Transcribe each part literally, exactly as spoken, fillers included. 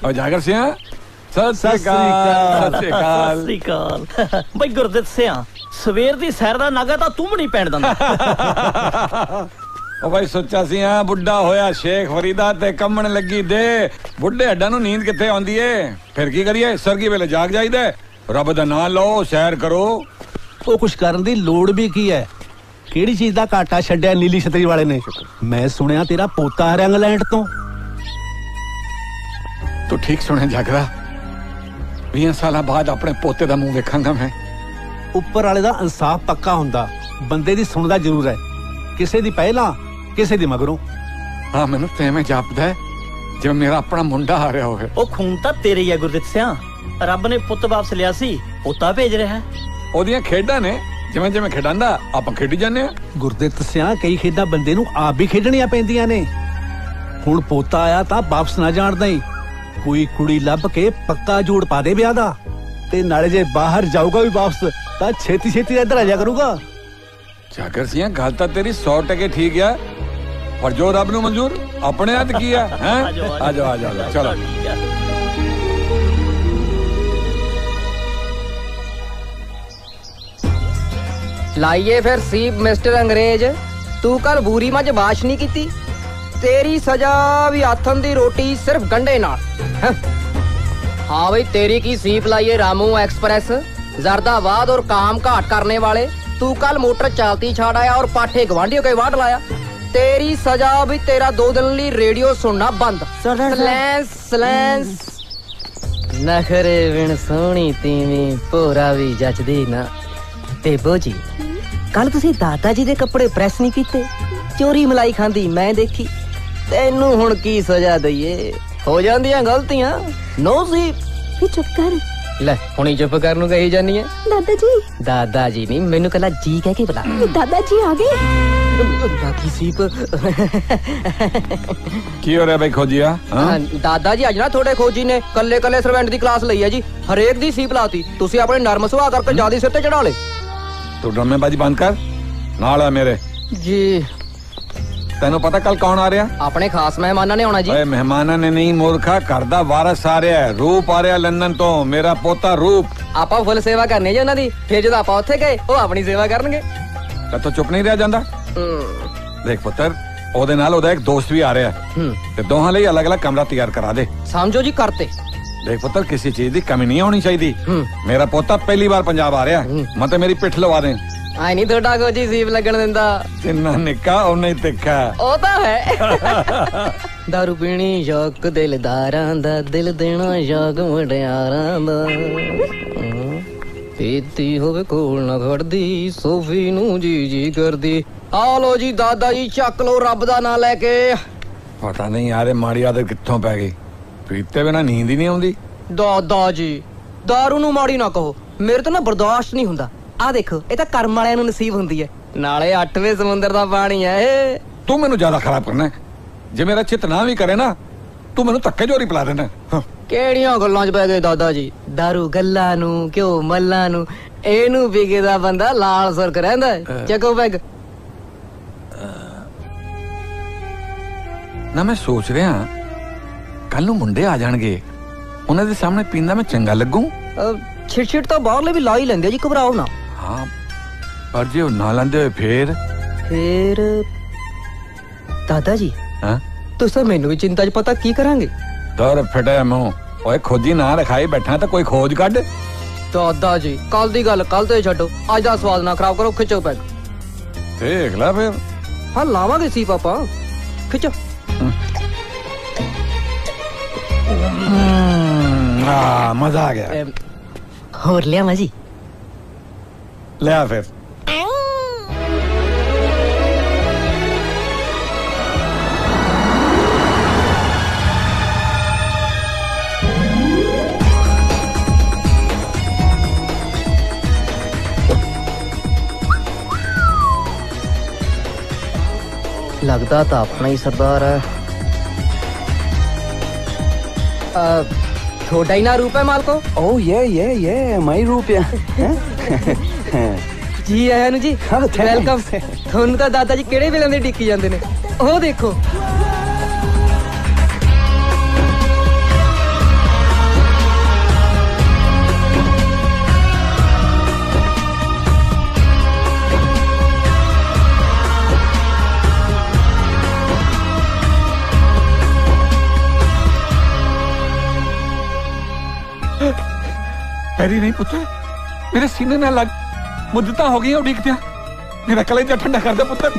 और जागर सिंह सत श्री अकाल सत श्री अकाल सत श्री अकाल भाई गुरदित सिंह सवेर दी सैर दा नागा तां तू भी नहीं पैण दिंदा ओ भाई सोचा सी हां बुढ़ा होया शेख फरीदा ते कम्मण लगी दे बुढ़े हड्डां नूं नींद कित्थे आउंदी ए फिर की करिए सरगी वेले जाग जाईदा रब दा नाम लो सैर करो ओ कुछ करन दी लोड़ भी की है केड़ी चीज दा घाटा छड्डिया नीली छतरी वाले ने मैं सुनिया तेरा पोता है इंग्लैंड तो तू ठीक सुने जागरा बीस साल बाद अपने पोते दा मुंह वेखांगा मैं ऊपर वाले दा इंसाफ पक्का हुंदा बंदे दी सुनदा जरूर है किसे दी पहला किसे दी मगरों हाँ मैनू ते में जापदा है जिवें मेरा अपना मुंडा आ रहा होवे ओ खून तां तेरे ही है गुरदित सिंह रब ने पुੱਤ वापस लिया सी पोता भेज रहा है ओदियां खेडां ने जिवें जिवें खिडांदा आपां खेडी जाने आ गुरदित सिंह कई खेडां बंदे नूं आप भी खेडणियां पैंदियां ने हुण पोता आया तां वापस ना जाण दई कोई कुड़ी लभ के पक्का जोड़ पा दे ब्याह दा ते नाले जे बाहर जाऊगा भी वापस तां छेती छेती इधर आ जा करूगा जागर सिंह गल तां तेरी सौ टके ठीक है पर जो रब नूं मंजूर अपने हाथ किया है आ जाओ आ जाओ चलो लाइए फिर सीप मिस्टर अंग्रेज तू कल बूरी मज बाश नहीं की तेरी सजा भी आथन दी रोटी सिर्फ गंढे नाल हाँ भाई तेरी की सीप लाइए रामू एक्सप्रेस जरदाबाद और काम घाट करने वाले तू कल मोटर चलती छाड़ आया और पाठे गवांढियों के वाट लाया तेरी सजा भी तेरा दो दिन ली रेडियो सुनना बंद सलैंस सलैंस नखरे विण सोहनी तीवी भोरा भी जचदी ना बेबो जी कल तुसी दादा जी दे कपड़े प्रेस नहीं कीते चोरी मलाई खांदी मैं देखी तेनू हुण की सजा दईए हो जांदियां गलतियां नो सी चुप कर ले हुणी चुप करनू कही जानी है दादाजी दादाजी नहीं मैनू कला जी कह के बुला दादाजी आ गए बाकी सीप की हो रहा भाई खोजिया दादाजी अज ना थोड़े खोजी ने कल्ले कल्ले सर्वेंट दी क्लास लई है जी हरेक दी सीप लाती तुसी अपने नरम सुभा करके ज्यादा सिर ते चढ़ा ले तू ड्रामेबाजी बंद कर नाल आ मेरे जी तेनू पता कल कौन आ रहा अपने खास मेहमाना ने आना जी मेहमाना ने नहीं मूर्खा घर दा वारस आ रहा है रूप आ रहा लंदन तो मेरा पोता रूप आपा फुल सेवा करनी जी उन्हां दी फिर जद आपा उत्थे गए ओ अपनी सेवा करनगे तो चुप नहीं रह जांदा देख पुत्र ओदे नाल ओदा एक दोस्त भी आ रहा है ते दोहां लई अलग अलग कमरा तैयार करा दे समझो जी करते देख पुत्र किसी चीज की कमी नहीं होनी चाहिए मेरा पोता पहली बार पंजाब आ रहा है मत मेरी पिठ लवा दे आई नहीं थोड़ा कोई सीप लगन दिंदा जिन्ना निक्का उन्ना ही तिखा ओ तां है दारू पीनी शौक दिलदारां दा दिल देना शौक मुटियारां दा पीती होवे कोल ना खड़दी सोफी नू जी जी करदी आ लो जी दादा जी चक लो रब दा नाम लेके पता नहीं यार माड़ी आदत कित्थों पै गई पीते बिना नींद ही नहीं आउंदी दादा जी दारू नू माड़ी ना कहो मेरे तो ना बर्दाश्त नहीं हुंदा आ देखो ये तो कर्म वालियां नू नसीब हुंदी है नाले अठवें समुंदर दा पानी है तू मैनू ज्यादा खराब करना है जे मेरा चित ना भी करे ना तू मैनू धक्के जोरी पिला देना केड़ियां गल्लां च पै गए दादा जी दारू गल्लां नू क्यों मल्लां नू एनू पीके दा बंदा लाल सुरख रहिंदा है चको पैग ना मैं सोच रहा कल नू मुंडे आ जाणगे उन्हां दे सामने पींदा मैं चंगा लगूं छिट छिट तो बाहरले भी ला ही लेंदे जी घबराओ ना हाँ पर जे ना लेंदे फिर फिर दादा जी हां तुसां मैनू भी चिंता च पता की करांगे दर फटे मुंह ओए खोजी ना रखाई बैठा तो कोई खोज कढ दादा जी कल दी गल कल ते छड्डो अज दा स्वाद ना खराब करो खिचो पैग देख ला फिर हां लावांगे सी पापा खिचो आ मजा आ गया होर लिया जी ले आ फिर लगता तो अपना ही सरदार है थोड़ा ही ना रूप है माल को ओह ये ये ये माई रूप है जी आया जी वेलकम थोनू तो दादा जी केड़े वेले दे डिक्की जांदे ने ओ देखो पैरी नहीं पुत्र, मेरे सीने में लग मुद्दता हो गई उड़ीक दिया, मेरा कलेजा ठंडा कर दे पुत्र।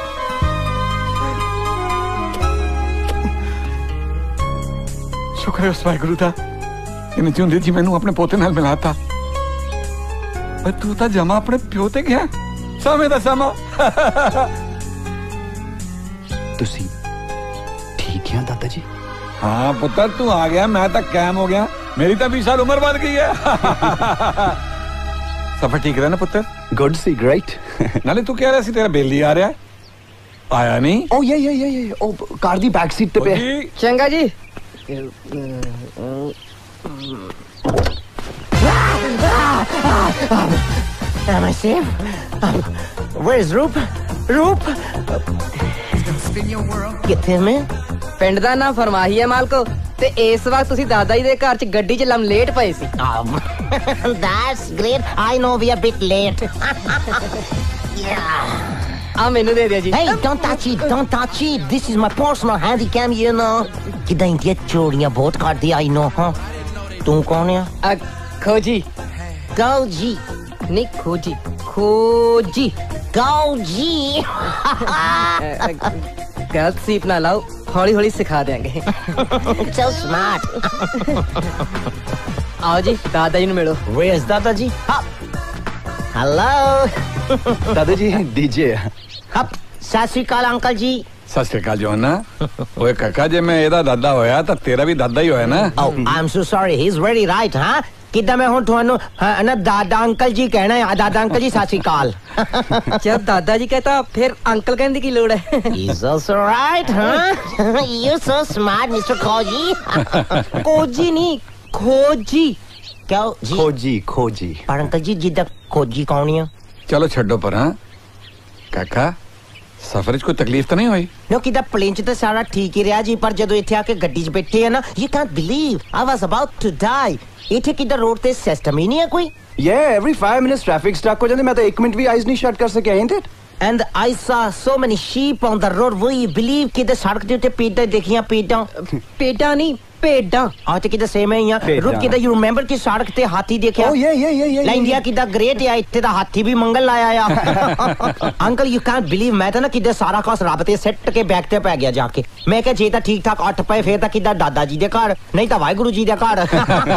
शुक्र है उस वाहिगुरु दा इन्हें जिंदे जी मैनू अपने पोते नाल मिलाता। पर तू तो जमा अपने प्यो ते गया समय दा समा। तुसी ठीक है दादा जी? हाँ पुत्र तू आ गया, मैं तो कैम हो गया, मेरी तो बीस साल उम्र बढ़ गई है। सफर ठीक रहा ना पुत्र? गुड सी ग्रेट। नाले तू कह रहा सी तेरा बेली आ रहा है, आया नहीं? ओ ये ये ये ये ओ कार दी बैक सीट पे। चंगा जी। Am I safe? Where is Roop? Roop? किथे में? ਪਿੰਡ ਦਾ ਨਾਂ ਫਰਮਾਹੀ ਹੈ ਮਾਲਕੋ, ਤੇ ਇਸ ਵਕਤ ਤੁਸੀਂ ਦਾਦਾ ਜੀ ਦੇ ਘਰ ਚ ਗੱਡੀ ਚ ਲਮਲੇਟ ਪਏ ਸੀ। That's great. I know we are a bit late. Yeah. ਆ ਮੈਨੂੰ ਦੇ ਦਿਓ ਜੀ। Hey, don't touch it, don't touch it. This is my personal handicap, you know. ਕਿਦਾਂ ਇੰਡੀਆ ਚੋਰੀਆਂ ਬਹੁਤ ਕਰਦੀ, I know, ਹਾਂ। ਤੂੰ ਕੌਣ ਆ? ਆ ਖੋਜੀ। ਗੌਜੀ। ਨਹੀਂ ਖੋਜੀ, ਖੋਜੀ। ਗੌਜੀ। ਗਲਤ ਸੀਪ ਨਾ ਲਾਓ, ਹੌਲੀ ਹੌਲੀ ਸਿਖਾ ਦੇਾਂਗੇ। So smart. आओ जी, दादा जी ने मिलो। Where's दादा जी? Hello. दादा जी डीजे। हप, सत श्री अकाल अंकल जी। सत श्री अकाल जोना। ओए काका जे मैं एदा दादा होया तो तेरा भी दादा ही होया ना। Oh, I'm so sorry. He's very right, हाँ? किदा मैं हूँ तुहानू ना दादा अंकल जी कहना है। दादा अंकल जी सत श्री अकाल। जब दादा जी कहता फिर अंकल कहने की लोड़ है। He's also right, हाँ? You're so smart, Mister Koji. Koji नहीं, खोजी। क्या जी? खोजी खोजी। पर अंकल जी जिद्दा खोजी कौन है? चलो छड्डो पर। हाँ काका सफर च कोई तकलीफ तो नहीं हुई? नो किदा प्लेन च तो सारा ठीक ही रहा जी, पर जदों इत्थे आके गड्डी च बैठे है ना, you can't believe I was about to die. इत्थे किदा रोड ते सिस्टम ही नहीं है कोई। Yeah, every five minutes traffic stuck हो जाती, मैं तो एक मिनट भी आइज नहीं शट कर सके, ain't it? And I saw so many sheep on the road. Will you believe कि द सड़क दे उत्ते पेड़ा देखियां पेड़ा। पेड़ा नहीं पेड़ा। आ ते किदा सेम है यहाँ। रुक किदा you remember कि सड़क ते हाथी देखिया। Oh yeah yeah yeah yeah। India किदा ग्रेट है, इत्थे दा हाथी भी मंगल लाया या। अंकल you can't believe मैं तो ना किदा सारा कास रब ते सेट के बैग ते पै गया जाके। मैं क्या जे ता ठीक ठाक अठ पे फिर ता किदा दादा जी दे घर, नहीं ता वाहिगुरु जी दे घर।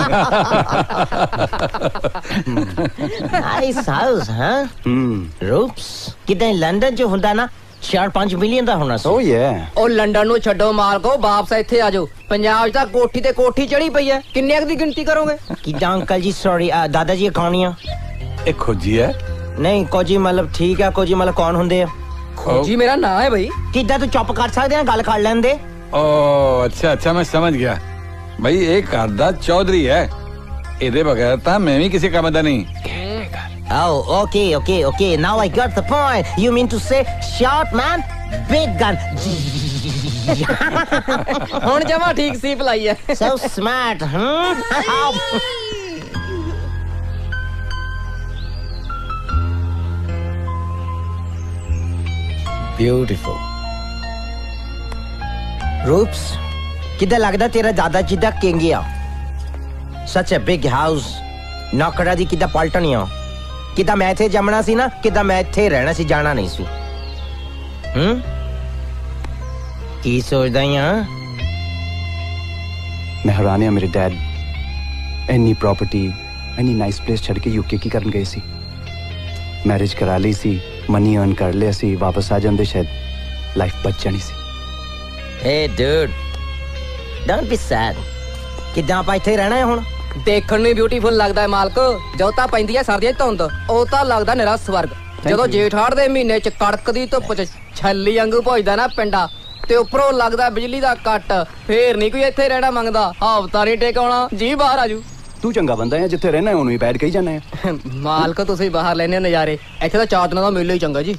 Nice house, हाँ? हम्म। रूप्स किदा लंदन जो हुंदा ना चार पांच मिलियन ਦਾ ਹੋਣਾ ਸੀ। Oh yeah। ਉਹ ਲੰਡਨ ਨੂੰ ਛੱਡੋ ਮਾਲਕੋ, ਵਾਪਸ ਇੱਥੇ ਆ ਜਾਓ। ਪੰਜਾਬ 'ਚ ਤਾਂ ਕੋਠੀ ਤੇ ਕੋਠੀ ਚੜੀ ਪਈ ਹੈ, ਕਿੰਨੇ ਦੀ ਗਿਣਤੀ ਕਰੋਗੇ? ਕਿਦਾਂ ਅੰਕਲ ਜੀ ਸੌਰੀ दादाजी ਕੌਣ ਆ? एक खोजी है। ਨਹੀਂ ਕੋਜੀ ਮਤਲਬ ਠੀਕ ਆ, ਕੋਜੀ ਮਤਲਬ ਕੌਣ ਹੁੰਦੇ ਆ? ਖੋਜੀ ਮੇਰਾ ਨਾਂ ਹੈ ਬਈ। ਕਿਦਾਂ ਤੂੰ ਚੁੱਪ ਕਰ ਸਕਦੇ ਆ, ਗੱਲ ਕਰ ਲੈਂਦੇ। ओ अच्छा अच्छा मैं समझ गया भाई, एक घर दा चौधरी है, ਇਹਦੇ ਬਗੈਰ ਤਾਂ ਮੈਂ ਵੀ ਕਿਸੇ ਕੰਮ ਦਾ ਨਹੀਂ। Oh, okay, okay, okay. Now I got the point. You mean to say short man, big gun. ਹੁਣ ਜਮਾ ਠੀਕ ਸੀ ਭਲਾਈ ਹੈ। So smart, huh? Beautiful. Roops, ਕਿੱਦਾਂ ਲੱਗਦਾ ਤੇਰਾ ਦਾਦਾ ਜੀ ਦਾ ਕਿੰਗ ਆ? Such a big house. ਨੌਕਰਾਂ ਦੀ ਕਿੱਦਾਂ ਪਲਟਣੀ ਆ? ਕਿੱਦਾਂ ਮੈਂ ਇੱਥੇ ਜੰਮਣਾ ਸੀ ਨਾ, ਕਿੱਦਾਂ ਮੈਂ ਇੱਥੇ ਰਹਿਣਾ ਸੀ, ਜਾਣਾ ਨਹੀਂ ਸੀ। ਹੂੰ ਕੀ ਸੋਚਦਾ ਆ? मैं हैरान है, मेरे डैड इन्नी प्रॉपर्टी इन्नी नाइस प्लेस छड़ के यूके की करन गए सी। मैरिज करा ली सी, मनी अर्न कर लिया सी, वापस आ जांदे शायद लाइफ बच जानी सी। Hey dude, don't be sad. ਕਿੱਦਾਂ ਆਪਾਂ ਇੱਥੇ ਰਹਿਣਾ ਹੈ ਹੁਣ? ਦੇਖਣ ਨੂੰ ਬਿਊਟੀਫੁਲ ਲੱਗਦਾ ਹੈ ਮਾਲਕ, ਜੋ ਤਾਂ ਪੈਂਦੀ ਹੈ ਸਰਦੀਆਂ 'ਚ ਧੁੰਦ, ਉਹ ਤਾਂ ਲੱਗਦਾ ਨਿਰਾ ਸਵਰਗ। ਜਦੋਂ ਜੇਠ ਹਾੜ ਦੇ ਮਹੀਨੇ 'ਚ ਕੜਕਦੀ ਧੁੱਪ 'ਚ ਛੱਲੀ ਵਾਂਗੂ ਭੁੱਜਦਾ ਨਾ ਪਿੰਡਾ, ਤੇ ਉੱਪਰੋਂ ਲੱਗਦਾ ਬਿਜਲੀ ਦਾ ਕੱਟ, ਫੇਰ ਨਹੀਂ ਕੋਈ ਇੱਥੇ ਰਹਿਣਾ ਮੰਗਦਾ। ਹਫ਼ਤਾ ਨਹੀਂ ਟਿਕਾਉਣਾ ਜੀ, ਬਾਹਰ ਆਜੂ। ਤੂੰ ਚੰਗਾ ਬੰਦਾ ਹੈ, ਜਿੱਥੇ ਰਹਿਣਾ ਉਹਨੂੰ ਹੀ ਬੈਠ ਕੇ ਹੀ ਜਾਣਾ ਹੈ। ਮਾਲਕ ਤੁਸੀਂ ਬਾਹਰ ਲੈਣੇ ਨਜ਼ਾਰੇ, ਇੱਥੇ ਤਾਂ ਚਾਰ ਦਿਨਾਂ ਦਾ ਮੇਲਾ ਹੀ ਚੰਗਾ ਜੀ।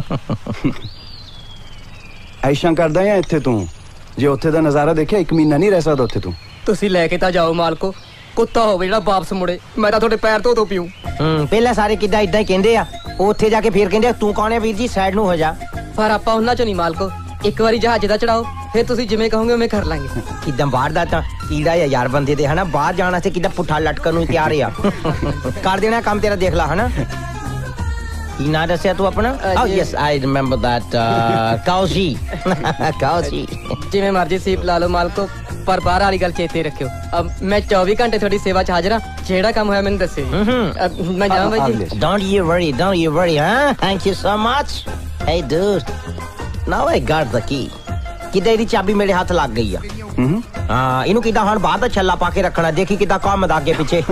ਐਸ਼ਾਂ ਕਰਦਾ ਹੈ ਇੱਥੇ ਤੂੰ, ਜੇ ਉੱਥੇ ਦਾ ਨਜ਼ਾਰਾ ਦੇਖਿਆ ਇੱਕ ਮਹੀਨਾ ਨਹੀਂ ਰਹਿ ਸਕਦਾ ਉੱਥੇ ਤੂੰ। ਤੁਸੀਂ ਲੈ ਕੇ ਤਾਂ ਜਾਓ ਮਾਲਕੋ, ਕੁੱਤਾ ਹੋਵੇ ਜਿਹੜਾ ਵਾਪਸ ਮੁੜੇ, ਮੈਂ ਤਾਂ ਤੁਹਾਡੇ ਪੈਰ ਧੋ ਧੋ ਪੀਊਂ। ਹੂੰ ਪਹਿਲਾਂ ਸਾਰੇ ਕਿੱਦਾਂ ਇਦਾਂ ਹੀ ਕਹਿੰਦੇ ਆ, ਉੱਥੇ ਜਾ ਕੇ ਫੇਰ ਕਹਿੰਦੇ ਤੂੰ ਕੌਣ ਹੈ ਵੀਰ ਜੀ, ਸਾਈਡ ਨੂੰ ਹੋ ਜਾ। ਪਰ ਆਪਾਂ ਉਹਨਾਂ ਚੋਂ ਨਹੀਂ ਮਾਲਕੋ, ਇੱਕ ਵਾਰੀ ਜਹਾਜ਼ ਦਾ ਚੜਾਓ, ਫਿਰ ਤੁਸੀਂ ਜਿਵੇਂ ਕਹੋਗੇ ਉਵੇਂ ਕਰ ਲਾਂਗੇ। ਕਿਦਾਂ ਬਾਹਰ ਦਾ ਤਾਂ ਕੀੜਾ ਜਾਂ ਯਾਰ ਬੰਦੇ ਦੇ ਹਨਾ ਬਾਹਰ ਜਾਣਾ ਤੇ ਕਿਦਾਂ ਪੁੱਠਾ ਲਟਕਣ ਨੂੰ ਤਿਆਰ ਆ। ਕਰ ਦੇਣਾ ਕੰਮ ਤੇਰਾ, ਦੇਖ ਲਾ ਹਨਾ। ਕੀ ਨਾਂ ਦੱਸਿਆ ਤੂੰ ਆਪਣਾ? Oh yes I remember that Kaushi. Kaushi ਜਿਵੇਂ ਮਰਜ਼ੀ ਸੀਪ ਲਾ ਲਓ ਮਾਲਕੋ, ਪਰ ਬਾਹਰ ਵਾਲੀ ਗੱਲ ਚੇਤੇ ਰੱਖਿਓ। ਅਬ ਮੈਂ ਚੌਵੀ ਘੰਟੇ ਤੁਹਾਡੀ ਸੇਵਾ 'ਚ ਹਾਜ਼ਰ ਹਾਂ। ਜਿਹੜਾ ਕੰਮ ਹੋਇਆ ਮੈਨੂੰ ਦੱਸਿਓ ਜੀ। ਮੈਂ ਜਾਵਾਂ ਬਾਈ ਜੀ। Don't you worry, don't you worry, huh? Thank you so much. Hey dude, now I got the key. ਕਿਦਾਂ ਇਹਦੀ ਚਾਬੀ ਮੇਰੇ ਹੱਥ ਲੱਗ ਗਈ ਆ। ਹਾਂ ਇਹਨੂੰ ਕਿਦਾਂ ਹੁਣ ਬਾਹਰ ਦਾ ਛੱਲਾ ਪਾ ਕੇ ਰੱਖਣਾ, ਦੇਖੀ ਕਿਦਾਂ ਕੰਮ ਦਾ ਅੱਗੇ ਪਿੱਛੇ।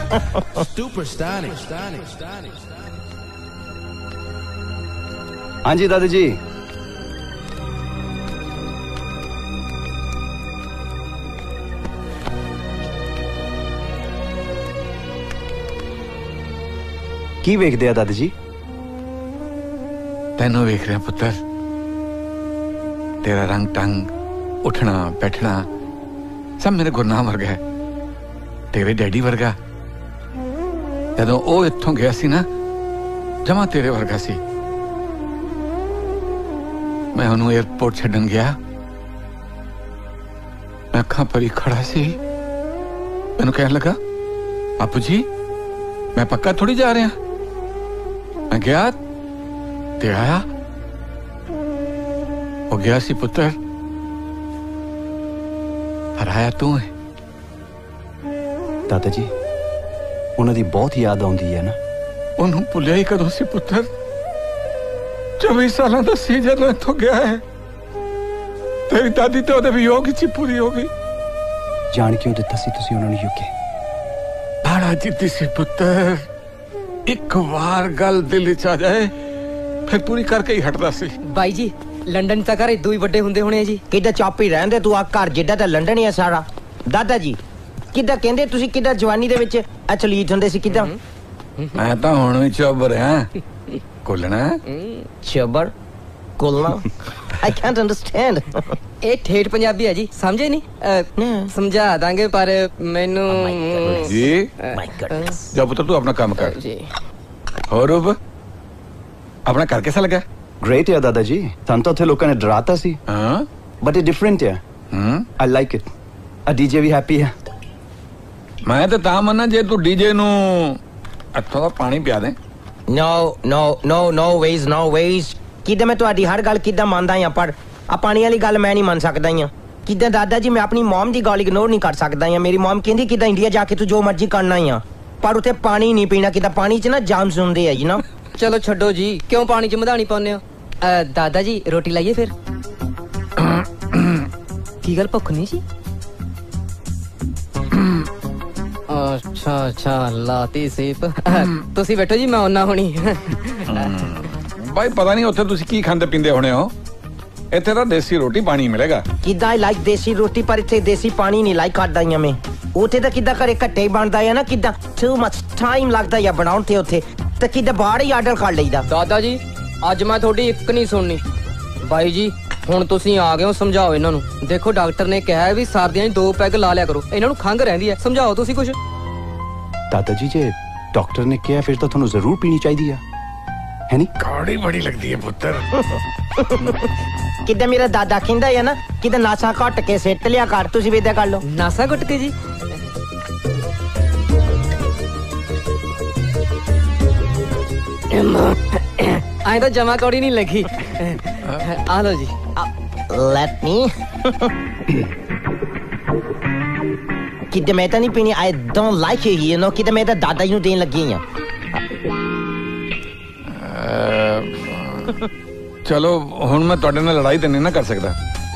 हाँ जी दादा जी। की वेखदे आ दादा जी? तेनों वेख रहे पुत्र। तेरा रंग टंग, उठना बैठना सब मेरे गुरनाम वर्गा है। तेरे डैडी वर्गा। जदों ओ इत्थों गया सी ना, जमा तेरे वर्गा सी। मैं उन्होंने एयरपोर्ट छड्डन गया, मैं अखां भरी खड़ा सी। मैनू कहन लगा, बापू जी मैं पक्का थोड़ी जा रहा। मैं गया ते आया, हो गया सी पुत्र, हराया तू है। दादा जी उन्हां दी बहुत याद आउंदी है ना। उन्होंने भुलिया ही कदों सी पुत्र। चौबीस साल का सी जदों इत्थों गया है। तेरी दादी तो उहदे वियोग च पूरी हो गई। जान क्यों दिता सी तुसी उन्हां नूं यूके? बड़ा जिद्दी सी पुत्र। एक बार गल दिल च आ जाए फिर पूरी करके ही हटदा सी। ਬਾਈ ਜੀ ਲੰਡਨ ਤਾਂ ਘਰ ਇਦੋਂ ਹੀ ਵੱਡੇ ਹੁੰਦੇ ਹੋਣੇ ਆ ਜੀ। ਕਿਦਾਂ ਚੁੱਪ ਹੀ ਰਹਿੰਦੇ ਤੂੰ, ਆ ਘਰ ਜਿੱਡਾ ਤਾਂ ਲੰਡਨ ਹੀ ਆ ਸਾਰਾ। ਦਾਦਾ ਜੀ ਕਿਦਾਂ ਕਹਿੰਦੇ ਤੁਸੀਂ ਕਿਦਾਂ ਜਵਾਨੀ ਦੇ ਵਿੱਚ ਅਚਲੀਤ ਹੁੰਦੇ ਸੀ ਕਿਦਾਂ? ਮੈਂ ਤਾਂ ਹੁਣ ਵੀ ਚੁੱਪ ਰਿਹਾ। ਕੋਲਣਾ ਚਬਰ ਕੋਲਣਾ I can't understand. ਇਹ ਠੇਠ ਪੰਜਾਬੀ ਹੈ ਜੀ, ਸਮਝੇ ਨਹੀਂ? ਅ, ਸਮਝਾ ਦਾਂਗੇ ਪਰ ਮੈਨੂੰ जी My goodness. जा पुत्र तू अपना काम कर। ਜੀ और रूप अपना कर कैसा लगा? ग्रेट है दादा जी। सन तो उत्थे लोकां ने डराता सी, हाँ बट इट डिफरेंट है। Hmm I like it. Uh DJ भी हैप्पी है। मैं तो ता मन्ना जे तू डीजे नु इत्थों दा पानी पिया दे। No, no, no, no ways, no ways. ਕਿਦਾਂ ਮੈਂ ਤੁਹਾਡੀ ਹਰ ਗੱਲ ਕਿਦਾਂ ਮੰਨਦਾ ਹਾਂ, ਪਰ ਆ ਪਾਣੀ ਵਾਲੀ ਗੱਲ ਮੈਂ ਨਹੀਂ ਮੰਨ ਸਕਦਾ ਹਾਂ। ਕਿਦਾਂ ਦਾਦਾ ਜੀ ਮੈਂ ਆਪਣੀ ਮਮ ਦੀ ਗੱਲ ਇਗਨੋਰ ਨਹੀਂ ਕਰ ਸਕਦਾ ਹਾਂ। ਮੇਰੀ ਮਮ ਕਹਿੰਦੀ ਕਿਦਾਂ ਇੰਡੀਆ ਜਾ ਕੇ ਤੂੰ ਜੋ ਮਰਜ਼ੀ ਕਰਨਾ ਆ, ਪਰ ਉੱਥੇ ਪਾਣੀ ਨਹੀਂ ਪੀਣਾ। ਕਿਦਾਂ ਪਾਣੀ 'ਚ ਨਾ ਜਾਮਸ ਹੁੰਦੇ ਆ ਜੀ ਨਾ। ਚਲੋ ਛੱਡੋ ਜੀ, ਕਿਉਂ ਪਾਣੀ 'ਚ ਮਧਾਣੀ ਪਾਉਂਦੇ ਹੋ? ਅ, ਦਾਦਾ ਜੀ ਰੋਟੀ ਲਾਈਏ ਫਿਰ। ਕੀ ਗੱਲ ਭੁੱਖ ਨਹੀਂ ਸੀ? ਅੱਛਾ ਅੱਛਾ ਲਾਤੀ ਸੇਪ। ਤੁਸੀਂ ਬੈਠੋ ਜੀ, ਮੈਂ ਆਉਣਾ ਹੁਣੀ। भाई पता नहीं उत्थे तुसी की खांदे पींदे होने हो। इत्थे तां देसी रोटी पानी मिलेगा। ਕਿਦਾਂ ਆਈ ਲਾਈਕ ਦੇਸੀ ਰੋਟੀ, ਪਰ ਇੱਥੇ ਦੇਸੀ ਪਾਣੀ ਨਹੀਂ ਲਾਈਕ ਕਰਦਾ ਹਾਂ ਮੈਂ। ਉੱਥੇ ਤਾਂ ਕਿਦਾਂ ਘਰੇ ਘੱਟੇ ਹੀ ਬਣਦਾ ਹੈ ਨਾ, ਕਿਦਾਂ ਟੂ ਮਚ ਟਾਈਮ ਲੱਗਦਾ ਹੈ ਬਣਾਉਣ ਤੇ। ਉੱਥੇ ਤਾਂ ਕਿਦਾਂ ਬਾਹਰ ਹੀ ਆਰਡਰ ਕਰ ਲਈਦਾ। ਦਾਦਾ ਜੀ ਅੱਜ ਮੈਂ ਤੁਹਾਡੀ ਇੱਕ ਨਹੀਂ ਸੁਣਨੀ। ਬਾਈ ਜੀ ਹੁਣ ਤੁਸੀਂ ਆ ਗਏ ਹੋ, ਸਮਝਾਓ ਇਹਨਾਂ ਨੂੰ। ਦੇਖੋ ਡਾਕਟਰ ਨੇ ਕਿਹਾ ਵੀ ਸਰਦੀਆਂ 'ਚ ਦੋ ਪੈਗ ਲਾ ਲਿਆ ਕਰੋ, ਇਹਨਾਂ ਨੂੰ ਖੰਘ ਰਹਿੰਦੀ ਹੈ। ਸਮਝਾਓ ਤੁਸੀਂ ਕੁਝ। दादा जी जे डॉक्टर ने कहा फिर तो थानू जरूर पीनी चाहिए है नहीं? कौड़ी बड़ी लगती है पुत्र। ਕਿਦਾਂ ਮੇਰਾ ਦਾਦਾ ਕਹਿੰਦਾ ਹੈ ਨਾ, ਕਿਦਾਂ ਨਾਸਾ ਘੱਟ ਕੇ ਸਿੱਟ ਲਿਆ ਕਰ। ਤੁਸੀਂ ਵੀ ਏਦਾਂ ਕਰ ਲਓ। ਨਾਸਾ ਘੁੱਟ ਕੇ ਜੀ? ਆਏ ਤਾਂ ਜਮਾ ਕੌੜੀ ਨਹੀਂ ਲੱਗੀ। ਆ ਲਓ ਜੀ। Let me. ਕਿਦਾਂ ਮੈਂ ਤਾਂ ਨਹੀਂ ਪੀਣੀ। I don't like it you know. ਕਿਦਾਂ ਮੈਂ ਤਾਂ ਦਾਦਾ ਜੀ ਨੂੰ ਦੇਣ ਲੱਗੀ ਆ। चलो हुण मैं तुहाडे नाल लड़ाई ते नहीं ना कर सकदा।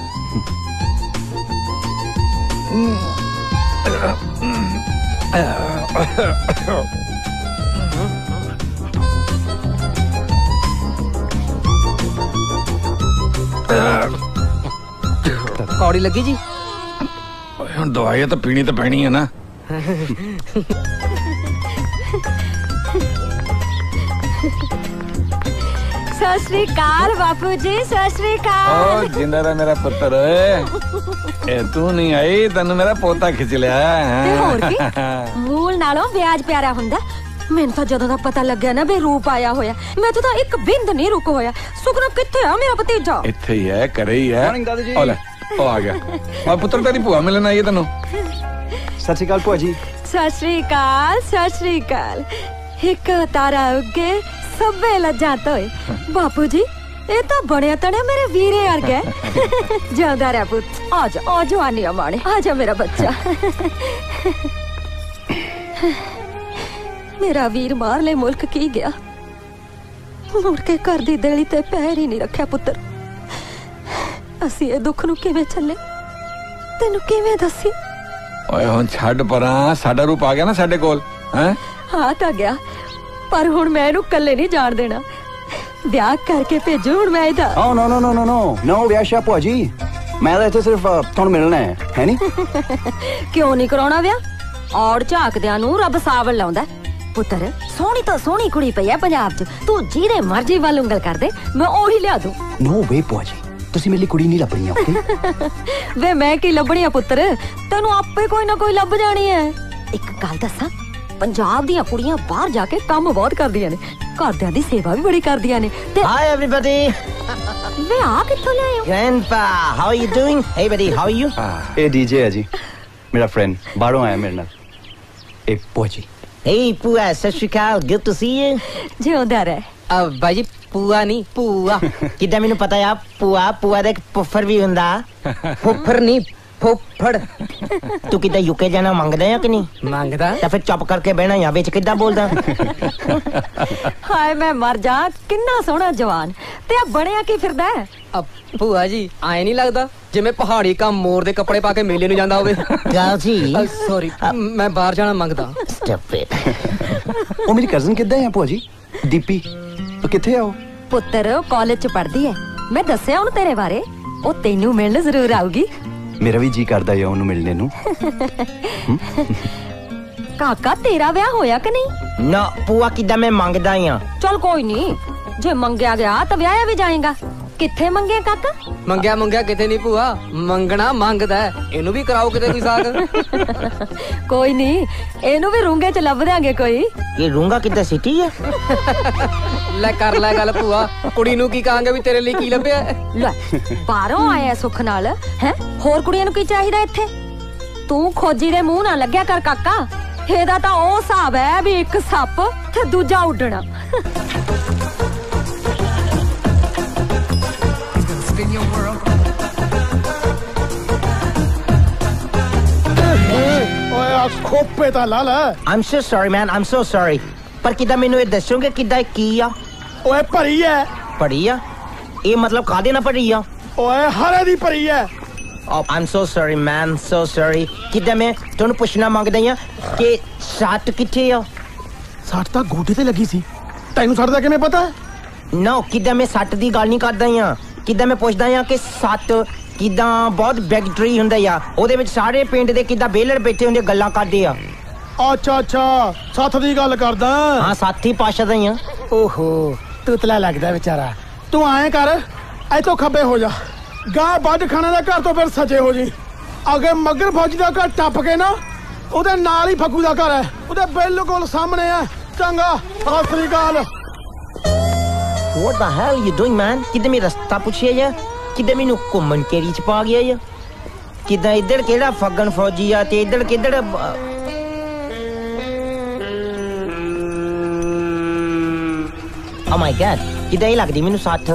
कौड़ी लगी जी? हुण दवाई तो पीनी तो पैनी है ना। सत श्री अकाल बापू जी, सत श्री अकाल। ओ जिंदा रह मेरा पुत्र। ए तू नहीं आई, तन्नू मेरा पोता खिच लिया ते होर की मूल नालों ब्याज प्यारा हुंदा। ਮੈਨੂੰ ਤਾਂ ਜਦੋਂ ਦਾ ਪਤਾ ਲੱਗਿਆ ਨਾ ਵੀ ਰੂਪ ਆਇਆ ਹੋਇਆ ਮੈਂ ਤਾਂ ਇੱਕ ਬਿੰਦ ਨਹੀਂ ਰੁਕ ਹੋਇਆ ਸੁਖਨਾ ਕਿੱਥੇ ਆ ਮੇਰਾ ਭਤੀਜਾ ਇੱਥੇ ਹੀ ਹੈ ਘਰੇ ਹੀ ਹੈ ਮਾਰਨਿੰਗ ਦਾਦਾ ਜੀ ਉਹ ਲੈ ਉਹ ਆ ਗਿਆ ਆ ਪੁੱਤਰ ਤੇਰੀ ਭੂਆ ਮਿਲਣ ਆਈ ਹੈ ਤੈਨੂੰ ਸਤਿ ਸ਼੍ਰੀ ਅਕਾਲ ਭੂਆ ਜੀ ਸਤਿ ਸ਼੍ਰੀ ਅਕਾਲ ਸਤਿ ਸ਼੍ਰੀ ਅਕਾਲ ਇੱਕ ਤਾਰਾ ਉੱਗੇ ਸਭੇ ਲੱਜਾਂ ਤੋਏ ਬਾਪੂ ਜੀ ਇਹ ਤਾਂ ਬਣਿਆ ਤਣਿਆ ਮੇਰੇ ਵੀਰੇ ਵਰਗਾ ਜਿਉਂਦਾ ਰਹਿ ਪੁੱਤ ਆ ਜਾ ਆ ਜਵਾਨੀ ਮਾਣੇ ਆ ਜਾ ਮੇਰਾ ਬੱਚਾ ਮੇਰਾ ਵੀਰ ਬਾਹਰਲੇ ਮੁਲਕ ਕੀ ਗਿਆ ਮੁੜ ਕੇ ਘਰ ਦੀ ਦੇਲੀ ਤੇ ਪੈਰ ਹੀ ਨਹੀਂ ਰੱਖਿਆ ਪੁੱਤਰ ਅਸੀਂ ਇਹ ਦੁੱਖ ਨੂੰ ਕਿਵੇਂ ਚੱਲੇ ਤੈਨੂੰ ਕਿਵੇਂ ਦੱਸੀ ਓਏ ਹੁਣ ਛੱਡ ਪਰਾਂ ਸਾਡਾ ਰੂਪ ਆ ਗਿਆ ਨਾ ਸਾਡੇ ਕੋਲ ਹੈ ਹਾਂ ਤਾਂ ਗਿਆ ਪਰ ਹੁਣ ਮੈਂ ਇਹਨੂੰ ਇਕੱਲੇ ਨਹੀਂ ਜਾਣ ਦੇਣਾ ਵਿਆਹ ਕਰਕੇ ਭੇਜੋ ਹੁਣ ਮੈਂ ਇਹਦਾ ਓ ਨੋ ਨੋ ਨੋ ਨੋ ਨੋ ਨੋ ਵਿਆਹ ਭੂਆ ਜੀ ਮੈਂ ਤਾਂ ਇੱਥੇ ਸਿਰਫ ਤੁਹਾਨੂੰ ਮਿਲਣਾ ਹੈ ਹੈ ਨਹੀਂ ਕਿਉਂ ਨਹੀਂ ਕਰਾਉਣਾ ਵਿਆਹ ਔੜ ਝਾਕਦਿਆਂ ਨੂੰ ਰੱਬ ਸਾਵਲ ਲਾਉਂਦਾ ਪੁੱਤਰ ਸੋਹਣੀ ਤਾਂ ਸੋਹਣੀ ਕੁੜੀ ਪਈ ਆ ਪੰਜਾਬ 'ਚ ਤੂੰ ਜਿਹਦੇ ਮਰਜ਼ੀ ਵੱਲ ਉਂਗਲ ਕਰ ਦੇ ਮੈਂ ਉਹੀ ਲਿਆ ਦੂੰ ਨੋ ਵੇ ਭੂਆ ਜੀ ਤੁਸੀਂ ਮੇਰੇ ਲਈ ਕੁੜੀ ਨਹੀਂ ਲੱਭਣੀ ਓਕੇ ਵੇ ਮੈਂ ਕੀ ਲੱਭਣੀ ਆ ਪੁੱਤਰ ਤੈਨੂੰ ਆਪੇ ਕੋਈ ਨਾ ਕੋਈ ਲੱਭ ਜਾਣੀ ਹੈ ਇੱਕ ਗੱਲ ਦੱਸਾਂ ਪੰਜਾਬ ਦੀਆਂ ਕੁੜੀਆਂ ਬਾਹਰ ਜਾ ਕੇ ਕੰਮ ਬਹੁਤ ਕਰਦੀਆਂ ਨੇ ਘਰਦਿਆਂ ਦੀ ਸੇਵਾ ਵੀ ਬੜੀ ਕਰਦੀਆਂ ਨੇ ਤੇ Hi everybody. ਵੇ ਆ ਕਿੱਥੋਂ ਲਿਆਏ ਹੋ Grandpa, how are you doing? Hey buddy, how are you? ਇਹ ਡੀਜੇ ਹੈ ਜੀ ਮੇਰਾ ਫਰੈਂਡ ਬਾਹਰੋਂ ਆਇਆ ਮੇਰੇ ਨਾਲ ਇਹ ਭੂਆ ਜੀ Hey Pua, ਸਤਿ ਸ਼੍ਰੀ ਅਕਾਲ. Good to see you. ਜਿਉਂਦਾ ਰਹਿ ਆ ਬਾਈ ਜੀ ਪੂਆ ਨਹੀਂ ਪੂਆ ਕਿੱਦਾਂ ਮੈਨੂੰ ਪਤਾ ਆ ਪੂਆ ਪੂਆ ਦਾ ਇੱਕ ਪੁੱਫਰ ਵੀ ਹੁੰਦਾ ਫੁੱਫੜ ਨਹੀਂ ਫੁੱਫੜ ਤੂੰ ਕਿੱਦਾਂ ਯੂਕੇ ਜਾਣਾ ਮੰਗਦਾ ਆ ਕਿ ਨਹੀਂ ਮੰਗਦਾ ਤਾਂ ਫਿਰ ਚੁੱਪ ਕਰਕੇ ਬਹਿਣਾ ਆ ਵਿੱਚ ਕਿੱਦਾਂ ਬੋਲਦਾ ਹਾਏ ਮੈਂ ਮਰ ਜਾ ਕਿੰਨਾ ਸੋਹਣਾ ਜਵਾਨ ਤੇ ਆ ਬਣਿਆ ਕੀ ਫਿਰਦਾ ਹੈ ਆ ਭੂਆ ਜੀ ਆਏ ਨਹੀਂ ਲੱਗਦਾ ਜਿਵੇਂ ਪਹਾੜੀ ਕਾ ਮੋਰ ਦੇ ਕੱਪੜੇ ਪਾ ਕੇ ਮੇਲੇ ਨੂੰ ਜਾਂਦਾ ਹੋਵੇ ਗੱਲ ਜੀ ਸੌਰੀ ਮੈਂ ਬਾਹਰ ਜਾਣਾ ਮੰਗਦਾ ਸਟੱਪ ਇਟ ਉਹ ਮੇਰੀ ਕਜ਼ਨ ਕਿੱਦਾਂ ਹੈ ਭੂਆ ਜੀ ਦੀਪੀ ਉਹ ਕਿੱਥੇ ਆ ਉਹ ਪੁੱਤਰ ਕਾਲਜ ਚ ਪੜ੍ਹਦੀ ਹੈ ਮੈਂ ਦੱਸਿਆ ਉਹਨੂੰ ਤੇਰੇ ਬਾਰੇ ਉਹ ਤੈਨੂੰ ਮਿਲਣ ਜ਼ਰੂਰ ਆਊਗੀ ਮੇਰਾ ਵੀ ਜੀ ਕਰਦਾ ਹੈ ਉਹਨੂੰ ਮਿਲਣੇ ਨੂੰ ਕਾਕਾ ਤੇਰਾ ਵਿਆਹ ਹੋਇਆ ਕਿ ਨਹੀਂ ਨਾ ਪੂਆ ਕਿੱਦਾਂ ਮੈਂ ਮੰਗਦਾ ਆ ਚਲ ਕੋਈ ਨਹੀਂ ਜੇ ਮੰਗਿਆ ਗਿਆ ਤਾਂ ਵਿਆਹਿਆ ਵੀ ਜਾਏਗਾ ਕਿੱਥੇ ਮੰਗਿਆ ਕਾਕਾ ਮੰਗਿਆ ਮੰਗਿਆ ਕਿਤੇ ਨਹੀਂ ਭੂਆ ਮੰਗਣਾ ਮੰਗਦਾ ਇਹਨੂੰ ਵੀ ਕਰਾਓ ਕਿਤੇ ਕੋਈ ਸਾਗ ਕੋਈ ਨਹੀਂ ਇਹਨੂੰ ਵੀ ਰੂੰਗੇ ਚ ਲੱਭ ਦਿਆਂਗੇ ਕੋਈ ਇਹ ਰੂੰਗਾ ਕਿੱਦਾਂ ਸਿੱਟੀ ਹੈ ਲੈ ਕਰ ਲੈ ਗੱਲ ਭੂਆ ਕੁੜੀ ਨੂੰ ਕੀ ਕਹਾਂਗੇ ਵੀ ਤੇਰੇ ਲਈ ਕੀ ਲੱਭਿਆ ਲੈ ਬਾਹਰੋਂ ਆਇਆ ਸੁੱਖ ਨਾਲ ਹੈ ਹੋਰ ਕੁੜੀਆਂ ਨੂੰ ਕੀ ਚਾਹੀਦਾ ਇੱਥੇ ਤੂੰ ਖੋਜੀ ਦੇ ਮੂੰਹ ਨਾ ਲੱਗਿਆ ਕਰ ਕਾਕਾ ਇਹਦਾ ਤਾਂ ਉਹ ਹਿਸਾਬ ਹੈ ਵੀ ਇੱਕ ਸੱਪ ਤੇ ਦੂਜਾ ਉੱਡਣਾ ਓਏ ਆ ਖੋਪੇ ਤਾਂ ਲਾ ਲੈ I'm so sorry man I'm so sorry ਪਰ ਕਿੱਦਾਂ ਮੈਨੂੰ ਇਹ ਦੱਸੋਗੇ ਕਿੱਦਾਂ ਕੀ ਆ ਓਏ ਭਰੀ ਐ ਪੜੀ ਆ ਇਹ ਮਤਲਬ ਕਾਦੇ ਨਾ ਪੜੀ ਆ ਓਏ ਹਰੇ ਦੀ ਭਰੀ ਐ Oh, I'm so sorry man so sorry ਕਿੱਦਾਂ ਮੈਂ ਤੁਹਾਨੂੰ ਪੁੱਛਣਾ ਮੰਗਦਾ ਆ ਕਿ ਸੱਟ ਕਿੱਥੇ ਆ ਸੱਟ ਤਾਂ ਗੋਡੇ ਤੇ ਲੱਗੀ ਸੀ ਤੈਨੂੰ ਸੱਟ ਦਾ ਕਿਵੇਂ ਪਤਾ ਨੋ ਕਿੱਦਾਂ ਮੈਂ ਸੱਟ ਦੀ ਗੱਲ ਨਹੀਂ ਕਰਦਾ ਆ ਕਿੱਦਾਂ ਮੈਂ ਪੁੱਛਦਾ ਆ ਕਿ ਸੱਟ ਕਿੱਦਾਂ ਬਹੁਤ ਬਿਗ ਟਰੀ ਹੁੰਦਾ ਆ ਉਹਦੇ ਵਿੱਚ ਸਾਰੇ ਪਿੰਡ ਦੇ ਕਿੱਦਾਂ ਬੇਲਰ ਬੈਠੇ ਹੁੰਦੇ ਗੱਲਾਂ ਕਰਦੇ ਆ ਅੱਛਾ ਅੱਛਾ ਸੱਤ ਦੀ ਗੱਲ ਕਰਦਾ ਹਾਂ ਸਾਥੀ ਪਾਸ਼ਾ ਦਾ ਆ ਓਹੋ ਤੁਤਲਾ ਲੱਗਦਾ ਵਿਚਾਰਾ ਤੂੰ ਐਂ ਕਰ ਇੱਥੋਂ ਖੱਬੇ ਹੋ ਜਾ ਗਾਂ ਵੱਢ ਖਾਣੇ ਦਾ ਘਰ ਤੋਂ ਫਿਰ ਸੱਜੇ ਹੋ ਜੀ ਅੱਗੇ ਮਗਰ ਫੌਜੀ ਦਾ ਘਰ ਟੱਪ ਕੇ ਨਾ ਉਹਦੇ ਨਾਲ ਹੀ ਫੱਗੂ ਦਾ ਘਰ ਹੈ ਉਹਦੇ ਬਿਲਕੁਲ ਸਾਹਮਣੇ ਹੈ ਚੰਗਾ ਸਤਿ ਸ੍ਰੀ ਅਕਾਲ What the hell you doing man ਕਿੱਦਾਂ ਮੇਰਾ ਰਸਤਾ ਪੁੱਛਿਆ ਜਾ ਕਿੱਦਾਂ ਮੈਨੂੰ ਘੁੰਮਣ ਕੇਰੀ ਚ ਪਾ ਗਿਆ ਜਾ ਕਿੱਦਾਂ ਇੱਧਰ ਕਿਹੜਾ ਫੱਗਣ ਫੌਜੀ ਆ ਤੇ ਇੱਧਰ ਕਿੱਧਰ Oh my god ਕਿੱਦਾਂ ਹੀ ਲੱਗਦੀ ਮੈਨੂੰ ਸੱਠ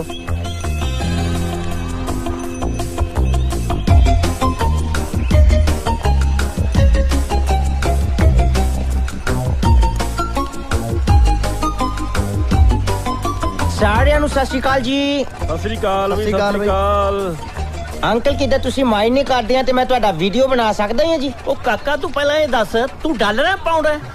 ਸਾਰਿਆਂ ਨੂੰ ਸਤਿ ਸ਼੍ਰੀ ਅਕਾਲ ਜੀ ਸਤਿ ਸ੍ਰੀ ਅਕਾਲ ਵੀ ਸਤਿ ਸ੍ਰੀ ਅਕਾਲ ਅੰਕਲ ਕਿੱਦਾਂ ਤੁਸੀਂ ਮਾਈਂਡ ਨਹੀਂ ਕਰਦੇ ਆ ਤੇ ਮੈਂ ਤੁਹਾਡਾ ਵੀਡੀਓ ਬਣਾ ਸਕਦਾ ਹਾਂ ਜੀ ਉਹ ਕਾਕਾ ਤੂੰ ਪਹਿਲਾਂ ਇਹ ਦੱਸ ਤੂੰ ਡਾਲਰ ਹੈ ਪਾਉਂਡ ਹੈ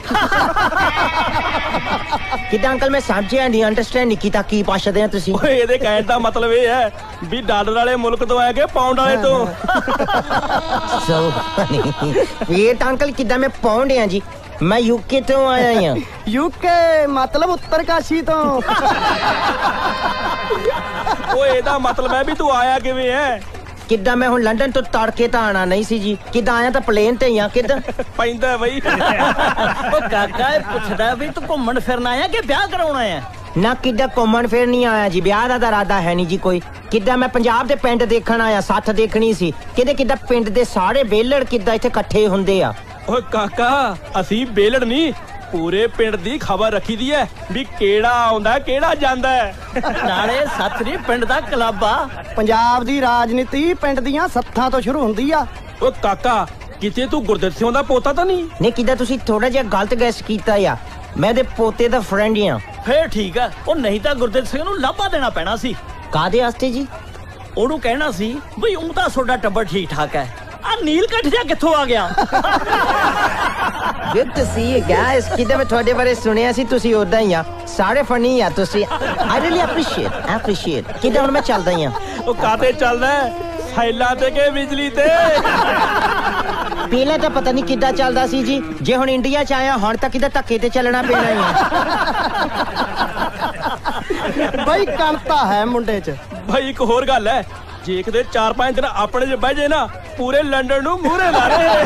ਕਿੱਦਾਂ ਅੰਕਲ ਮੈਂ ਸਮਝਿਆ ਨਹੀਂ ਅੰਡਰਸਟੈਂਡ ਨਹੀਂ ਕੀਤਾ ਕੀ ਪੁੱਛਦੇ ਆ ਤੁਸੀਂ ਓਏ ਇਹਦੇ ਕਹਿਣ ਦਾ ਮਤਲਬ ਇਹ ਹੈ ਵੀ ਡਾਲਰ ਵਾਲੇ ਮੁਲਕ ਤੋਂ ਆਇਆ ਕਿ ਪਾਉਂਡ ਵਾਲੇ ਤੋਂ ਸੋ ਇਹ ਤਾਂ ਅੰਕਲ ਕਿੱਦਾਂ ਮੈਂ ਪਾਉਂਡ ਆ ਜੀ ਮੈਂ ਯੂਕੇ ਤੋਂ ਆਇਆ ਹਾਂ ਯੂਕੇ ਮਤਲਬ ਉੱਤਰਕਾਸ਼ੀ ਤੋਂ ਓਏ ਇਹਦਾ ਮਤਲਬ ਹੈ ਵੀ ਤੂੰ ਆਇਆ ਕਿਵੇਂ ਹੈ ਕਿੱਦਾਂ ਮੈਂ ਹੁਣ ਲੰਡਨ ਤੋਂ ਤੜਕੇ ਤਾਂ ਆਣਾ ਨਹੀਂ ਸੀ ਜੀ ਕਿੱਦਾਂ ਆਇਆ ਤਾਂ ਪਲੇਨ ਤੇ ਹੀ ਆ ਕਿੱਦਾਂ ਪੈਂਦਾ ਬਈ ਉਹ ਕਾਕਾ ਇਹ ਪੁੱਛਦਾ ਵੀ ਤੂੰ ਘੁੰਮਣ ਫਿਰਨ ਆਇਆ ਕਿ ਵਿਆਹ ਕਰਾਉਣਾ ਆਇਆ ਨਾ ਕਿੱਦਾਂ ਘੁੰਮਣ ਫਿਰ ਨਹੀਂ ਆਇਆ ਜੀ ਵਿਆਹ ਦਾ ਤਾਂ ਇਰਾਦਾ ਹੈ ਨਹੀਂ ਜੀ ਕੋਈ ਕਿੱਦਾਂ ਮੈਂ ਪੰਜਾਬ ਦੇ ਪਿੰਡ ਦੇਖਣ ਆਇਆ ਸੱਥ ਦੇਖਣੀ ਸੀ ਕਿਤੇ ਕਿੱਦਾਂ ਪਿੰਡ ਦੇ ਸਾਰੇ ਬੇਲੜ ਕਿੱਦਾਂ ਇੱਥੇ ਇਕੱਠੇ ਹੁੰਦੇ ਆ ਓਏ ਕਾਕਾ ਅਸੀਂ ਬੇਲੜ ਨਹੀਂ ਪੂਰੇ ਪਿੰਡ ਦੀ ਖਬਰ ਰੱਖੀ ਦੀ ਐ ਵੀ ਕਿਹੜਾ ਆਉਂਦਾ ਕਿਹੜਾ ਜਾਂਦਾ ਨਾਲੇ ਸੱਥ ਨਹੀਂ ਪਿੰਡ ਦਾ ਕਲੱਬ ਆ ਪੰਜਾਬ ਦੀ ਰਾਜਨੀਤੀ ਪਿੰਡ ਦੀਆਂ ਸੱਥਾਂ ਤੋਂ ਸ਼ੁਰੂ ਹੁੰਦੀ ਆ ਓ ਕਾਕਾ ਕਿਤੇ ਤੂੰ ਗੁਰਦਿੱਤ ਸਿੰਘ ਦਾ ਪੋਤਾ ਤਾਂ ਨਹੀਂ ਨਹੀਂ ਕਿੱਦਾਂ ਤੁਸੀਂ ਥੋੜਾ ਜਿਹਾ ਗਲਤ ਗੈਸ ਕੀਤਾ ਆ ਮੈਂ ਦੇ ਪੋਤੇ ਦਾ ਫਰੈਂਡ ਆ ਫੇਰ ਠੀਕ ਆ ਉਹ ਨਹੀਂ ਤਾਂ ਗੁਰਦਿੱਤ ਸਿੰਘ ਨੂੰ ਲਾਭਾ ਦੇਣਾ ਪੈਣਾ ਸੀ ਕਾਦੇ ਵਾਸਤੇ ਜੀ ਉਹਨੂੰ ਕਹਿਣਾ ਸੀ ਬਈ ਉਹ ਤਾਂ ਤੁਹਾਡਾ ਟੱਬਰ ਠੀਕ ਠਾਕ ਹੈ ਆ ਨੀਲ ਕੱਠ ਜਾ ਕਿੱਥੋਂ ਆ ਗਿਆ good to see you guys ਕਿੱਦਾਂ ਮੈਂ ਤੁਹਾਡੇ ਬਾਰੇ ਸੁਣਿਆ ਸੀ ਤੁਸੀਂ ਉਦਾਂ ਹੀ ਆ ਸਾਰੇ ਫਨੀ ਆ ਤੁਸੀਂ ਆਈ ਰੀਲੀ ਐਪਰੀਸ਼ੀਏਟ ਐਪਰੀਸ਼ੀਏਟ ਕਿੱਦਾਂ ਹੁਣ ਮੈਂ ਚੱਲਦਾ ਹੀ ਆ ਉਹ ਕਾਤੇ ਚੱਲਦਾ ਸਾਈਲਾਂ ਤੇ ਕਿ ਬਿਜਲੀ ਤੇ ਪਹਿਲਾਂ ਤਾਂ ਪਤਾ ਨਹੀਂ ਕਿੱਦਾਂ ਚੱਲਦਾ ਸੀ ਜੀ ਜੇ ਹੁਣ ਇੰਡੀਆ ਚ ਆਇਆ ਹੁਣ ਤਾਂ ਕਿੱਦਾਂ ਧੱਕੇ ਤੇ ਚੱਲਣਾ ਪੈਣਾ ਹੀ ਆ ਬਈ ਕਣਤਾ ਹੈ ਮੁੰਡੇ ਚ ਭਾਈ ਇੱਕ ਹੋਰ ਗੱਲ ਹੈ ਜੇ ਕਿਤੇ ਚਾਰ ਪੰਜ ਦਿਨ ਆਪਣੇ ਚ ਬਹਿ ਜੇ ਨਾ ਪੂਰੇ ਲੰਡਨ ਨੂੰ ਮੂਹਰੇ ਲਾ ਰਹੇ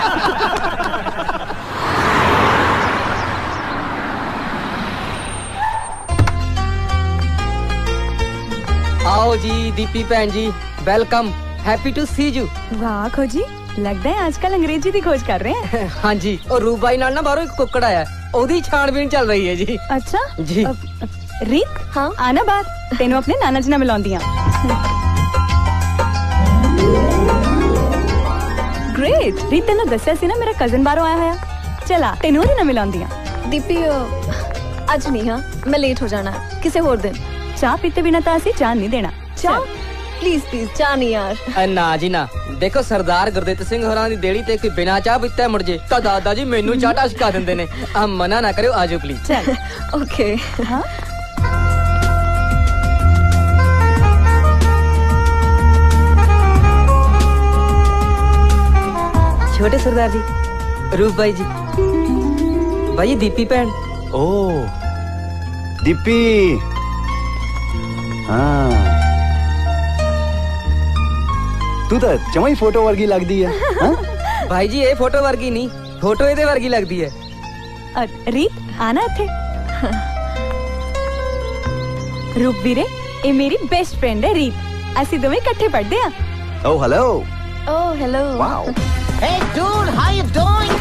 आओ जी दीपी भैन जी welcome happy to see you वाह खोजी लगता है आजकल अंग्रेजी की खोज कर रहे हैं हाँ जी और रूप भाई नाल ना बाहरों एक कुक्कड़ आया ओदी छानबीन चल रही है जी अच्छा जी अब, अब, रीत हाँ आना बात तेनों अपने नाना जी ना मिलाउंदियां ग्रेट रीत तेनों दस्या सी ना मेरा कजन बाहरों आया होया चला तेनों दी ना मिलाउंदियां दीपी आज नहीं हाँ मैं लेट हो जाना है किसी और दिन चाह पीते बिना तो असी चाह नहीं देना चाह प्लीज प्लीज चाह नहीं यार ना जी ना देखो सरदार गुरदित सिंह होरां दी देड़ी ते कोई बिना चाह पीता मुड़ जे तो दादा जी मेनू चाह टसका देंदे ने आ मना ना करियो आजो प्लीज चल ओके हाँ छोटे सरदार जी रूप भाई जी भाई दीपी भैन ओ दीपी हाँ तू तो जमा ही फोटो वर्गी लगदी है हाँ? भाई जी ये फोटो वर्गी नहीं फोटो ਇਹਦੇ वर्गी लगदी है रीत आना थे रूप वीरे ये मेरी बेस्ट फ्रेंड है रीत ਅਸੀਂ ਦੋਵੇਂ ਇਕੱਠੇ ਪੜ੍ਹਦੇ ਆ Oh hello Oh hello wow Hey dude how you doing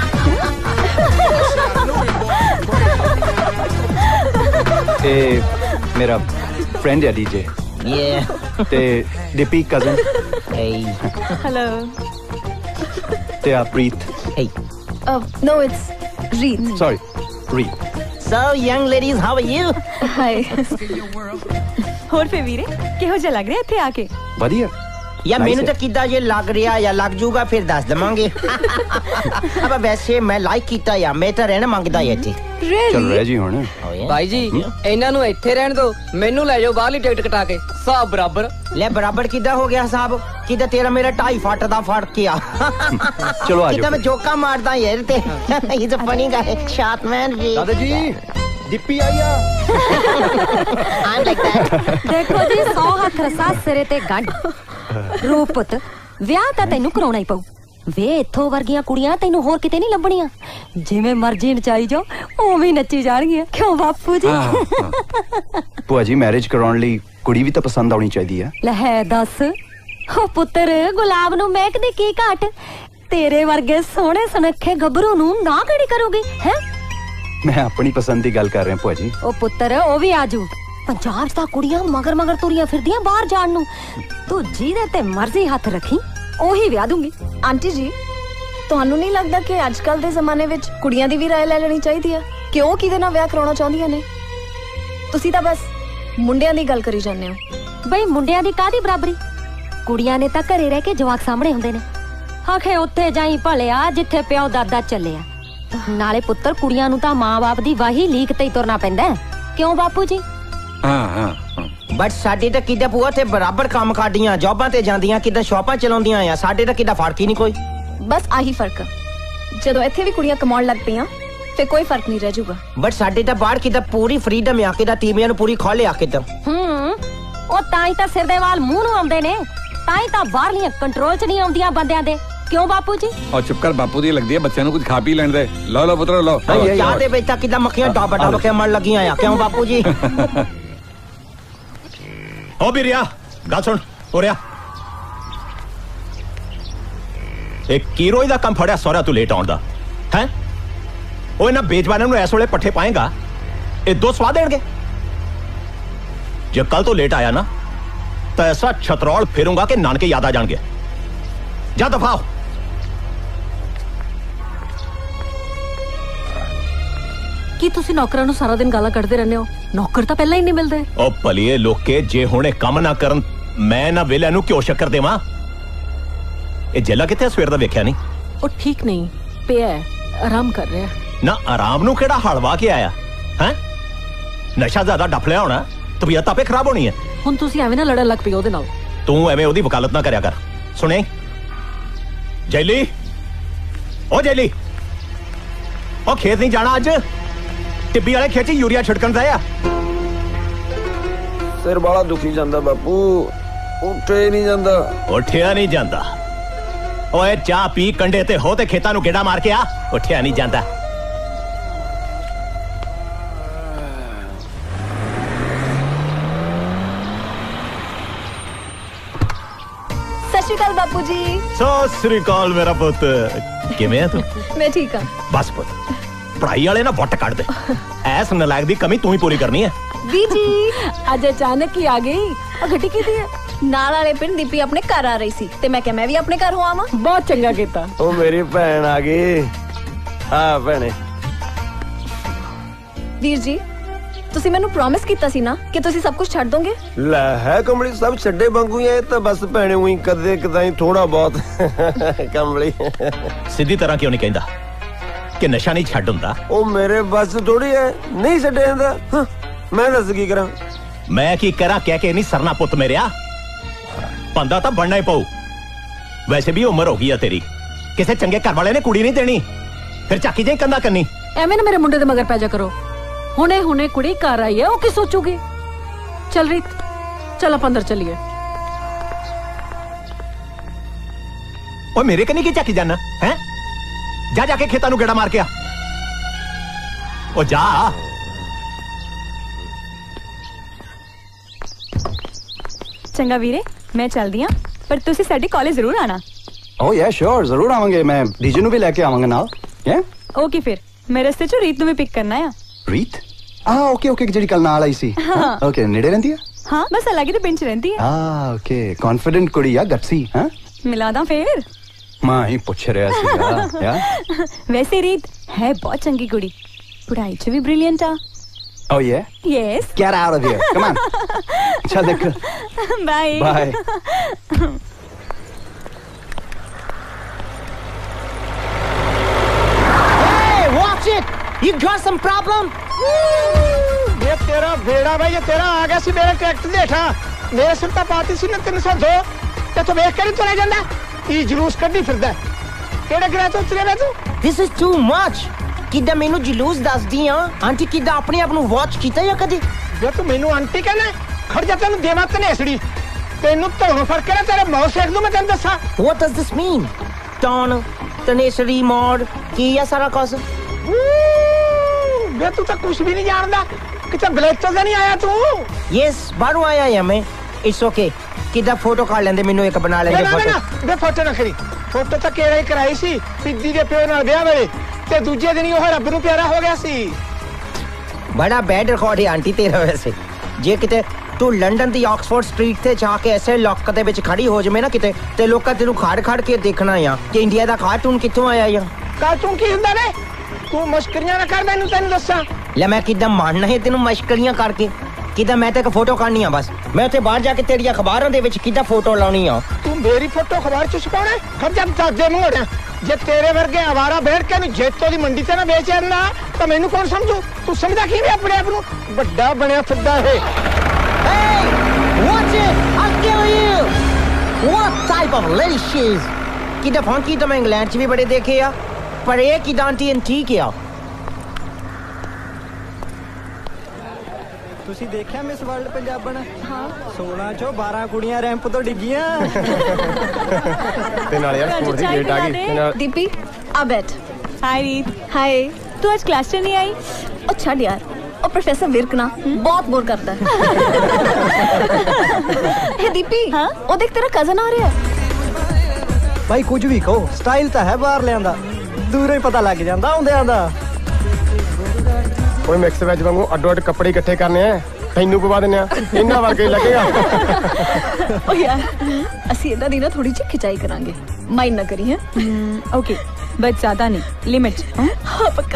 ए मेरा फ्रेंड है डीजे Yeah ते दीपी कजन Hey हेलो ते आप Preet Hey uh, No it's Reet sorry Preet So young ladies how are you Hi ਹੋਰ ਫੇ ਵੀਰੇ ਕਿਹੋ ਜਿਹਾ ਲੱਗ ਰਿਹਾ ਇੱਥੇ ਆ ਕੇ ਵਧੀਆ ਯਾ ਮੈਨੂੰ ਤਾਂ ਕਿੱਦਾਂ ਜੇ ਲੱਗ ਰਿਹਾ ਜਾਂ ਲੱਗ ਜੂਗਾ ਫਿਰ ਦੱਸ ਦਵਾਂਗੇ ਅਬ ਵੈਸੇ ਮੈਂ ਲਾਈਕ ਕੀਤਾ ਯਾ ਮੈਂ ਤਾਂ ਰਹਿਣਾ ਮੰਗਦਾ ਹੀ ਇੱਥੇ ਚੱਲ ਰਿਹਾ ਜੀ ਹੁਣ ਭਾਈ ਜੀ ਇਹਨਾਂ ਨੂੰ ਇੱਥੇ ਰਹਿਣ ਦਿਓ ਮੈਨੂੰ ਲੈ ਜਾਓ ਬਾਹਰਲੀ ਟਿਕਟ ਕਟਾ ਕੇ ਸਭ ਬਰਾਬਰ ਲੈ ਬਰਾਬਰ ਕਿੱਦਾਂ ਹੋ ਗਿਆ ਸਾਹਿਬ ਕਿੱਦਾਂ ਤੇਰਾ ਮੇਰਾ ਢਾਈ ਫੱਟ ਦਾ ਫੜ ਕੇ ਆ ਚਲੋ ਆ ਕਿੱਦਾਂ ਮੈਂ ਜਾਓ ਜੋਕਾ ਮਾਰਦਾ ਯਾਰ ਤੇ ਹੀ ਤਾਂ ਫਨੀ ਗਾਇ ਸ਼ਾਟ ਮੈਨ ਜੀ दादा जी दीपी आई आ I'm like that ਦੇਖੋ ਜੀ ਸੌ ਹੱਥ ਰਸਾ ਸਿਰੇ ਤੇ ਗੱਡ ਰੂਪ ਪੁੱਤ ਵਿਆਹ ਤਾਂ ਤੈਨੂੰ ਕਰਾਉਣਾ ਹੀ ਪਊ ਵੇ ਇੱਥੋਂ ਵਰਗੀਆਂ ਕੁੜੀਆਂ ਤੈਨੂੰ ਹੋਰ ਕਿਤੇ ਨਹੀਂ ਲੱਭਣੀਆਂ ਜਿਵੇਂ ਮਰਜ਼ੀ ਨਚਾਈ ਜਾਓ ਉਵੇਂ ਨੱਚੀ ਜਾਣਗੀਆਂ ਕਿਉਂ ਬਾਪੂ ਜੀ ਭੂਆ ਜੀ ਮੈਰਿਜ ਕਰਾਉਣ ਲਈ ਕੁੜੀ ਵੀ ਤਾਂ ਪਸੰਦ ਆਉਣੀ ਚਾਹੀਦੀ ਆ ਲੈ ਦੱਸ ਉਹ ਪੁੱਤਰ ਗੁਲਾਬ ਨੂੰ ਮਹਿਕਦੀ ਕੀ ਘਾਟ ਤੇਰੇ ਵਰਗੇ ਸੋਹਣੇ ਸੁਨੱਖੇ ਗੱਭਰੂ ਨੂੰ ਨਾ ਕਿਹੜੀ ਕਰੂਗੀ ਹੈ ਮੈਂ ਆਪਣੀ ਪਸੰਦ ਦੀ ਗੱਲ ਕਰ ਰਿਹਾ ਭੂਆ ਜੀ ਉਹ ਪੁੱਤਰ ਉਹ ਵੀ ਆਜੂ ਪੰਜਾਬ 'ਚ ਤਾਂ ਕੁੜੀਆਂ ਮਗਰ ਮਗਰ ਤੁਰੀਆਂ ਫਿਰਦੀਆਂ ਬਾਹਰ ਜਾਣ ਨੂੰ ਤੂੰ ਜਿਹਦੇ ਤੇ ਮਰਜ਼ੀ ਹੱਥ ਰੱਖੀ ਉਹੀ ਵਿਆਹ ਦੂੰਗੀ ਆਂਟੀ ਜੀ ਤੁਹਾਨੂੰ ਨਹੀਂ ਲੱਗਦਾ ਕਿ ਅੱਜ ਕੱਲ ਦੇ ਜ਼ਮਾਨੇ ਵਿੱਚ ਕੁੜੀਆਂ ਦੀ ਵੀ ਰਾਏ ਲੈ ਲੈਣੀ ਚਾਹੀਦੀ ਹੈ ਕਿਉਂ ਕਿਹਦੇ ਨਾਲ ਵਿਆਹ ਕਰਾਉਣਾ ਚਾਹੁੰਦੀਆਂ ਨੇ ਤੁਸੀਂ ਤਾਂ ਬਸ ਮੁੰਡਿਆਂ ਦੀ ਗੱਲ ਕਰੀ ਜਾਂਦੇ ਹੋ ਬਈ ਮੁੰਡਿਆਂ ਦੀ ਕਾਹਦੀ ਬਰਾਬਰੀ ਕੁੜੀਆਂ ਨੇ ਤਾਂ ਘਰੇ ਰਹਿ ਕੇ ਜਵਾਕ ਸਾਹਮਣੇ ਹੁੰਦੇ ਨੇ ਆਖੇ ਉੱਥੇ ਜਾਈ ਭਲਿਆ ਜਿੱਥੇ ਪਿਓ ਦਾਦਾ ਚੱਲਿਆ ਨਾਲੇ ਪੁੱਤਰ ਕੁੜੀਆਂ ਨੂੰ ਤਾਂ ਮਾਂ-ਬਾਪ ਦੀ ਵਾਹੀ ਲੀਕ ਤੇ ਹੀ ਤੁਰਨਾ ਪੈਂਦਾ ਕਿਉਂ ਬਾਪੂ ਜੀ ਹਾਂ ਹਾਂ ਬਟ ਸਾਡੇ ਤਾਂ ਕਿੱਦਾਂ ਪੂਆ ਤੇ ਬਰਾਬਰ ਕੰਮ ਕਰਦੀਆਂ ਜੌਬਾਂ ਤੇ ਜਾਂਦੀਆਂ ਕਿੱਦਾਂ ਸ਼ਾਪਾਂ ਚਲਾਉਂਦੀਆਂ ਆ ਸਾਡੇ ਤਾਂ ਕਿੱਦਾਂ ਫਰਕ ਹੀ ਨਹੀਂ ਕੋਈ ਬਸ ਆਹੀ ਫਰਕ ਆ ਜਦੋਂ ਇੱਥੇ ਵੀ ਕੁੜੀਆਂ ਕਮਾਉਣ ਲੱਗ ਪਈਆਂ ਫੇ ਕੋਈ ਫਰਕ ਨਹੀਂ ਰਹਿ ਜਾਊਗਾ ਬਟ ਸਾਡੇ ਤਾਂ ਬਾਹਰ ਕਿੱਦਾਂ ਪੂਰੀ ਫਰੀडम ਆ ਕਿੱਦਾਂ ਤੀਵੀਆਂ ਨੂੰ ਪੂਰੀ ਖੋਲੇ ਆ ਕਿੱਦਾਂ ਹੂੰ ਉਹ ਤਾਂ ਹੀ ਤਾਂ ਸਿਰ ਦੇ ਵਾਲ ਮੂੰਹ ਨੂੰ ਆਉਂਦੇ ਨੇ ताई तां बाहरलियां कंट्रोल च नहीं आउंदियां बंदियां दे क्यों बापू जी और चुप कर बापू दी लगदी है बच्चों को कुछ खा पी लेने दे लो लो पुत्र लो चाह दे बेटा किदा मक्खियां डब डब के मर लगी आया क्यों बापू जी ओ बिरिया गल सुन ओरिया एक कीरोई दा काम फड़िया सोहरा तू लेट आउंदा हैं ओ इना बेजवानां नूं इस वेले पट्ठे पाएगा ए दो सवा देणगे जे कल तो लेट आया ना तो ऐसा छतरौल फेरूंगा कि नानके याद आ जाएंगे जा दफा ਕੀ ਤੁਸੀਂ ਨੌਕਰਾਂ ਨੂੰ ਸਾਰਾ ਦਿਨ ਗਾਲਾਂ ਕੱਢਦੇ ਰਹਿੰਦੇ ਹੋ ਨੌਕਰ ਤਾਂ ਪਹਿਲਾਂ ਹੀ ਨਹੀਂ ਮਿਲਦੇ ਓ ਭਲੀਏ ਲੋਕੇ ਜੇ ਹੁਣੇ ਕੰਮ ਨਾ ਕਰਨ ਮੈਂ ਨਾ ਵੇਲੇ ਨੂੰ ਕਿਉਂ ਸ਼ੱਕਰ ਦੇਵਾਂ ਇਹ ਜੇਲਾ ਕਿੱਥੇ ਸਵੇਰ ਦਾ ਵੇਖਿਆ ਨਹੀਂ ਉਹ ਠੀਕ ਨਹੀਂ ਪਿਆ ਆਰਾਮ ਕਰ ਰਿਹਾ ਨਾ ਆਰਾਮ ਨੂੰ ਕਿਹੜਾ ਹਲਵਾ ਕੇ ਆਇਆ ਹੈ ਨਸ਼ਾ ਜ਼ਿਆਦਾ ਡੱਫ ਲਿਆ ਹੋਣਾ ਤਬੀਅਤ ਆਪੇ ਖਰਾਬ ਹੋਣੀ ਹੈ ਹੁਣ ਤੁਸੀਂ ਐਵੇਂ ਨਾ ਲੜਨ ਲੱਗ ਪਈ ਉਹਦੇ ਨਾਲ ਤੂੰ ਐਵੇਂ ਉਹਦੀ ਵਕਾਲਤ ਨਾ ਕਰਿਆ ਕਰ ਸੁਣੇ ਜੈਲੀ ਓ ਜੈਲੀ ਉਹ ਖੇਤ ਨਹੀਂ ਜਾਣਾ ਅੱਜ ਟਿੱਬੀ ਵਾਲੇ ਖੇਤ 'ਚ ਯੂਰੀਆ ਛਿੜਕਣ ਦਾ ਆ ਸਿਰ ਬਾਲਾ ਦੁਖੀ ਜਾਂਦਾ ਬਾਪੂ ਉੱਠੇ ਨਹੀਂ ਜਾਂਦਾ ਉੱਠਿਆ ਨਹੀਂ ਜਾਂਦਾ ਓਏ ਚਾਹ ਪੀ ਕੰਡੇ ਤੇ ਹੋ ਤੇ ਖੇਤਾਂ ਨੂੰ ਗੇੜਾ ਮਾਰ ਕੇ ਆ ਉੱਠਿਆ ਨਹੀਂ ਜਾਂਦਾ ਸਤਿ ਸ਼੍ਰੀ ਅਕਾਲ ਬਾਪੂ ਜੀ ਸਤਿ ਸ਼੍ਰੀ ਅਕਾਲ ਮੇਰਾ ਪੁੱਤ ਕਿਵੇਂ ਆ ਤੂੰ ਮੈਂ ਠੀਕ ਹਾਂ ਬਸ ਪੁੱਤ ਪੜਾਈ ਵਾਲੇ ਨਾ ਵੱਟ ਕੱਢ ਦੇ ਐਸ ਨਲਾਇਕ ਦੀ ਕਮੀ ਤੂੰ ਹੀ ਪੂਰੀ ਕਰਨੀ ਹੈ ਬੀਜੀ ਅੱਜ ਅਚਾਨਕ ਹੀ ਆ ਗਈ ਆ ਗੱਡੀ ਕਿਹਦੀ ਹੈ ਨਾਲ ਵਾਲੇ ਪਿੰਡ ਦੀਪੀ ਆਪਣੇ ਘਰ ਆ ਰਹੀ ਸੀ ਤੇ ਮੈਂ ਕਿਹਾ ਮੈਂ ਵੀ ਆਪਣੇ ਘਰ ਹੋ ਆਵਾਂ ਬਹੁਤ ਚੰਗਾ ਕੀਤਾ ਉਹ ਮੇਰੀ ਭੈਣ ਆ ਗਈ ਆ ਭੈਣੇ ਵੀਰ ਜੀ ਤੁਸੀਂ ਮੈਨੂੰ ਪ੍ਰੋਮਿਸ ਕੀਤਾ ਸੀ ਨਾ ਕਿ ਤੁਸੀਂ ਸਭ ਕੁਝ ਛੱਡ ਦੋਗੇ ਲੈ ਹੈ ਕਮਲੀ ਸਭ ਛੱਡੇ ਵਾਂਗੂ ਐ ਤਾਂ ਬਸ ਭੈਣੇ ਉਹੀ ਕਦੇ ਕਦਾਈ ਥੋੜਾ ਬਹੁਤ ਕਮਲੀ ਸਿੱਧੀ ਤਰ੍ਹਾਂ ਕਿਉਂ ਨਹੀਂ ਕਹਿੰਦਾ ਕਿ ਨਸ਼ਾ ਨਹੀਂ ਛੱਡ ਹੁੰਦਾ ਉਹ ਮੇਰੇ ਬਸ ਥੋੜੀ ਐ ਨਹੀਂ ਛੱਡਿਆ ਜਾਂਦਾ ਮੈਂ ਦੱਸ ਕੀ ਕਰਾਂ ਮੈਂ ਕੀ ਕਰਾਂ ਕਹਿ ਕੇ ਨਹੀਂ ਸਰਨਾ ਪੁੱਤ ਮੇਰਿਆ ਬੰਦਾ ਤਾਂ ਬਣਨਾ ਹੀ ਪਊ ਵੈਸੇ ਵੀ ਉਮਰ ਹੋ ਗਈ ਆ ਤੇਰੀ ਕਿਸੇ ਚੰਗੇ ਘਰ ਵਾਲੇ ਨੇ ਕੁੜੀ ਨਹੀਂ ਦੇਣੀ ਫਿਰ ਚੱਕੀ ਜਾਈ ਕੰਦਾ ਕੰਨੀ ਐਵੇਂ ਨਾ ਮੇਰੇ ਮੁੰਡੇ ਦੇ ਮਗਰ ਪੈ ਜਾ ਕਰੋ ਹੁਣੇ ਹੁਣੇ ਕੁੜੀ ਘਰ ਆਈ ਹੈ ਉਹ ਕੀ ਸੋਚੂਗੀ ਚੱਲ ਰੀਤ ਚੱਲ ਆਪਾਂ ਅੰਦਰ ਚੱਲੀਏ ਓਏ ਮੇਰੇ ਕਨੀ ਕੀ ਚੱਕੀ ਜਾਣਾ ਹੈ ਜਾ ਜਾ ਕੇ ਖੇਤਾਂ ਨੂੰ ਗੇੜਾ ਮਾਰ ਕੇ ਆ ਉਹ ਜਾ ਚੰਗਾ ਵੀਰੇ ਮੈਂ ਚੱਲਦੀ ਆਂ ਪਰ ਤੁਸੀਂ ਸਾਡੇ ਕਾਲਜ ਜ਼ਰੂਰ ਆਣਾ ਓ ਯਾ ਸ਼ੋਰ ਜ਼ਰੂਰ ਆਵਾਂਗੇ ਮੈਂ ਡੀਜੇ ਨੂੰ ਵੀ ਲੈ ਕੇ ਆਵਾਂਗਾ ਨਾਲ ਯਾ ਓਕੇ ਫਿਰ ਮੈਂ ਰਸਤੇ 'ਚ ਰੀਤ ਨੂੰ ਵੀ ਪਿਕ ਕਰਨਾ ਆ ਰੀਤ ਆ ਓਕੇ ਓਕੇ ਜਿਹੜੀ ਕੱਲ ਨਾਲ ਆਈ ਸੀ ਓਕੇ ਨੇੜੇ ਰਹਿੰਦੀ ਆ ਹਾਂ ਬਸ ਅਲੱਗ ਦੇ ਪਿੰਡ 'ਚ ਰਹਿੰਦੀ ਆ ਆ ਓਕੇ ਕੌਨਫੀਡੈਂਟ ਕੁੜੀ ਆ ਗੱਟਸੀ ਹਾਂ ਮਿਲਾਦਾ ਫੇਰ ਮੈਂ ਹੀ ਪੁੱਛ ਰਿਹਾ ਸੀ ਯਾ ਵੈਸੇ ਰੀਤ ਹੈ ਬਹੁਤ ਚੰਗੀ ਕੁੜੀ ਪੜ੍ਹਾਈ 'ਚ ਵੀ ਬ੍ਰਿਲੀਅੰਟ ਆ Oh yeah? Yes. Get out of here. Come on. Chal dekh. Bye. Bye. Hey, watch it. You got some problem? ये तेरा बेड़ा भाई ये तेरा आ गया सी मेरे ट्रैक्टर देखा मेरे सिर ता पाती सी ना तीन सौ दो ते तू वेख के नहीं तुरे जांदा ई जुलूस कड्डी फिरदा केड़े ग्रह तो उतरे वे तू This is too much. ਕਿਦਾਂ ਮੈਨੂੰ ਜਲੂਸ ਦੱਸਦੀ ਆ ਆਂਟੀ ਕਿਦਾਂ ਆਪਣੇ ਆਪ ਨੂੰ ਵਾਚ ਕੀਤਾ ਜਾਂ ਕਦੇ ਜੇ ਤੂੰ ਮੈਨੂੰ ਆਂਟੀ ਕਹਿੰਦਾ ਖੜ ਜਾ ਤੈਨੂੰ ਦੇਵਾਂ ਤਨੇਸੜੀ ਤੈਨੂੰ ਧੌਣ ਫੜ ਕੇ ਨਾ ਤੇਰੇ ਮੌਤ ਸੇਕ ਦੂੰ ਮੈਂ ਤੈਨੂੰ ਦੱਸਾਂ What does this mean? ਟੌਣ ਤਨੇਸੜੀ ਮੋੜ ਕੀ ਆ ਸਾਰਾ ਕੁਝ ਵੇ ਤੂੰ ਤਾਂ ਕੁਝ ਵੀ ਨਹੀਂ ਜਾਣਦਾ ਕਿਤੇ ਗਲੇਚਰ ਤੇ ਨਹੀਂ ਆਇਆ ਤੂੰ ਯੈਸ ਬਾਹਰੋਂ ਆਇਆ ਆ ਮੈਂ ਇਟਸ ਓਕੇ ਕਿਦਾਂ ਫੋਟੋ ਕਾਲ ਲੈਂਦੇ ਮੈਨੂੰ ਇੱਕ ਬਣਾ ਲੈਂਦੇ ਫੋਟੋ ਵੇ ਫੋਟੋ ਨਾ ਕਰੀ ਫੋਟੋ ਤਾਂ ਕਿਹੜਾ ਹੀ ਕਰਾਈ ਸੀ ਪਿੱਦੀ ਦੇ ਪਿਓ ਨਾਲ ਵਿਆਹ ਵੇਲੇ ਤੇ ਦੂਜੇ ਦਿਨ ਹੀ ਉਹ ਰੱਬ ਨੂੰ ਪਿਆਰਾ ਹੋ ਗਿਆ ਸੀ ਬੜਾ ਬੈਡ ਰਿਕਾਰਡ ਹੈ ਆਂਟੀ ਤੇਰਾ ਵੈਸੇ ਜੇ ਕਿਤੇ ਤੂੰ ਲੰਡਨ ਦੀ ਆਕਸਫੋਰਡ ਸਟਰੀਟ ਤੇ ਜਾ ਕੇ ਐਸੇ ਲੋਕ ਦੇ ਵਿੱਚ ਖੜੀ ਹੋ ਜਵੇਂ ਨਾ ਕਿਤੇ ਤੇ ਲੋਕਾਂ ਤੈਨੂੰ ਖੜ ਖੜ ਕੇ ਦੇਖਣਾ ਆ ਕਿ ਇੰਡੀਆ ਦਾ ਕਾਰਟੂਨ ਕਿੱਥੋਂ ਆਇਆ ਆ ਕਾਰਟੂਨ ਕੀ ਹੁੰਦਾ ਵੇ ਤੂੰ ਮਸ਼ਕਰੀਆਂ ਨਾ ਕਰ ਮੈਨੂੰ ਤੈਨੂੰ ਦੱਸਾਂ ਲੈ ਮੈਂ ਕਿਦਾਂ ਮੰਨਣਾ ਹੈ ਤੈਨੂੰ ਮਸ਼ਕਰੀਆਂ ਕਰਕੇ ਕਿਦਾਂ ਮੈਂ ਤੇ ਇੱਕ ਫੋਟੋ ਕਾਢਣੀ ਆ ਬਸ ਮੈਂ ਉੱਥੇ ਬਾਹਰ ਜਾ ਕੇ ਤੇਰੀ ਅਖਬਾਰਾਂ ਦੇ ਵਿੱਚ ਕਿਦਾਂ ਫੋਟੋ ਲਾਉਣੀ ਆ ਤੂੰ ਮੇਰੀ ਫੋਟੋ ਅਖਬਾਰ ਚ ਛਪਾਉਣਾ ਖੜ ਜਾ ਦਾਦੇ ਮੂੰਹ ਹੋਣਾ ਜੇ ਤੇਰੇ ਵਰਗੇ ਆਵਾਰਾ ਬੈਠ ਕੇ ਨੂੰ ਜੇਤੋ ਦੀ ਮੰਡੀ ਤੇ ਨਾ ਵੇਚ ਆਂਦਾ ਤਾਂ ਮੈਨੂੰ ਕੌਣ ਸਮਝੂ ਤੂੰ ਸਮਝਦਾ ਕਿਵੇਂ ਆਪਣੇ ਆਪ ਨੂੰ ਵੱਡਾ ਬਣਿਆ ਫਿਰਦਾ ਹੈ Hey, watch it! I'll kill you! What type of lady she is? ਕਿਦਾਂ ਫੰਕੀ ਤਾਂ ਮੈਂ ਇੰਗਲੈਂਡ ਚ ਵੀ ਬੜੇ ਦੇਖੇ ਆ ਪਰ ਇਹ ਕਿਦਾਂ ਆਂਟੀ ਐਂਟੀਕ ਆ ਤੁਸੀਂ ਦੇਖਿਆ ਮਿਸ ਵਰਲਡ ਪੰਜਾਬਣ? ਹਾਂ ਸੋਲਾਂ ਚੋਂ ਬਾਰਾਂ ਕੁੜੀਆਂ ਰੈਂਪ ਤੋਂ ਡਿੱਗੀਆਂ। ਤੇ ਨਾਲ ਯਾਰ ਸਕੂਲ ਦੀ ਗੇਟ ਆ ਗਈ ਤੇ ਨਾਲ दीपी आ बैठ। हाय रीत। हाय। तू आज क्लास से नहीं आई? ओ छड़ यार, ओ प्रोफेसर विर्क ना बहुत बोर करता है। हे दीपी, हाँ? ओ देख तेरा कजन आ रहा है। भाई कुछ भी कहो, स्टाइल तो है बाहर लियांदा, दूरों ही पता लग जांदा आउंदियां दा। ओए मिक्स वेज वांगू अड्डो अड्ड कपड़े इकट्ठे करने हैं, तैनू पवा दिंने आ, इन्ना वर्गे लगेगा। ओ यार, ਅਸੀਂ ਇਦਾਂ ਦੀ ਨਾ ਥੋੜੀ ਜਿਹੀ ਖਿਚਾਈ ਕਰਾਂਗੇ, ਮਾਈਂਡ ਨਾ ਕਰੀ ਹੈ। ओके बट ज्यादा नहीं, लिमिट। हाँ पक्का।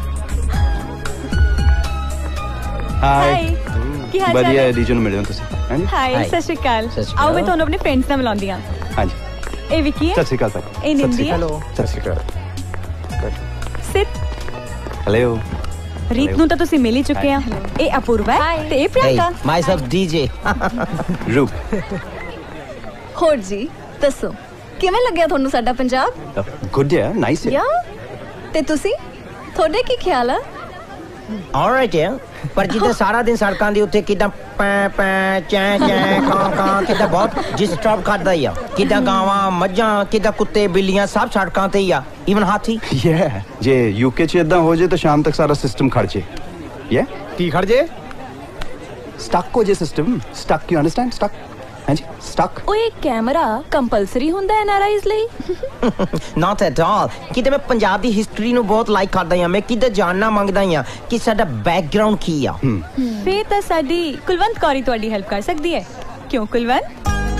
हाय ਕੀ ਹਾਲ ਚਾਲ ਵਧੀਆ ਹੈ? ਰੀਜਨ ਮਿਲਿਓ ਤੁਸੀਂ। ਹਾਂਜੀ ਹਾਈ ਸਤਿ ਸ਼੍ਰੀ ਅਕਾਲ। ਆਓ ਮੈਂ ਤੁਹਾਨੂੰ ਆਪਣੇ ਫਰੈਂਡਸ ਨਾਲ ਮਿਲਾਉਂਦੀ ਹਾਂ। ਹਾਂਜੀ ਇਹ ਵਿੱਕੀ ਹੈ। ਸਤਿ ਸ਼੍ਰੀ ਅਕਾਲ ਭਾਈ। ਇਹ ਨਿੰਦੀ ਹੈ। ਹੈਲੋ ਸਤਿ ਸ਼੍ਰੀ ਅਕਾਲ। ਸਿਟ। ਹੈਲੋ ਰੀਤ ਨੂੰ ਤਾਂ ਤੁਸੀਂ ਮਿਲ ਹੀ ਚੁੱਕੇ ਆ। ਇਹ ਅਪੂਰਵਾ ਹੈ ਤੇ ਇਹ ਪ੍ਰਿਯੰਕਾ। ਮਾਈਸੈਲਫ ਡੀਜੇ ਰੂਪ। ਹੋਰ ਜੀ ਦੱਸੋ ਕਿਵੇਂ ਲੱਗਿਆ ਤੁਹਾਨੂੰ ਸਾਡਾ ਪੰਜਾਬ? ਗੁੱਡ ਹੈ, ਨਾਈਸ ਹੈ। ਯਾ ਤੇ ਤੁਸੀਂ ਤੁਹਾਡੇ ਕੀ ਖਿਆਲ ਆ? ਆਲਰਾਈਟ ਹੈ, ਪਰ ਜਿੱਦਾਂ ਸਾਰਾ ਦਿਨ ਸੜਕਾਂ ਦੇ ਉੱਤੇ ਕਿਦਾਂ ਪੈ ਪੈ ਚੈ ਚੈ ਕਾਂ ਕਾਂ ਕਿਦਾਂ ਬਹੁਤ ਡਿਸਟਰਬ ਕਰਦਾ ਹੀ ਆ। ਕਿਦਾਂ ਗਾਵਾਂ ਮੱਝਾਂ ਕਿਦਾਂ ਕੁੱਤੇ ਬਿੱਲੀਆਂ ਸਭ ਸੜਕਾਂ ਤੇ ਹੀ ਆ, ਈਵਨ ਹਾਥੀ। ਯਾ ਜੇ ਯੂਕੇ ਚ ਇਦਾਂ ਹੋ ਜੇ ਤਾਂ ਸ਼ਾਮ ਤੱਕ ਸਾਰਾ ਸਿਸਟਮ ਖੜ ਜੇ। ਯਾ ਕੀ ਖੜ ਜੇ? ਸਟਕ ਹੋ ਜੇ system. Stuck, you understand? Stuck. ਹਾਂਜੀ ਸਟਕ। ਓਏ ਕੈਮਰਾ ਕੰਪਲਸਰੀ ਹੁੰਦਾ ਐਨ ਆਰ ਆਈਜ਼ ਲਈ? Not at all. ਕਿਤੇ ਮੈਂ ਪੰਜਾਬ ਦੀ ਹਿਸਟਰੀ ਨੂੰ ਬਹੁਤ ਲਾਈਕ ਕਰਦਾ ਹਾਂ, ਮੈਂ ਕਿਤੇ ਜਾਣਨਾ ਮੰਗਦਾ ਹਾਂ ਕਿ ਸਾਡਾ ਬੈਕਗ੍ਰਾਉਂਡ ਕੀ ਆ। ਫੇਰ ਤਾਂ ਸਾਡੀ ਕੁਲਵੰਤ ਕੌਰੀ ਤੁਹਾਡੀ ਹੈਲਪ ਕਰ ਸਕਦੀ ਹੈ। ਕਿਉਂ ਕੁਲਵੰਤ?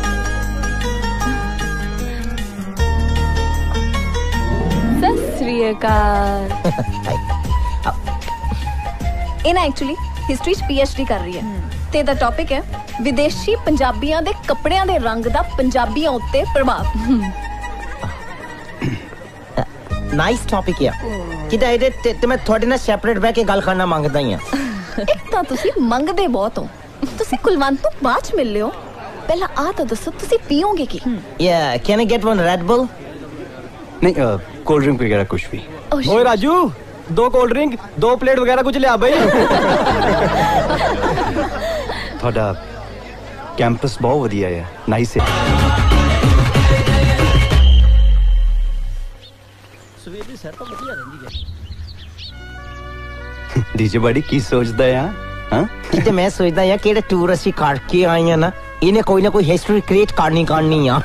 ਸਤਿ ਸ੍ਰੀ ਅਕਾਲ। ਇਹ ਨਾ ਐਕਚੁਅਲੀ ਹਿਸਟਰੀ ਚ ਪੀ ਐਚ ਡੀ ਕਰ ਰਹੀ ਹੈ ਤੇ ਦਾ ਟੌਪਿਕ ਹੈ ਵਿਦੇਸ਼ੀ ਪੰਜਾਬੀਆਂ ਦੇ ਕੱਪੜਿਆਂ ਦੇ ਰੰਗ ਦਾ ਪੰਜਾਬੀਆਂ ਉੱਤੇ ਪ੍ਰਭਾਵ। ਨਾਈਸ ਟੌਪਿਕ ਆ। ਕਿਦਾਂ ਇਹਦੇ ਤੇ ਤੇ ਮੈਂ ਤੁਹਾਡੇ ਨਾਲ ਸੈਪਰੇਟ ਬਹਿ ਕੇ ਗੱਲ ਕਰਨਾ ਮੰਗਦਾ ਹਾਂ। ਇੱਕ ਤਾਂ ਤੁਸੀਂ ਮੰਗਦੇ ਬਹੁਤ ਹੋ, ਤੁਸੀਂ ਕੁਲਵੰਤ ਨੂੰ ਬਾਅਦ ਚ ਮਿਲ ਲਿਓ, ਪਹਿਲਾਂ ਆ ਤਾਂ ਦੱਸੋ ਤੁਸੀਂ ਪੀਓਗੇ ਕੀ? Yeah can I get one Red Bull? ਨਹੀਂ ਕੋਲਡ ਡਰਿੰਕ ਵਗੈरह ਕੁਝ ਵੀ। ਓਏ ਰਾਜੂ ਦੋ ਕੋਲਡ ਡਰਿੰਕ ਦੋ ਪਲੇਟ ਵਗੈरह ਕੁਝ ਲਿਆ ਬਈ। ਤੁਹਾਡਾ ਕੈਂਪਸ ਬਹੁਤ ਵਧੀਆ ਹੈ, ਨਾਈਸ ਹੈ। ਸਵੇਰ ਦੀ ਸੈਰ ਤਾਂ ਵਧੀਆ ਰਹਿੰਦੀ ਹੈ। ਡੀਜੇ ਬਾਡੀ ਕੀ ਸੋਚਦਾ ਆ? ਹਾਂ ਕਿਤੇ ਮੈਂ ਸੋਚਦਾ ਆ ਕਿਹੜੇ ਟੂਰ ਅਸੀਂ ਕਰਕੇ ਆਏ ਆ ਨਾ, ਇਹਨੇ ਕੋਈ ਨਾ ਕੋਈ ਹਿਸਟਰੀ ਕ੍ਰੀਏਟ ਕਰਨੀ ਕਰਨੀ ਆ।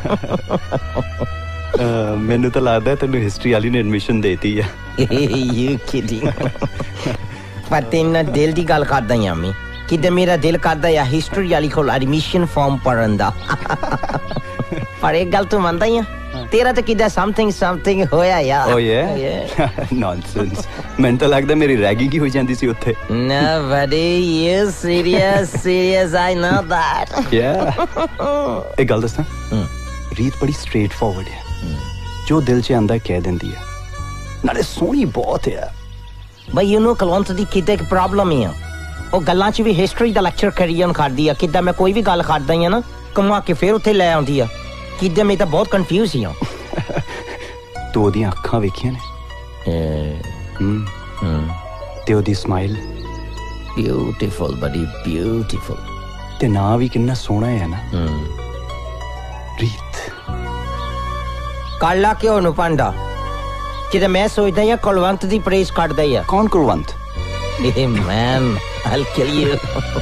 ਮੈਨੂੰ ਤਾਂ ਲੱਗਦਾ ਤੈਨੂੰ ਹਿਸਟਰੀ ਵਾਲੀ ਨੇ ਐਡਮਿਸ਼ਨ ਦੇਤੀ ਆ। You kidding. ਪਰ ਤੈਨੂੰ ਦਿਲ ਦੀ ਗੱਲ ਕਰਦਾ ਆ ਮੈਂ, ਕਿਤੇ ਮੇਰਾ ਦਿਲ ਕਰਦਾ ਆ ਹਿਸਟਰੀ ਵਾਲੀ ਕੋਲ ਐਡਮਿਸ਼ਨ ਫਾਰਮ ਭਰਨ ਦਾ। ਪਰ ਇੱਕ ਗੱਲ ਤੂੰ ਮੰਨਦਾ ਹੀ ਆ, ਤੇਰਾ ਤਾਂ ਕਿਦਾਂ ਸਮਥਿੰਗ ਸਮਥਿੰਗ ਹੋਇਆ ਯਾਰ। ਓ ਯਾ ਨੌਨਸੈਂਸ। ਮੈਨੂੰ ਤਾਂ ਲੱਗਦਾ ਮੇਰੀ ਰੈਗਿੰਗ ਹੀ ਹੋਈ ਜਾਂਦੀ ਸੀ ਉੱਥੇ। No buddy, you serious serious I know that। ਯਾ ਇੱਕ ਗੱਲ ਦੱਸਾਂ, ਰੀਤ ਬੜੀ ਸਟ੍ਰੇਟ ਫਾਰਵਰਡ ਹੈ, ਜੋ ਦਿਲ 'ਚ ਆਂਦਾ ਕਹਿ ਦਿੰਦੀ ਹੈ, ਨਾਲੇ ਸੋਹਣੀ ਬਹੁਤ ਹੈ। ਬਈ ਯੂ ਨੋ ਕੁਲਵੰਤ ਦੀ ਕਿਤੇ ਇੱਕ ਪ੍ਰੋਬਲਮ ਹੀ ਆ, ਉਹ ਗੱਲਾਂ 'ਚ ਵੀ ਹਿਸਟਰੀ ਦਾ ਲੈਕਚਰ ਕਰੀਅਨ ਕਰਦੀ ਆ। ਕਿੱਦਾਂ ਮੈਂ ਕੋਈ ਵੀ ਗੱਲ ਕਰਦਾ ਹੀ ਆ ਨਾ, ਕਮਾ ਕੇ ਫੇਰ ਉੱਥੇ ਲੈ ਆਉਂਦੀ ਆ। ਕਿੱਦਾਂ ਮੈਂ ਤਾਂ ਬਹੁਤ ਕਨਫਿਊਜ਼ ਹੀ ਆ। ਤੂੰ ਉਹਦੀਆਂ ਅੱਖਾਂ ਵੇਖੀਆਂ ਨੇ? ਹਮ ਤੇ ਉਹਦੀ ਸਮਾਈਲ ਬਿਊਟੀਫੁਲ ਬੜੀ ਬਿਊਟੀਫੁਲ, ਤੇ ਨਾਂ ਵੀ ਕਿੰਨਾ ਸੋਹਣਾ ਹੈ ਨਾ, ਰੀਤ। ਕਾਲਾ ਕਿਉਂ ਨੂੰ ਪਾਂਡਾ? ਕਿਤੇ ਮੈਂ ਸੋਚਦਾ ਆ ਕੁਲਵੰਤ ਦੀ ਪ੍ਰੇਸ ਕੱਢਦਾ ਆ। ਕੌਣ Kulwant? Hey man, I'll kill you.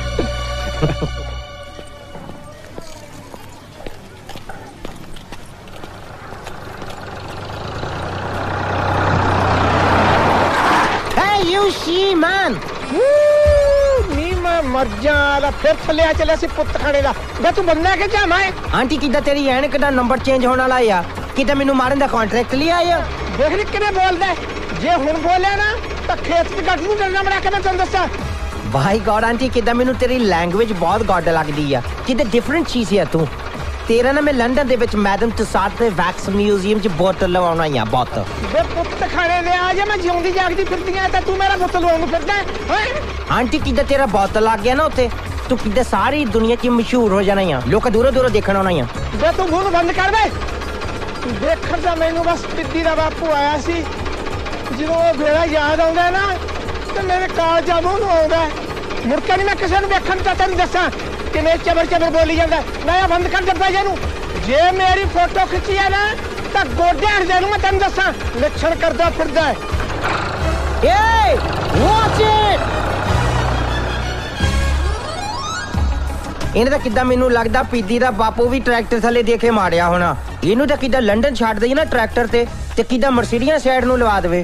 Hey, you she man. ਨੀ ਮੈਂ ਮਰ ਜਾ, ਫਿਰ ਥੱਲੇ ਚੱਲਿਆ ਸੀ ਪੁੱਤ ਖੜੇ ਦਾ। ਬੇ ਤੂੰ ਬੰਦਾ ਕਿ ਜਾਂ ਮੈਂ? ਆਂਟੀ ਕਿੱਦਾਂ ਤੇਰੀ ਐਨਕ ਦਾ ਨੰਬਰ ਚੇਂਜ ਹੋਣ ਵਾਲਾ ਆ? ਕਿਤੇ ਮੈਨੂੰ ਮਾਰਨ ਦਾ ਕੰਟਰੈਕਟ ਲਿਆ ਆ? ਦੇਖ ਨੀ ਕਿਵੇਂ ਬੋਲਦਾ, ਜੇ ਹੁਣ ਬੋਲਿਆ ਨਾ ਤਾਂ ਖੇਤ 'ਚ ਗੱਠ ਨੂੰ ਡਰਨਾ ਬਣਾ ਕੇ ਮੈਂ ਤੁਹਾਨੂੰ ਦੱਸਾਂ। ਭਾਈ ਗॉड ਆਂਟੀ ਕਿੱਦਾਂ ਮੈਨੂੰ ਤੇਰੀ ਲੈਂਗੁਏਜ ਬਹੁਤ ਗॉड ਲੱਗਦੀ ਆ। ਕਿਤੇ ਡਿਫਰੈਂਟ ਚੀਜ਼ ਆ ਤੂੰ। ਤੇਰਾ ਨਾ ਮੈਂ ਲੰਡਨ ਦੇ ਵਿੱਚ ਮੈਡਮ ਤੁਸਾਦ ਦੇ ਵੈਕਸ ਮਿਊਜ਼ੀਅਮ 'ਚ ਬੋਤਲ ਲਵਾਉਣਾ ਆ ਬੋਤਲ। ਬੇ ਪੁੱਤ ਖੜੇ ਦੇ ਆ, ਜੇ ਮੈਂ ਜਿਉਂਦੀ ਜਾਗਦੀ ਫਿਰਦੀ ਆ ਤਾਂ ਤੂੰ ਮੇਰਾ ਬੋਤਲ ਲਵਾਉਣ ਨੂੰ ਫਿਰਦਾ ਹੈ? ਆਂਟੀ ਕਿੱਦਾਂ ਤੇਰਾ ਬੋਤਲ ਲੱਗ ਗਿਆ ਨਾ ਉੱਥੇ, ਤੂੰ ਕਿੱਦਾਂ ਸਾਰੀ ਦੁਨੀਆ 'ਚ ਮਸ਼ਹੂਰ ਹੋ ਜਾਣਾ ਆ, ਲੋਕ ਦੂਰੋਂ ਦੂਰੋਂ ਦੇਖਣ ਆਉਣਾ ਆ। ਬੇ ਤੂੰ ਮੂੰਹ ਬੰਦ ਕਰ ਦੇ। ਦੇਖਣ ਦਾ ਮੈਨੂੰ ਬਸ ਪਿੱਦੀ ਦਾ ਬਾਪੂ ਆਇਆ ਸੀ, ਜਦੋਂ ਉਹ ਵੇਲਾ ਯਾਦ ਆਉਂਦਾ ਨਾ ਤੇ ਮੇਰੇ ਕਾਲਜਾ ਮੂੰਹ ਨੂੰ ਆਉਂਦਾ। ਮੁੜ ਕੇ ਨਹੀਂ ਮੈਂ ਕਿਸੇ ਨੂੰ ਵੇਖਣ ਤਾਂ ਤੈਨੂੰ ਦੱਸਾਂ ਕਿਵੇਂ ਚਬਰ ਚਬਰ ਬੋਲੀ ਜਾਂਦਾ। ਮੈਂ ਬੰਦ ਕਰ ਡੱਬਾ ਜੇ ਨੂੰ। ਜੇ ਮੇਰੀ ਫੋਟੋ ਖਿੱਚੀ ਹੈ ਨਾ ਤਾਂ ਗੋਡੇ ਹਟ ਜਾਣੂ। ਮੈਂ ਤੈਨੂੰ ਦੱਸਾਂ ਲੱਛਣ ਕਰਦਾ ਫਿਰਦਾ ਹੈ। Hey watch it. ਇਹਨੇ ਤਾਂ ਕਿੱਦਾਂ ਮੈਨੂੰ ਲੱਗਦਾ ਪੀਦੀ ਦਾ ਬਾਪੂ ਵੀ ਟਰੈਕਟਰ ਥੱਲੇ ਦੇ ਕੇ ਮਾਰਿਆ ਹੋਣਾ। ਇਹਨੂੰ ਤਾਂ ਕਿੱਦਾਂ ਲੰਡਨ ਛੱਡ ਦੇਈ ਨਾ ਟਰੈਕਟਰ ਤੇ ਤੇ ਕਿੱਦਾਂ ਮਰਸੀਡੀਜ਼ ਸਾਈਡ ਨੂੰ ਲਵਾ ਦੇਵੇ।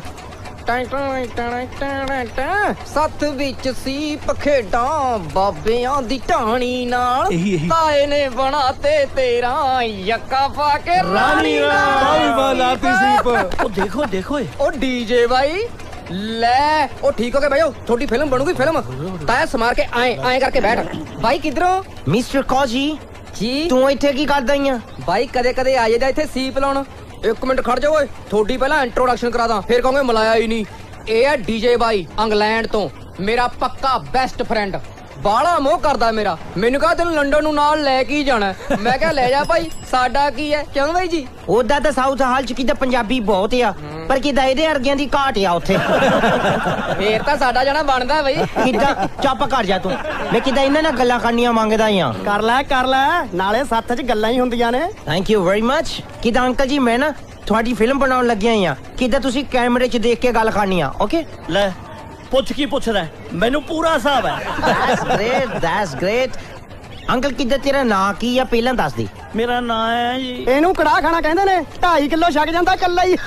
ਸੱਤ ਵਿੱਚ ਸੀ ਪਖੇਡਾਂ ਬਾਬਿਆਂ ਦੀ ਢਾਣੀ ਨਾਲ ਤਾਏ ਨੇ ਬਣਾਤੇ ਤੇਰਾ ਯੱਕਾ ਪਾ ਕੇ ਰਾਣੀ ਨਾਲ। ਉਹ ਦੇਖੋ ਦੇਖੋ ਉਹ ਡੀਜੇ ਬਾਈ ਲੈ ਉਹ ਠੀਕ ਹੋ ਗਿਆ ਭਾਈ। ਤੁਹਾਡੀ ਫਿਲਮ ਬਣੂਗੀ ਫਿਲਮ। ਤਾਇਆ ਸਮਾਰ ਕੇ ਆਏ ਆਏ ਕਰਕੇ ਬੈਠ। ਬਾਈ ਕਿਧਰੋਂ? ਮਿਸਟਰ ਕੌਜੀ ਜੀ ਤੂੰ ਇੱਥੇ ਕੀ ਕਰਦਾ ਈ ਆ? ਬਾਈ ਕਦੇ ਕਦੇ ਆ ਜਾਂਦਾ ਇੱਥੇ ਸੀਪ ਲਾਉਣ। ਇੱਕ ਮਿੰਟ ਖੜ ਜਾ ਓਏ ਤੁਹਾਡੀ ਪਹਿਲਾਂ ਇੰਟਰੋਡਕਸ਼ਨ ਕਰਾ ਦਾਂ ਫਿਰ ਕਹੋਗੇ ਮਲਾਇਆ ਹੀ ਨਹੀਂ। ਇਹ ਹੈ ਡੀਜੇ ਬਾਈ ਇੰਗਲੈਂਡ ਤੋਂ ਮੇਰਾ ਪੱਕਾ ਬੈਸਟ ਫਰੈਂਡ। ਬਾਲਾ ਮੋਹ ਕਰਦਾ ਮੇਰਾ। ਮੈਨੂੰ ਕਹਾ ਤੈਨੂੰ ਲੰਡਨ ਨੂੰ ਨਾਲ ਲੈ ਕੇ ਹੀ ਜਾਣਾ। ਮੈਂ ਕਿਹਾ ਲੈ ਜਾ ਭਾਈ ਸਾਡਾ ਕੀ ਹੈ ਕਿਉਂ ਬਾਈ ਜੀ? ਉਹਦਾ ਤਾਂ ਸਾਊਥ ਹਾਲ ਚ ਕਿਦਾ ਪੰਜਾਬੀ ਬਹੁਤ ਆ ਪਰ ਕਿਦਾ ਇਹਦੇ ਅਰਗਿਆਂ ਦੀ ਘਾਟ ਆ ਉੱਥੇ। ਫੇਰ ਤਾਂ ਸਾਡਾ ਜਾਣਾ ਬਣਦਾ ਬਈ। ਕਿਦਾਂ ਚੁੱਪ ਕਰ ਜਾ ਤੂੰ। ਮੈਂ ਕਿਦਾ ਇਹਨਾਂ ਨਾਲ ਗੱਲਾਂ ਕਰਨੀਆਂ ਮੰਗਦਾ ਆ। ਕਰ ਲੈ ਕਰ ਲੈ ਨਾਲੇ ਸੱਥ ਚ ਗੱਲਾਂ ਹੀ ਹੁੰਦੀਆਂ ਨੇ। Thank you very much. ਕਿਦਾ ਅੰਕਲ ਜੀ ਮੈਂ ਨਾ ਤੁਹਾਡੀ ਫਿਲਮ ਬਣਾਉਣ ਲੱਗਿਆ ਆ। ਕਿਦਾ ਤੁਸੀਂ ਕੈਮਰੇ 'ਚ ਦੇਖ ਕੇ ਗੱਲ ਕਰਨੀ ਆ। ਓਕੇ ਲੈ ਪੁੱਛ ਕੀ ਪੁੱਛਦਾ ਮੈਨੂੰ ਪੂਰਾ ਹਿਸਾਬ ਹੈ। That's great that's great. Uncle ਕਿਦਾ ਤੇਰਾ ਨਾਂ ਕੀ ਆ ਪਹਿਲਾਂ ਦੱਸ ਦੇ। ਮੇਰਾ ਨਾਂ ਹੈ ਜੀ ਇਹਨੂੰ ਕੜਾਹ ਖਾਣਾ ਕਹਿੰਦੇ ਨੇ। ਢਾਈ ਕਿਲੋ ਛਕ ਜਾਂਦਾ ਕੱਲਾ ਹੀ।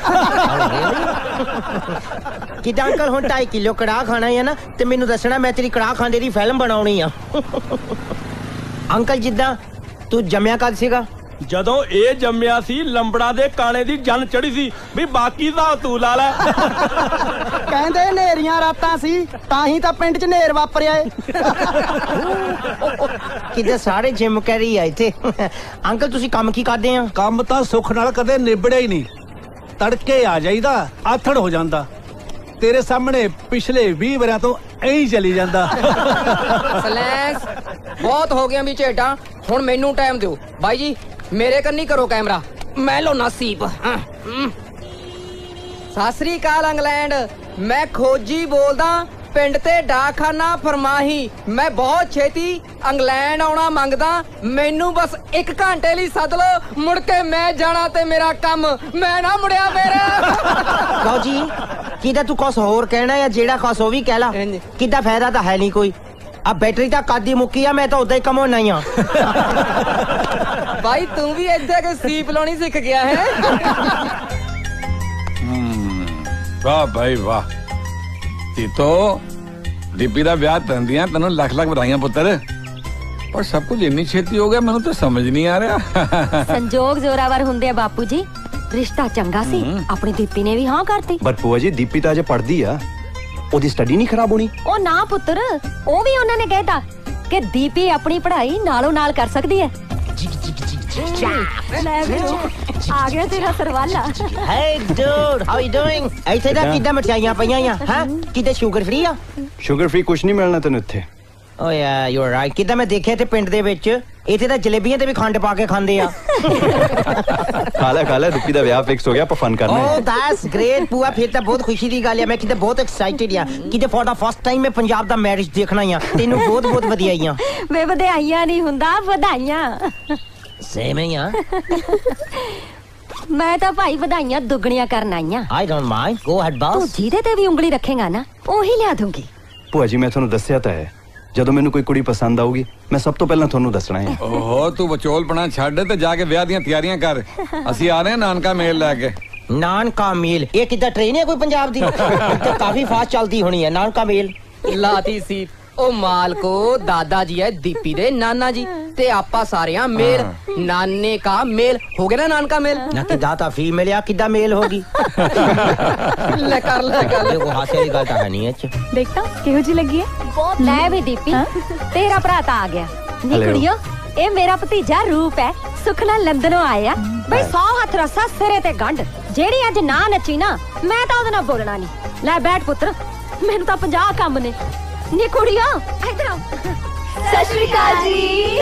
ਕਿਦਾ ਅੰਕਲ ਹੁਣ ਢਾਈ ਕਿਲੋ ਕੜਾਹ ਖਾਣਾ ਹੈ ਨਾ ਤੇ ਮੈਨੂੰ ਦੱਸਣਾ ਮੈਂ ਤੇਰੀ ਕੜਾਹ ਖਾਂਦੇ ਦੀ ਫਿਲਮ ਬਣਾਉਣੀ ਆ। ਅੰਕਲ ਜਿੱਦਾਂ ਤੂੰ ਜੰਮਿਆ ਕਦ ਸੀਗਾ? ਜਦੋਂ ਇਹ ਜੰਮਿਆ ਸੀ ਲੰਬੜਾ ਦੇ ਕਾਣੇ ਦੀ ਜਨ ਚੜੀ ਸੀ ਵੀ ਬਾਕੀ ਦਾ ਤੂੰ ਲਾ ਲੈ। ਕਹਿੰਦੇ ਨੇਰੀਆਂ ਰਾਤਾਂ ਸੀ ਤਾਂ ਹੀ ਤਾਂ ਪਿੰਡ 'ਚ ਨੇਰ ਵਾਪਰਿਆ ਏ। ਕਿਤੇ ਸਾਰੇ ਜਿਮ ਕਰੀ ਆ ਇੱਥੇ। ਅੰਕਲ ਤੁਸੀਂ ਕੰਮ ਕੀ ਕਰਦੇ ਆ? ਕੰਮ ਤਾਂ ਸੁੱਖ ਨਾਲ ਕਦੇ ਨਿਬੜਿਆ ਹੀ ਨਹੀਂ। ਤੜਕੇ ਆ ਜਾਈਦਾ ਆਥੜ ਹੋ ਜਾਂਦਾ। ਤੇਰੇ ਸਾਹਮਣੇ ਪਿਛਲੇ ਵੀਹ ਵਰਿਆਂ ਤੋਂ ਐਂ ਹੀ ਚਲੀ ਜਾਂਦਾ। ਸਲੈਂਸ ਬਹੁਤ ਹੋ ਗਿਆ ਵੀ ਝੇਡਾਂ। ਹੁਣ ਮੈਨੂੰ ਟਾਈਮ ਦਿਓ ਬਾਈ ਜੀ। ਮੇਰੇ ਕੰਨੀ ਕਰੋ ਕੈਮਰਾ ਮੈਂ ਲੋ ਨਸੀਬ। ਸਤਿ ਸ੍ਰੀ ਅਕਾਲ ਇੰਗਲੈਂਡ। ਮੈਂ ਖੋਜੀ ਬੋਲਦਾ ਪਿੰਡ ਤੇ ਡਾਕਖਾਨਾ ਫਰਮਾਹੀ। ਮੈਂ ਬਹੁਤ ਛੇਤੀ ਇੰਗਲੈਂਡ ਆਉਣਾ ਮੰਗਦਾ। ਮੈਨੂੰ ਬਸ ਇੱਕ ਘੰਟੇ ਲਈ ਸੱਦ ਲਓ ਮੁੜ ਕੇ ਮੈਂ ਜਾਣਾ ਤੇ ਮੇਰਾ ਕੰਮ ਮੈਂ ਨਾ ਮੁੜਿਆ ਫੇਰ। ਕੌਜੀ ਕਿਦਾ ਤੂੰ ਕੁਛ ਹੋਰ ਕਹਿਣਾ ਜਾਂ ਜਿਹੜਾ ਕੁਛ ਉਹ ਵੀ ਕਹਿ ਲਾ। ਕਿਦਾ ਫਾਇਦਾ ਤਾਂ ਹੈ ਨਹੀਂ ਕੋਈ। ਆ ਬੈਟਰੀ ਤਾਂ ਕਾਦੀ ਮੁੱਕੀ ਆ। ਮੈਂ ਤਾਂ ਉਦਾਂ ਹੀ ਕਮਾਉਣਾ ਹੀ ਆ। ਭਾਈ ਤੂੰ ਵੀ ਇੱਥੇ ਕਿ ਸੀਪ ਲਾਉਣੀ ਸਿੱਖ ਗਿਆ ਹੈ। ਵਾਹ ਭਾਈ ਵਾਹ। ਤੀਤੋ ਦੀਪੀ ਦਾ ਵਿਆਹ ਤੰਦੀਆਂ ਤੈਨੂੰ ਲੱਖ ਲੱਖ ਵਧਾਈਆਂ ਪੁੱਤਰ। ਪਰ ਸਭ ਕੁਝ ਇੰਨੀ ਛੇਤੀ ਹੋ ਗਿਆ ਮੈਨੂੰ ਤਾਂ ਸਮਝ ਨਹੀਂ ਆ ਰਿਹਾ। ਸੰਜੋਗ ਜ਼ੋਰਾਵਰ ਹੁੰਦੇ ਆ ਬਾਪੂ ਜੀ। ਰਿਸ਼ਤਾ ਚੰਗਾ ਸੀ ਆਪਣੀ ਦੀਪੀ ਨੇ ਵੀ ਹਾਂ ਕਰਤੀ। ਪਰ ਭੂਆ ਜੀ ਦੀਪੀ ਤਾਂ ਅਜੇ ਪੜ੍ਹਦੀ ਆ। ਉਹਦੀ ਸਟੱਡੀ ਨਹੀਂ ਖਰਾਬ ਹੋਣੀ। ਉਹ ਨਾ ਪੁੱਤਰ ਉਹ ਵੀ ਉਹਨਾਂ ਨੇ ਕਹਿਤਾ ਕਿ ਦੀਪੀ ਆਪਣੀ ਪੜ੍ਹਾਈ ਨਾਲੋਂ ਨਾਲ ਕਰ ਸਕਦੀ ਹੈ। ਲੈ ਵੀ ਆ ਗਿਆ ਤੇਰਾ ਸਰਵਾਲਾ। Hey dude how you doing? ਇੱਥੇ ਤਾਂ ਕਿੱਦਾਂ ਮਠਿਆਈਆਂ ਪਈਆਂ ਆ। ਹਾਂ ਕਿਤੇ ਸ਼ੂਗਰ ਫ੍ਰੀ ਆ? ਸ਼ੂਗਰ ਫ੍ਰੀ ਕੁਝ ਨਹੀਂ ਮਿਲਣਾ ਤੈਨੂੰ ਇੱਥੇ। ਓ ਯਾ ਯੂ ਆਰ ਰਾਈਟ। ਕਿੱਦਾਂ ਮੈਂ ਦੇਖਿਆ ਤੇ ਪਿੰਡ ਦੇ ਵਿੱਚ ਇੱਥੇ ਤਾਂ ਜਲੇਬੀਆਂ ਤੇ ਵੀ ਖੰਡ ਪਾ ਕੇ ਖਾਂਦੇ ਆ। ਖਾ ਲੈ ਖਾ ਲੈ ਦੀਪੀ ਦਾ ਵਿਆਹ ਫਿਕਸ ਹੋ ਗਿਆ। ਆਪਾਂ ਫਨ ਕਰਨਾ ਹੈ। ਓ ਦੈਟਸ ਗ੍ਰੇਟ ਪੂਆ। ਫਿਰ ਤਾਂ ਬਹੁਤ ਖੁਸ਼ੀ ਦੀ ਗੱਲ ਆ। ਮੈਂ ਕਿਤੇ ਬਹੁਤ ਐਕਸਾਈਟਡ ਆ। ਕਿਤੇ ਫॉर ਦਾ ਫਸਟ ਟਾਈਮ ਮੈਂ ਪੰਜਾਬ ਦਾ ਮੈਰਿਜ ਦੇਖਣਾ ਆ। ਤੈਨੂੰ ਬਹੁਤ ਬਹੁਤ ਵਧਾਈਆਂ। ਵੇ ਵਧਾਈਆਂ ਨਹੀਂ ਹੁੰਦਾ ਵਧਾਈਆਂ। ਸੇਮ ਹੀ ਆ। ਮੈਂ ਤਾਂ ਭਾਈ ਵਧਾਈਆਂ ਦੁੱਗਣੀਆਂ ਕਰਨ ਆਈਆਂ। I don't mind go ahead boss. ਤੂੰ ਜਿਹਦੇ ਤੇ ਵੀ ਉਂਗਲੀ ਰੱਖੇਗਾ ਨਾ ਉਹੀ ਲਿਆ ਦੂੰਗੀ। ਭੂਆ ਜੀ ਮੈਂ ਤੁਹਾਨੂੰ ਦੱਸਿਆ ਤਾਂ ਹੈ ਜਦੋਂ ਮੈਨੂੰ ਕੋਈ ਕੁੜੀ ਪਸੰਦ ਆਊਗੀ ਮੈਂ ਸਭ ਤੋਂ ਪਹਿਲਾਂ ਤੁਹਾਨੂੰ ਦੱਸਣਾ ਹੈ। ਓਹੋ ਤੂੰ ਵਿਚੋਲਪਣਾ ਛੱਡ ਤੇ ਜਾ ਕੇ ਵਿਆਹ ਦੀਆਂ ਤਿਆਰੀਆਂ ਕਰ। ਅਸੀਂ ਆ ਰਹੇ ਹਾਂ ਨਾਨਕਾ ਮੇਲ ਲੈ ਕੇ। ਨਾਨਕਾ ਮੇਲ ਇਹ ਕਿੱਦਾਂ ਟ੍ਰੇਨ ਹੈ ਕੋਈ ਪੰਜਾਬ ਦੀ? ਤੇ ਕਾਫੀ ਫਾਸਟ ਚੱਲਦੀ ਹੋਣੀ ਹੈ ਨਾਨਕਾ ਮੇਲ। ਲਾਤੀ ਸੀ ਉਹ ਮਾਲਕੋ ਦਾਦਾ ਜੀ ਹੈ ਦੀਪੀ ਦੇ ਨਾਨਾ ਜੀ ਤੇ ਆਪਾਂ ਸਾਰਿਆਂ ਮੇਲ ਨਾਨੇ ਕਾ ਮੇਲ ਹੋ ਗਿਆ ਨਾ ਨਾਨਕਾ ਮੇਲ। ਨਾ ਕਿ ਦਾਤਾ ਫੀਮੇਲ ਆ ਕਿੱਦਾਂ ਮੇਲ ਹੋਗੀ? ਲੈ ਕਰ ਲੈ ਗੱਲ। ਦੇਖੋ ਹਾਸੇ ਦੀ ਗੱਲ ਤਾਂ ਹੈ ਨਹੀਂ ਇਹ ਚ। ਦੇਖਤਾ ਕਿਹੋ ਜੀ ਲੱਗੀ ਹੈ? ਬਹੁਤ ਲੈ ਵੀ ਦੀਪੀ ਤੇਰਾ ਭਰਾ ਤਾਂ ਆ ਗਿਆ। ਨੀ ਕੁੜੀਓ ਇਹ ਮੇਰਾ ਭਤੀਜਾ ਰੂਪ ਹੈ। ਸੁਖ ਨਾਲ ਲੰਦਨੋਂ ਆਇਆ ਬਈ ਸੌ ਹੱਥ ਰੱਸਾ ਸਿਰੇ ਤੇ ਗੰਢ। ਜਿਹੜੀ ਅੱਜ ਨਾ ਨੱਚੀ ਨਾ ਮੈਂ ਤਾਂ ਉਹਦੇ ਨਾਲ ਬੋਲਣਾ ਨਹੀਂ। ਲੈ ਬੈਠ ਪੁੱਤਰ ਮੈਨੂੰ ਤਾਂ ਪੰਜਾਹ ਕੰਮ ਨੇ। ਨੀ ਕੁੜੀਓ ਇੱਧਰ ਆ। ਸਤਿ ਸ਼੍ਰੀ ਅਕਾਲ ਜੀ।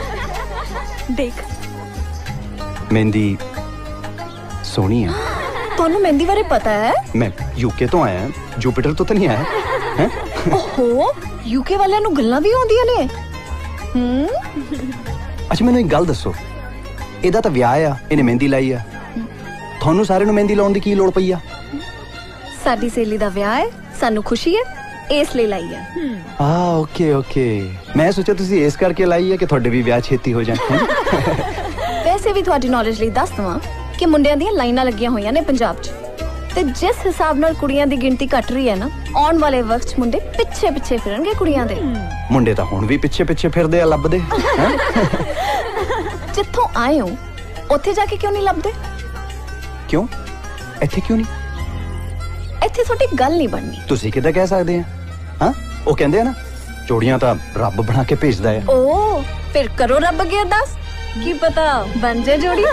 ਦੇਖ ਮਹਿੰਦੀ ਸੋਹਣੀ ਆ। ਤੁਹਾਨੂੰ ਮਹਿੰਦੀ ਬਾਰੇ ਪਤਾ ਹੈ? मैं यूके तो आया जुपिटर तो तो नहीं आया हैं? ਓਹੋ ਯੂਕੇ ਵਾਲਿਆਂ ਨੂੰ ਗੱਲਾਂ ਵੀ ਆਉਂਦੀਆਂ ਨੇ। ਹੂੰ ਅੱਛਾ ਮੈਨੂੰ ਇੱਕ ਗੱਲ ਦੱਸੋ, ਇਹਦਾ ਤਾਂ ਵਿਆਹ ਆ, ਇਹਨੇ ਮਹਿੰਦੀ ਲਾਈ ਆ, ਤੁਹਾਨੂੰ ਸਾਰਿਆਂ ਨੂੰ ਮਹਿੰਦੀ ਲਾਉਣ ਦੀ ਕੀ ਲੋੜ ਪਈ ਆ? ਸਾਡੀ ਸਹੇਲੀ ਦਾ ਵਿਆਹ ਹੈ, ਸਾਨੂੰ ਖੁਸ਼ੀ ਹੈ, ਇਸ ਲਈ ਲਾਈ ਹੈ। ਆ ਓਕੇ ਓਕੇ, ਮੈਂ ਸੋਚਿਆ ਤੁਸੀਂ ਇਸ ਕਰਕੇ ਲਾਈ ਹੈ ਕਿ ਤੁਹਾਡੇ ਵੀ ਵਿਆਹ ਛੇਤੀ ਹੋ ਜਾਣ। ਵੈਸੇ ਵੀ ਤੁਹਾਡੀ ਨੌਲੇਜ ਲਈ ਦੱਸ ਦਵਾਂ ਕਿ ਮੁੰਡਿਆਂ ਦੀਆਂ ਲਾਈਨਾਂ ਲੱਗੀਆਂ ਹੋਈਆਂ ਨੇ ਪੰਜਾਬ 'ਚ, ਤੇ ਜਿਸ ਹਿਸਾਬ ਨਾਲ ਕੁੜੀਆਂ ਦੀ ਗਿਣਤੀ ਘਟ ਰਹੀ ਹੈ ਨਾ, ਆਉਣ ਵਾਲੇ ਵਕਤ 'ਚ ਮੁੰਡੇ ਪਿੱਛੇ ਪਿੱਛੇ ਫਿਰਨਗੇ ਕੁੜੀਆਂ ਦੇ। ਮੁੰਡੇ ਤਾਂ ਹੁਣ ਵੀ ਪਿੱਛੇ ਪਿੱਛੇ ਫਿਰਦੇ ਆ, ਲੱਭਦੇ। ਜਿੱਥੋਂ ਆਏ ਹੋ ਉੱਥੇ ਜਾ ਕੇ ਕਿਉਂ ਨਹੀਂ ਲੱਭਦੇ? ਕਿਉਂ? ਇੱਥੇ ਕਿਉਂ ਨਹੀਂ? ਇੱਥੇ ਤੁਹਾਡੀ ਗੱਲ ਨਹੀਂ ਬਣਨੀ। ਤੁਸੀਂ ਕਿੱਦਾਂ ਕਹਿ ਸਕਦੇ ਆ? ਹਾਂ, ਉਹ ਕਹਿੰਦੇ ਆ ਨਾ, ਜੋੜੀਆਂ ਤਾਂ ਰੱਬ ਬਣਾ ਕੇ ਭੇਜਦਾ ਹੈ। ਓ ਫਿਰ ਕਰੋ ਰੱਬ ਅੱਗੇ ਅਰਦਾਸ, ਕੀ ਪਤਾ ਬਣ ਜੇ ਜੋੜੀ।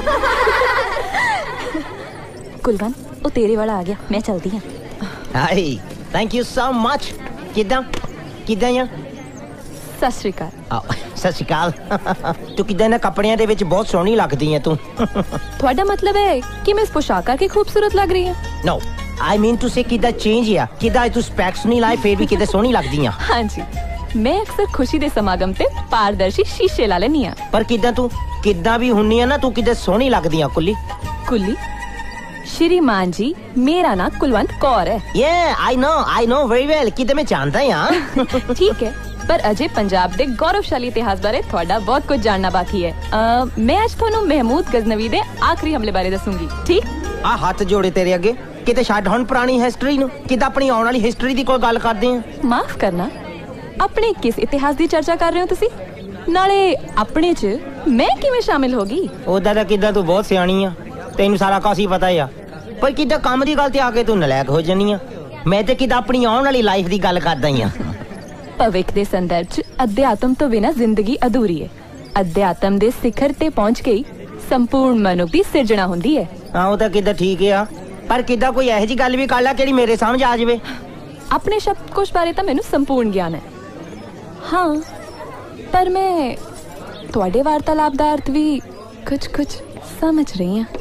ਕੁਲਵੰਤ, ਉਹ ਤੇਰੇ ਵਾਲਾ ਆ ਗਿਆ, ਮੈਂ ਚਲਦੀ ਹਾਂ। Hi, thank you so much. ਕਿੱਦਾਂ ਕਿੱਦਾਂ ਆ? ਸਤਿ ਸ਼੍ਰੀ ਅਕਾਲ। ਸਤਿ ਸ਼੍ਰੀ ਅਕਾਲ। ਤੂੰ ਕਿੱਦਾਂ ਨਾ ਕੱਪੜਿਆਂ ਦੇ ਵਿੱਚ ਬਹੁਤ ਸੋਹਣੀ ਲੱਗਦੀ ਹੈ ਤੂੰ। ਤੁਹਾਡਾ ਮਤਲਬ ਹੈ ਕਿ ਮੈਂ ਇਸ ਪੋਸ਼ਾਕ ਕਰਕੇ ਖੂਬਸੂਰਤ ਲੱਗ ਰਹੀ ਹਾਂ? ਨੋ, ਆਈ ਮੀਨ ਟੂ ਸੇ ਕਿੱਦਾਂ ਚੇਂਜ ਆ, ਕਿੱਦਾਂ ਤੂੰ ਸਪੈਕਸ ਨਹੀਂ ਲਾਏ ਫਿਰ ਵੀ ਕਿੱਦਾਂ ਸੋਹਣੀ ਲੱਗਦੀ ਆ। ਹਾਂਜੀ, ਮੈਂ ਅਕਸਰ ਖੁਸ਼ੀ ਦੇ ਸਮਾਗਮ ਤੇ ਪਾਰਦਰਸ਼ੀ ਸ਼ੀਸ਼ੇ ਲਾ ਲੈਣੀ ਆ। ਪਰ ਕਿੱਦਾਂ ਤੂੰ ਕਿੱਦਾਂ ਵੀ ਹੁੰਨੀ ਆ ਨਾ, ਤੂੰ ਕਿੱਦਾਂ ਸੋਹਣੀ ਲੱਗਦੀ ਆ ਕੁੱਲੀ। ਕੁੱਲੀ? श्रीमान जी, मेरा नाम कुलवंत कौर है। Yeah, I know, I know very well। किधर मैं जानता हूँ। ठीक है, पर अजय पंजाब दे गौरवशाली इतिहास बारे थोड़ा बहुत कुछ जानना बाकी है। आ, मैं आज थोनू महमूद गजनवी दे आखिरी हमले बारे दसूंगी, ठीक? आ हाथ जोड़े तेरे अगे, किते छाड़ हुण पुरानी हिस्ट्री नू, किते अपनी आउण वाली हिस्ट्री दी कोई गल करदे हैं। माफ करना, अपने किस इतिहास दी चर्चा कर रहे हो तुसी? नाले अपने च मैं किवें शामिल होगी? ओदा दा किदां तू बहुत सियाणी आ, तैनू सारा कुछ ही पता है। पर किदा काम दी गल ते आके तू नलायक हो जानी आ। मैं ते किदा अपनी आउण वाली लाइफ दी गल करदा ही आ। भविख दे संदर्भ च अध्यात्म तो बिना जिंदगी अधूरी है। अध्यात्म दे शिखर ते पहुंच के संपूर्ण मनुख दी सिरजना हुंदी है। हां, ओ तां किदा ठीक है, पर किदा कोई एहो जी गल भी कर ला केड़ी मेरे समझ आ जावे। अपने शब्दकोश बारे तां मैनू संपूर्ण ज्ञान है। हाँ, पर मैं तुहाडे वार्तालाप दा अर्थ भी कुछ कुछ समझ रही हूं।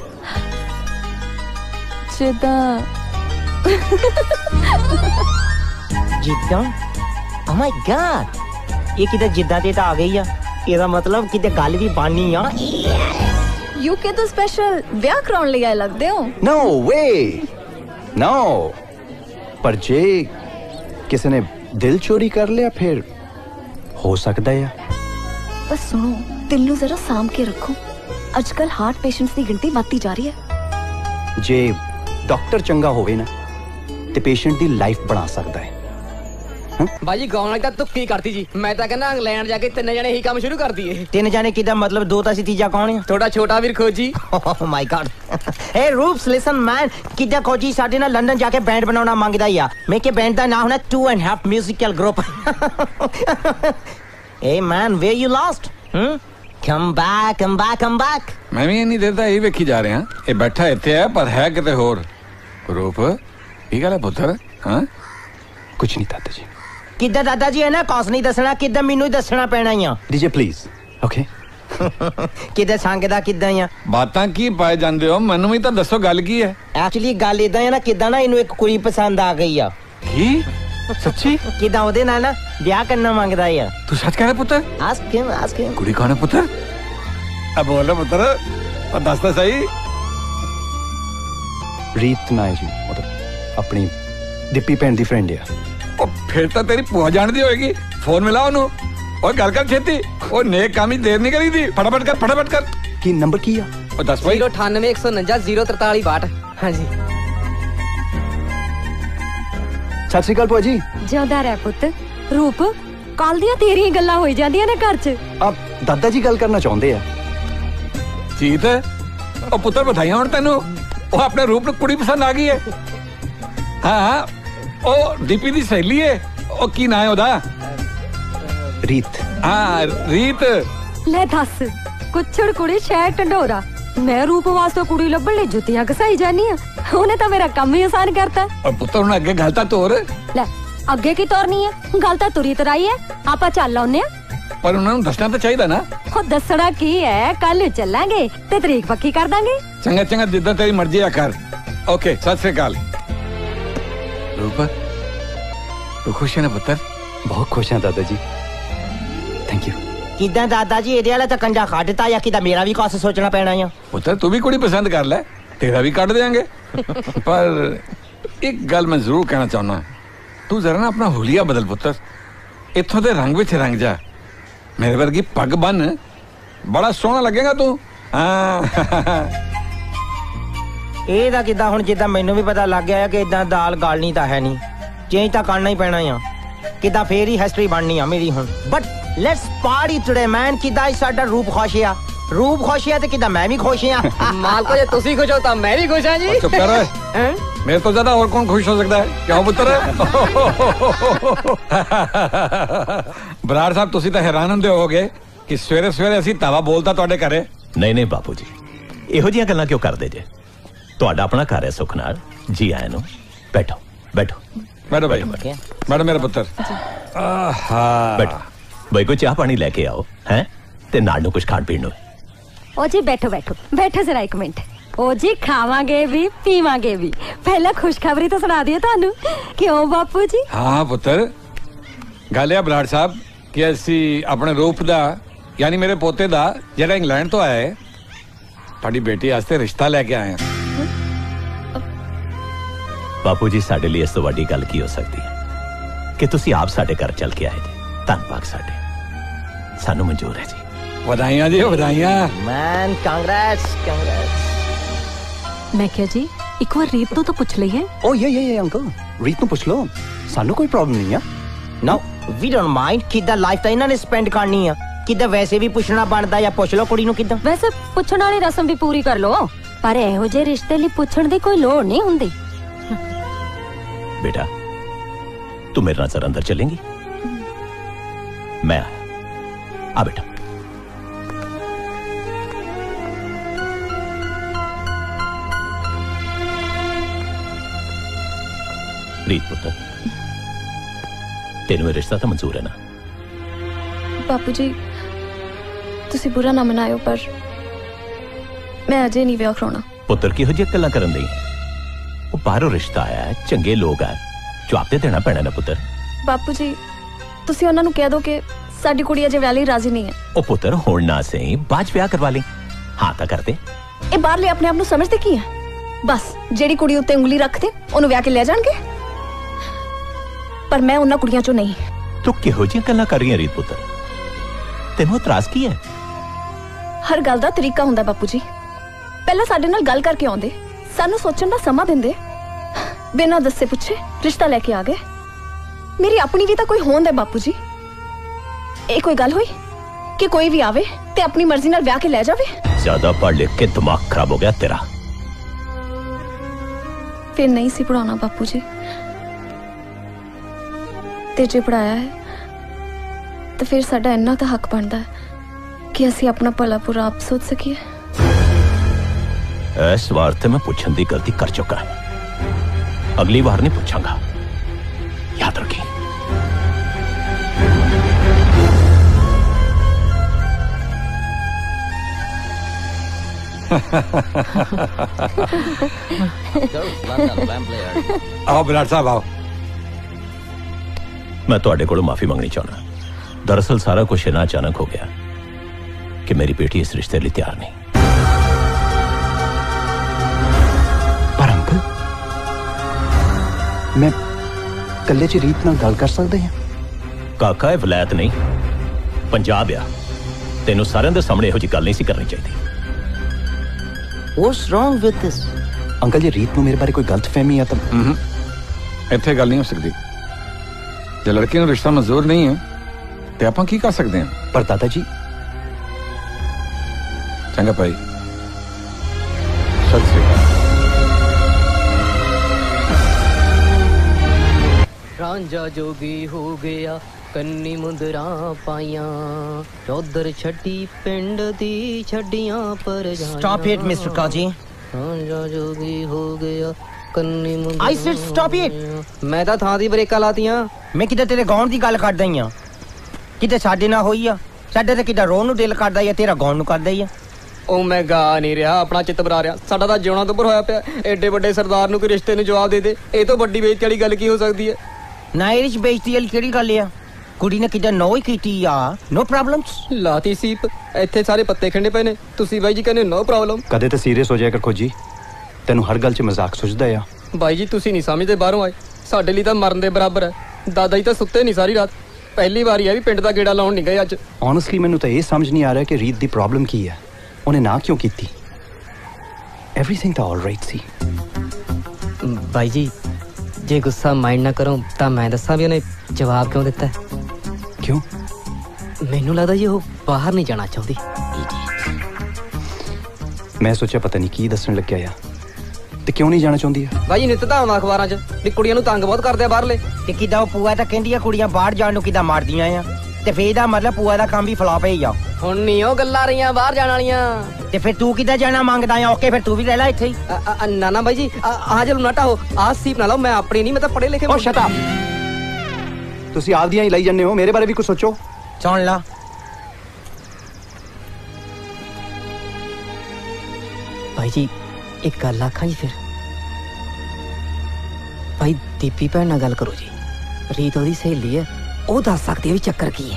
जिद्दां जिद्दां? Oh my God, ये किदा जिद्दां ते तां आ गई आ। ਇਹਦਾ ਮਤਲਬ ਕਿਤੇ ਗੱਲ ਵੀ ਬਾਨੀ ਆ। ਯੂਕੇ ਤੋਂ ਸਪੈਸ਼ਲ ਵਿਆਹ ਕਰਾਉਣ ਲਈ ਆਏ ਲੱਗਦੇ ਹੋ। No way, no। ਪਰ ਜੇ ਕਿਸੇ ਨੇ ਦਿਲ ਚੋਰੀ ਕਰ ਲਿਆ ਫਿਰ ਹੋ ਸਕਦਾ ਹੈ। ਬਸ ਸੁਣੋ, ਦਿਲ ਨੂੰ ਜ਼ਰਾ ਸਾਂਭ ਕੇ ਰੱਖੋ। ਅੱਜਕੱਲ ਹਾਰਟ ਪੇਸ਼ੈਂਟਸ ਦੀ ਗਿਣਤੀ ਵੱਧਦੀ ਜਾ ਰਹੀ ਹੈ। ਜੇ ਡਾਕਟਰ ਚੰਗਾ ਹੋਵੇ ਨਾ ਤੇ ਪੇਸ਼ੈਂਟ ਦੀ ਲਾਈਫ ਬਣਾ ਸਕਦਾ ਹੈ। ਬਾਜੀ ਗਾਉਣ ਵਾਲੀ ਤਾਂ ਤੁੱਕੀ ਕਰਤੀ ਜੀ। ਮੈਂ ਤਾਂ ਕਹਿੰਦਾ ਇੰਗਲੈਂਡ ਜਾ ਕੇ ਤਿੰਨ ਜਣੇ ਇਹੀ ਕੰਮ ਸ਼ੁਰੂ ਕਰ ਦਈਏ। ਤਿੰਨ ਜਣੇ ਕਿਦਾ ਮਤਲਬ ਦੋ ਤਾਂ ਸੀ, ਤੀਜਾ ਕੌਣ ਹੈ? ਥੋੜਾ ਛੋਟਾ ਵੀਰ ਖੋਜੀ। ਓ ਮਾਈ ਗॉड। ਏ ਰੂਪਸ ਲਿਸਨ ਮੈਨ, ਕਿਦਾ ਖੋਜੀ ਸਾਡੇ ਨਾਲ ਲੰਡਨ ਜਾ ਕੇ ਬੈਂਡ ਬਣਾਉਣਾ ਮੰਗਦਾ ਹੀ ਆ। ਮੈਂ ਕਿ ਬੈਂਡ ਦਾ ਨਾਮ ਹੋਣਾ two and half musical group. Hey man, where you lost? Hmm come back, come back, come back. ਮੈਂ ਵੀ ਇੰਨੀ ਦੇਰ ਦਾ ਇਹ ਵੇਖੀ ਜਾ ਰਿਹਾ। ਇਹ ਬੈਠਾ ਇੱਥੇ ਹੈ ਪਰ ਹੈ ਕਿਤੇ ਹੋਰ। ਰੂਪ, ਕੀ ਗੱਲ ਹੈ ਪੁੱਤਰ? ਹਾਂ, ਕੁਝ ਨਹੀਂ ਦਾਦਾ ਜੀ। ਕਿੱਦਾਂ ਦਾਦਾ ਜੀ? ਹੈ ਨਾ ਕੁਛ ਨਹੀਂ ਦੱਸਣਾ, ਕਿੱਦਾਂ ਮੈਨੂੰ ਹੀ ਦੱਸਣਾ ਪੈਣਾ ਹੀ ਆ। DJ please. ਓਕੇ। ਕਿੱਦਾਂ ਸੰਗ ਦਾ ਕਿੱਦਾਂ ਆ? ਬਾਤਾਂ ਕੀ ਪਾਏ ਜਾਂਦੇ ਹੋ? ਮੈਨੂੰ ਵੀ ਤਾਂ ਦੱਸੋ ਗੱਲ ਕੀ ਹੈ। ਐਕਚੁਅਲੀ ਗੱਲ ਇਦਾਂ ਹੈ ਨਾ, ਕਿੱਦਾਂ ਨਾ ਇਹਨੂੰ ਇੱਕ ਕੁੜੀ ਪਸੰਦ ਆ ਗਈ ਆ। ਕੀ? ਸੱਚੀ? ਕਿੱਦਾਂ ਉਹਦੇ ਨਾਲ ਨਾ ਵਿਆਹ ਕਰਨਾ ਮੰਗਦਾ ਆ। ਤੂੰ ਸੱਚ ਕਹਿ ਰਿਹਾ ਪੁੱਤਰ? Ask him, ask him. ਕੁੜੀ ਕੌਣ ਹੈ ਪੁੱਤਰ? ਆ ਬੋਲ ਪੁੱਤਰ, ਉਹ ਦੱਸ ਤਾਂ ਸਹੀ। ਰੀਤ ਨਾ ਹੈ ਜੀ, ਮਤਲਬ ਆਪਣੀ ਦੀਪੀ ਭੈਣ ਦੀ ਫਰੈਂਡ ਆ। ਉਹ ਫਿਰ ਤਾਂ ਤੇਰੀ ਭੂਆ ਜਾਣਦੀ ਹੋਏਗੀ। ਫੋਨ ਮਿਲਾ ਉਹਨੂੰ। ਓਏ ਗੱਲ ਕਰ ਛੇਤੀ। ਉਹ ਨੇਕ ਕੰਮ ਹੀ ਦੇਰ ਨਹੀਂ ਕਰੀਦੀ। ਫਟਾਫਟ ਕਰ, ਫਟਾਫਟ ਕਰ। ਕੀ ਨੰਬਰ ਕੀ ਆ? ਉਹ ਦੱਸ ਭਾਈ। ਜ਼ੀਰੋ ਅਠਾਨਵੇਂ ਇੱਕ ਸੌ ਉਨੰਜਾ ਜ਼ੀਰੋ ਤਰਤਾਲੀ ਬਾਹਠ। ਹਾਂਜੀ। ਸਤਿ ਸ਼੍ਰੀ ਅਕਾਲ ਭੂਆ ਜੀ। ਜਿਉਂਦਾ ਰਹਿ ਪੁੱਤ। ਰੂਪ, ਕੱਲ ਦੀਆਂ ਤੇਰੀਆਂ ਗੱਲਾਂ ਹੋਈ ਜਾਂਦੀਆਂ ਨੇ ਘਰ 'ਚ। ਆ ਦਾਦਾ ਜੀ ਗੱਲ ਕਰਨਾ ਚਾਹੁੰਦੇ ਆ। ਜੀਤ, ਉਹ ਪੁੱਤਰ ਬਧਾਈਆਂ ਹੁਣ ਤੈਨੂੰ। ਉਹ ਆਪਣੇ ਰੂਪ ਨੂੰ ਕੁੜੀ ਪਸੰਦ ਆ ਗਈ ਹੈ। ਹਾਂ, ਉਹ ਦੀਪੀ ਦੀ ਸਹੇਲੀ ਹੈ। ਉਹ ਕੀ ਨਾਂ ਹੈ ਉਹਦਾ? ਰੀਤ। ਹਾਂ, ਰੀਤ। ਲੈ ਦੱਸ, ਕੁੱਛੜ ਕੁੜੀ ਸ਼ਹਿਰ ਢੰਡੋਰਾ। ਮੈਂ ਰੂਪ ਵਾਸਤੇ ਕੁੜੀ ਲੱਭਣ ਲਈ ਜੁੱਤੀਆਂ ਘਸਾਈ ਜਾਨੀ ਆ। ਉਹਨੇ ਤਾਂ ਮੇਰਾ ਕੰਮ ਹੀ ਆਸਾਨ ਕਰਤਾ। ਉਹ ਪੁੱਤਰ ਹੁਣ ਅੱਗੇ ਗੱਲ ਤਾਂ ਤੋਰ। ਲੈ ਅੱਗੇ ਕੀ ਤੋਰਨੀ ਹੈ? ਗੱਲ ਤਾਂ ਤੁਰੀ ਤਰਾਈ ਹੈ। ਆਪਾਂ ਚੱਲ ਆਉਨੇ ਆ। ਪਰ ਉਹਨਾਂ ਨੂੰ ਦੱਸਣਾ ਤਾਂ ਚਾਹੀਦਾ ਨਾ। ਉਹ ਦੱਸਣਾ ਕੀ ਹੈ, ਕੱਲ ਚੱਲਾਂਗੇ ਤੇ ਤਰੀਕ ਪੱਕੀ ਕਰ ਦਾਂਗੇ। ਚੰਗਾ ਚੰਗਾ, ਜਿੱਦਾਂ ਤੇਰੀ ਮਰਜ਼ੀ ਆ ਕਰ। ओके सत श्री अकाल। रूप तू खुश है ना पुत्र? बहुत खुश हैं दादाजी, थैंक यू। किदा दादाजी एदे वाला तो कंजा काटता या किदा मेरा भी कुछ सोचना पैना है? पुत्र तू भी कुड़ी पसंद कर ले, तेरा भी काट देंगे। पर एक गल मैं जरूर कहना चाहना, तू जरा ना अपना हुलिया बदल पुत्र, इत्थों दे रंग विच रंग जा, मेरे वर्गी पग बन, बड़ा सोहना लगेगा तू। ਇਹ ਦਾ ਕਿਦਾਂ ਹੁਣ ਜਿੱਦਾਂ ਮੈਨੂੰ ਵੀ ਪਤਾ ਲੱਗ ਗਿਆ ਕਿ ਇਦਾਂ ਦਾਲ ਗਾਲਣੀ ਤਾਂ ਹੈ ਨਹੀਂ, ਚੇਂਜ ਤਾਂ ਕਰਨਾ ਹੀ ਪੈਣਾ ਆ, ਕਿਦਾਂ ਫੇਰ ਹੀ ਹਿਸਟਰੀ ਬਣਨੀ ਆ ਮੇਰੀ ਹੁਣ। But let's party today man. ਕਿਦਾਂ ਹੀ ਸਾਡਾ ਰੂਪ ਖੁਸ਼ ਆ, ਰੂਪ ਖੁਸ਼ ਆ ਤੇ ਕਿਦਾਂ ਮੈਂ ਵੀ ਖੁਸ਼ ਆ। ਮਾਲਕੋ ਜੇ ਤੁਸੀਂ ਖੁਸ਼ ਹੋ ਤਾਂ ਮੈਂ ਵੀ ਖੁਸ਼ ਹਾਂ ਜੀ। ਚੁੱਪ ਕਰ ਓਏ, मेरे तो ज्यादा और कौन खुश हो सकता है? क्यों पुत्र? बराड़ साहब तुसी तो हैरान होंदे होगे कि सवेरे सवेरे असी तावा बोलता तुहाडे घरे। नहीं नहीं बापू जी, इहो जिहियां गल्लां क्यों करदे जे? तुहाडा अपना घर है सुख नाल। जी आए नो, बैठो बैठो बैठो भाई, बैठो मेरा पुत्र। आहा बैठो भाई, कोई चाह पानी लेके आओ हैं ते नाल नु कुछ खाण पीण नु। ओ जी बैठो बैठो बैठो जरा एक मिनट। ओ जी खावांगे भी पीवांगे भी, पहला खुशखबरी तो सुना दिए तानू। क्यों बापू जी? हाँ पुत्र, गल है बराड़ साहब कि असी अपने रूप दा यानी मेरे पोते दा जेड़ा इंग्लैंड तो आया है, ताड़ी बेटी वास्ते रिश्ता लेके आए हैं। बापू जी साडे लिए इस तो वड्डी गल की हो सकती है कि तुसी आप साडे घर चल के आए जी। धन्नवाद साडे, सानू मंजूर है जी। बधाइयां जी बधाइयां। मैन कांग्रेस कांग्रेस। मैं क्या जी एक बार रीत तो तो पूछ लईए। ओ ये ये ये अंकल, रीत नु पूछ लो, सानू कोई प्रॉब्लम नहीं है। No we don't mind. किदा लाइफ ਤਾਂ ਇਹਨਾਂ ਨੇ ਸਪੈਂਡ ਕਰਨੀ ਆ, ਕਿਦਾ ਵੈਸੇ ਵੀ ਪੁੱਛਣਾ ਬਣਦਾ ਜਾਂ ਪੁੱਛ ਲਓ ਕੁੜੀ ਨੂੰ ਕਿਦਾਂ। ਵੈਸੇ ਪੁੱਛਣ ਵਾਲੀ ਰਸਮ ਵੀ ਪੂਰੀ ਕਰ ਲਓ, ਪਰ ਇਹੋ ਜਿਹੇ ਰਿਸ਼ਤੇ ਲਈ ਪੁੱਛਣ ਦੀ ਕੋਈ ਲੋੜ ਨਹੀਂ ਹੁੰਦੀ। बेटा तू मेरे नाल अंदर चलेंगी? मैं आ बेटा। रीत पुत्र, तेन रिश्ता तो मंजूर है ना? बापू जी तुसी बुरा ना मनायो, पर मैं अजे नहीं विआह कराउणा। पुत्र किहो जिहियां गल्लां करन दी, वो बाहरों रिश्ता आया है, चंगे लोग आ, जवाब ते देना पैना ना पुत्र। बापू जी तुसी ਉਹਨਾਂ ਨੂੰ ਕਹਿ ਦਿਓ ਕਿ ਸਾਡੀ ਕੁੜੀ ਅਜੇ ਵਿਆਹ ਲਈ ਰਾਜ਼ੀ ਨਹੀਂ ਹੈ। ਉਹ ਪੁੱਤਰ ਹੁਣ ਨਾ ਸਹੀ, ਬਾਅਦ ਚ ਵਿਆਹ ਕਰਵਾ ਲਈ। ਹਾਂ ਤਾਂ ਕਰਦੇ। ਇਹ ਬਾਹਰਲੇ ਆਪਣੇ ਆਪ ਨੂੰ ਸਮਝਦੇ ਕੀ ਹੈ? ਬਸ ਜਿਹੜੀ ਕੁੜੀ ਉੱਤੇ ਉਂਗਲੀ ਰੱਖਦੇ ਉਹਨੂੰ ਵਿਆਹ ਕੇ ਲੈ ਜਾਣਗੇ, ਪਰ ਮੈਂ ਉਹਨਾਂ ਕੁੜੀਆਂ ਚੋਂ ਨਹੀਂ। ਤੂੰ ਕਿਹੋ ਜਿਹੀਆਂ ਗੱਲਾਂ ਕਰ ਰਹੀ ਹੈ ਰੀਤ ਪੁੱਤਰ? ਤੈਨੂੰ ਇਤਰਾਜ਼ ਕੀ ਹੈ? ਹਰ ਗੱਲ ਦਾ ਤਰੀਕਾ ਹੁੰਦਾ ਬਾਪੂ ਜੀ। ਪਹਿਲਾਂ ਸਾਡੇ ਨਾਲ ਗੱਲ ਕਰਕੇ ਆਉਂਦੇ, ਸਾਨੂੰ ਸੋਚਣ ਦਾ ਸਮਾਂ ਦਿੰਦੇ, ਬਿਨਾਂ ਦੱਸੇ ਪੁੱਛੇ ਰਿਸ਼ਤਾ ਲੈ ਕੇ ਆ ਗਏ। ਮੇਰੀ ਆਪਣੀ ਵੀ ਤਾਂ ਕੋਈ ਹੋਂਦ ਹੈ ਬਾਪੂ ਜੀ। ਇਹ ਕੋਈ ਗੱਲ ਹੋਈ ਕਿ ਕੋਈ ਵੀ ਆਵੇ ਤੇ ਆਪਣੀ ਮਰਜ਼ੀ ਨਾਲ ਵਿਆਹ ਕੇ ਲੈ ਜਾਵੇ? ਜ਼ਿਆਦਾ ਪੜ੍ਹ ਲਿਖ ਕੇ ਦਿਮਾਗ ਖਰਾਬ ਹੋ ਗਿਆ ਤੇਰਾ। ਫਿਰ ਨਹੀਂ ਸੀ ਪੜਾਉਣਾ ਬਾਪੂ ਜੀ, ਤੇ ਜੇ ਪੜਾਇਆ ਹੈ ਤਾਂ ਫਿਰ ਸਾਡਾ ਇੰਨਾ ਤਾਂ ਹੱਕ ਬਣਦਾ ਹੈ ਕਿ ਅਸੀਂ ਆਪਣਾ ਭਲਾ ਬੁਰਾ ਆਪ ਸੋਚ ਸਕੀਏ। इस बार तो मैं पूछने की गलती कर चुका, अगली बार नहीं पूछांगा, याद रखी। आओ बराड़ साहब आओ। मैं तुहाडे कोलों माफी मंगनी चाहना। दरअसल सारा कुछ इतना अचानक हो गया कि मेरी बेटी इस रिश्ते लिए तैयार नहीं। पर अंकल मैं कल्ले च रीत नाल गल कर सकदे हैं? काका ਇਹ ਵਲਾਇਤ नहीं, पंजाब आ। तेनों साਰਿਆਂ ਦੇ सामने ਇਹੋ ਜਿਹੀ ਗੱਲ नहीं सी करनी चाहिए। What's wrong with this? Uncle ji Reet ਨੂੰ ਮੇਰੇ ਬਾਰੇ ਕੋਈ ਗਲਤਫਹਿਮੀ ਆ ਤਾਂ ਇੱਥੇ ਗੱਲ ਨਹੀਂ ਹੋ ਸਕਦੀ। ਜੇ ਲੜਕੀ ਨੂੰ ਰਿਸ਼ਤਾ ਮਨਜ਼ੂਰ ਨਹੀਂ ਹੈ ਤੇ ਆਪਾਂ ਕੀ ਕਰ ਸਕਦੇ ਹਾਂ? ਪਰ ਦਾਦਾ ਜੀ ਚੰਗਾ ਭਾਈ, ਸਤਿ ਸ੍ਰੀ ਅਕਾਲ। ਰਾਂਝਾ ਜੋਗੀ ਹੋ ਗਿਆ, ਕੰਨੀ ਮੁੰਦਰਾਂ ਪਾਈਆਂ, ਚੌਧਰ ਛੱਡੀ ਪਿੰਡ ਦੀ ਛੱਡੀਆਂ ਪਰ ਜਾਈਆਂ। Stop it, Mister Kaji. Ranjha ਜੋਗੀ ਹੋ ਗਿਆ, ਕੰਨੀ ਮੁੰਦਰਾਂ। I said stop it. ਮੈਂ ਤਾਂ ਥਾਂ ਦੀ ਬ੍ਰੇਕਾਂ ਲਾਤੀਆਂ। ਮੈਂ ਕਿਤੇ ਤੇਰੇ ਗਾਉਣ ਦੀ ਗੱਲ ਕਰਦਾ ਹੀ ਆ, ਕਿਤੇ ਸਾਡੇ ਨਾਲ ਹੋਈ ਆ। ਸਾਡੇ ਤੇ ਕਿਤੇ ਰੋਣ ਨੂੰ ਦਿਲ ਕਰਦਾ ਜਾਂ ਤੇਰਾ ਗਾਉਣ ਨੂੰ ਕਰਦਾ ਹੀ ਆ। ਉਹ ਮੈਂ ਗਾ ਨਹੀਂ ਰਿਹਾ, ਆਪਣਾ ਚਿੱਤ ਬਰਾ ਰਿਹਾ। ਸਾਡਾ ਤਾਂ ਜਿਉਣਾ ਦੁੱਭਰ ਹੋਇਆ ਪਿਆ। ਐਡੇ ਵੱਡੇ ਸਰਦਾਰ ਨੂੰ ਕੋਈ ਰਿਸ਼ਤੇ ਨੂੰ ਜਵਾਬ ਦੇ ਦੇ, ਇਹ ਤੋਂ ਵੱਡੀ ਬੇਇੱਜ਼ਤੀ ਵਾਲੀ ਗੱਲ ਕੀ ਹੋ ਸਕਦੀ ਹੈ? ਨਾ ਇਹ ਬੇਇੱਜ਼ਤੀ ਵਾਲੀ ਕਿਹੜੀ ਗੱਲ ਆ? ਕੁੜੀ ਨੇ ਕਿਦਾਂ ਨੋ ਹੀ ਕੀਤੀ ਆ, ਨੋ ਪ੍ਰੋਬਲਮਸ। ਲਾਤੀ ਸੀਪ, ਇੱਥੇ ਸਾਰੇ ਪੱਤੇ ਖੰਡੇ ਪਏ ਨੇ, ਤੁਸੀਂ ਬਾਈ ਜੀ ਕਹਿੰਦੇ ਨੋ ਪ੍ਰੋਬਲਮ। ਕਦੇ ਤਾਂ ਸੀਰੀਅਸ ਹੋ ਜਾਇਆ ਕਰ ਖੋਜੀ, ਤੈਨੂੰ ਹਰ ਗੱਲ 'ਚ ਮਜ਼ਾਕ ਸੁਝਦਾ ਆ। ਬਾਈ ਜੀ ਤੁਸੀਂ ਨਹੀਂ ਸਮਝਦੇ, ਬਾਹਰੋਂ ਆਏ, ਸਾਡੇ ਲਈ ਤਾਂ ਮਰਨ ਦੇ ਬਰਾਬਰ ਹੈ। ਦਾਦਾ ਜੀ ਤਾਂ ਸੁੱਤੇ ਨਹੀਂ ਸਾਰੀ ਰਾਤ, ਪਹਿਲੀ ਵਾਰੀ ਆ ਵੀ ਪਿੰਡ ਦਾ ਗੇੜਾ ਲਾਉਣ ਨਹੀਂ ਗਏ ਅੱਜ। ਓਨੈਸਟਲੀ ਮੈਨੂੰ ਤਾਂ ਇਹ ਸਮਝ ਨਹੀਂ ਆ ਰਿਹਾ ਕਿ ਰੀਤ ਦੀ ਪ੍ਰੋਬਲਮ ਕੀ ਹੈ, ਉਹਨੇ ਨਾ ਕਿਉਂ ਕੀਤੀ? ਐਵਰੀਥਿੰਗ ਤਾਂ ਆਲਰਾਈਟ ਸੀ। ਬਾਈ ਜੀ ਜੇ ਗੁੱਸਾ ਮਾਈਂਡ ਨਾ ਕਰੋ ਤਾਂ ਮੈਂ ਦੱਸਾਂ ਵੀ ਉਹਨੇ ਜਵਾਬ ਕਿਉਂ ਦਿੱਤਾ। ਕਿਉਂ? ਮੈਨੂੰ ਲੱਗਦਾ ਜੀ ਉਹ ਬਾਹਰ ਨਹੀਂ ਜਾਣਾ ਚਾਹੁੰਦੀ। ਮੈਂ ਸੋਚਿਆ ਪਤਾ ਨਹੀਂ ਕੀ ਦੱਸਣ ਲੱਗਿਆ ਆ, ਤੇ ਕਿਉਂ ਨਹੀਂ ਜਾਣਾ ਚਾਹੁੰਦੀ ਆ? ਬਾਈ ਨਿੱਤ ਤਾਂ ਆਉਂਦਾ ਅਖਬਾਰਾਂ 'ਚ ਵੀ ਕੁੜੀਆਂ ਨੂੰ ਤੰਗ ਬਹੁਤ ਕਰਦੇ ਆ ਬਾਹਰਲੇ। ਤੇ ਕਿਦਾਂ ਉਹ ਪੂਆ ਤਾਂ ਕਹਿੰਦੀ ਆ ਕੁੜੀਆਂ ਬਾਹਰ ਜਾਣ ਨੂੰ ਕਿਦਾਂ ਮਾਰਦੀਆਂ ਆ, ਤੇ ਫੇਰ ਇਹਦਾ ਮਤਲਬ ਪੂਆ ਦਾ ਕੰਮ ਵੀ ਫਲਾਪ ਹੀ ਆ। ਹੁਣ ਨਹੀਂ ਉਹ ਗੱਲਾਂ ਰਹੀਆਂ ਬਾਹਰ ਜਾਣ ਵਾਲੀਆਂ। ਤੇ ਫਿਰ ਤੂੰ ਕਿੱਦਾਂ ਜਾਣਾ ਮੰਗਦਾ ਆ? ਓਕੇ ਫਿਰ ਤੂੰ ਵੀ ਲੈ ਲੈ ਇੱਥੇ ਹੀ। ਨਾ ਨਾ ਬਾਈ ਜੀ ਆ ਜਲੂ ਨਾ ਢਾਓ, ਆਹ ਸੀਪ ਨਾ ਲਾਓ, ਮੈਂ ਆਪਣੀ ਨਹੀਂ, ਮੈਂ ਤਾਂ ਪੜ੍ਹੇ ਲਿਖੇ। ਓ ਸ਼ਟ ਅਪ, ਤੁਸੀਂ ਆਪਦੀਆਂ ਹੀ ਲਈ ਜਾਂਦੇ ਹੋ, ਮੇਰੇ ਬਾਰੇ ਵੀ ਕੁਝ ਸੋਚੋ। ਸੁਣ ਲਾ, ਭਾਈ ਜੀ ਇੱਕ ਗੱਲ ਆਖਾਂ ਜੀ, ਫਿਰ ਭਾਈ ਦੀਪੀ ਭੈਣ ਨਾਲ ਗੱਲ ਕਰੋ ਜੀ, ਰੀਤ ਉਹਦੀ ਸਹੇਲੀ ਹੈ, ਉਹ ਦੱਸ ਸਕਦੀ ਹੈ ਵੀ ਚੱਕਰ ਕੀ ਹੈ।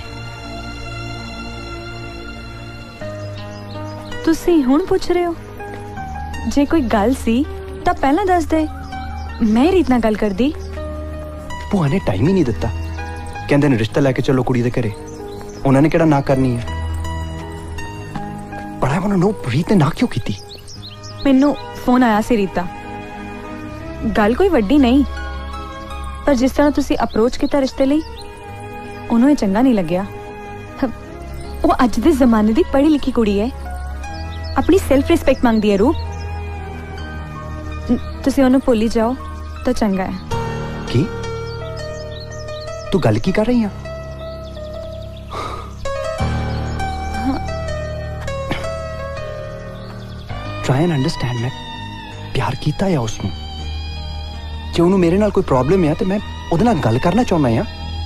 ਤੁਸੀਂ ਹੁਣ ਪੁੱਛ ਰਹੇ ਹੋ? ਜੇ ਕੋਈ ਗੱਲ ਸੀ ਤਾਂ ਪਹਿਲਾਂ ਦੱਸ ਦੇ, ਮੈਂ ਰੀਤ ਨਾਲ ਗੱਲ ਕਰਦੀ। ਭੂਆ ਨੇ ਟਾਈਮ ਹੀ ਨਹੀਂ ਦਿੱਤਾ, ਕਹਿੰਦੇ ਨੇ ਰਿਸ਼ਤਾ ਲੈ ਕੇ ਚਲੋ ਕੁੜੀ ਦੇ ਘਰੇ, ਉਹਨਾਂ ਨੇ ਕਿਹੜਾ ਨਾ ਕਰਨੀ ਹੈ? ਪਰ ਆਈ ਵਾਂਟ ਟੂ ਨੋ ਰੀਤ ਨੇ ਨਾ ਕਿਉਂ ਕੀਤੀ? ਮੈਨੂੰ ਫੋਨ ਆਇਆ ਸੀ ਰੀਤ ਦਾ, ਗੱਲ ਕੋਈ ਵੱਡੀ ਨਹੀਂ, ਪਰ ਜਿਸ ਤਰ੍ਹਾਂ ਤੁਸੀਂ ਅਪਰੋਚ ਕੀਤਾ ਰਿਸ਼ਤੇ ਲਈ, ਉਹਨੂੰ ਇਹ ਚੰਗਾ ਨਹੀਂ ਲੱਗਿਆ। ਉਹ ਅੱਜ ਦੇ ਜ਼ਮਾਨੇ ਦੀ ਪੜ੍ਹੀ ਲਿਖੀ ਕੁੜੀ ਹੈ, ਆਪਣੀ ਸੈਲਫ ਰਿਸਪੈਕਟ ਮੰਗਦੀ ਹੈ। ਰੂਪ ਤੁਸੀਂ ਉਹਨੂੰ ਭੁੱਲ ਹੀ ਜਾਓ ਤਾਂ ਚੰਗਾ ਹੈ। ਕੀ ਤੂੰ ਗੱਲ ਕੀ ਕਰ ਰਹੀ ਆ? ਟਰਾਈ ਐਂਡ ਅੰਡਰਸਟੈਂਡ, ਮੈਂ ਪਿਆਰ ਕੀਤਾ ਆ ਉਸਨੂੰ, ਜੇ ਉਹਨੂੰ ਮੇਰੇ ਨਾਲ ਕੋਈ ਪ੍ਰੋਬਲਮ ਹੈ ਤੇ ਮੈਂ ਉਹਦੇ ਨਾਲ ਗੱਲ ਕਰਨਾ ਚਾਹੁੰਦਾ ਆ।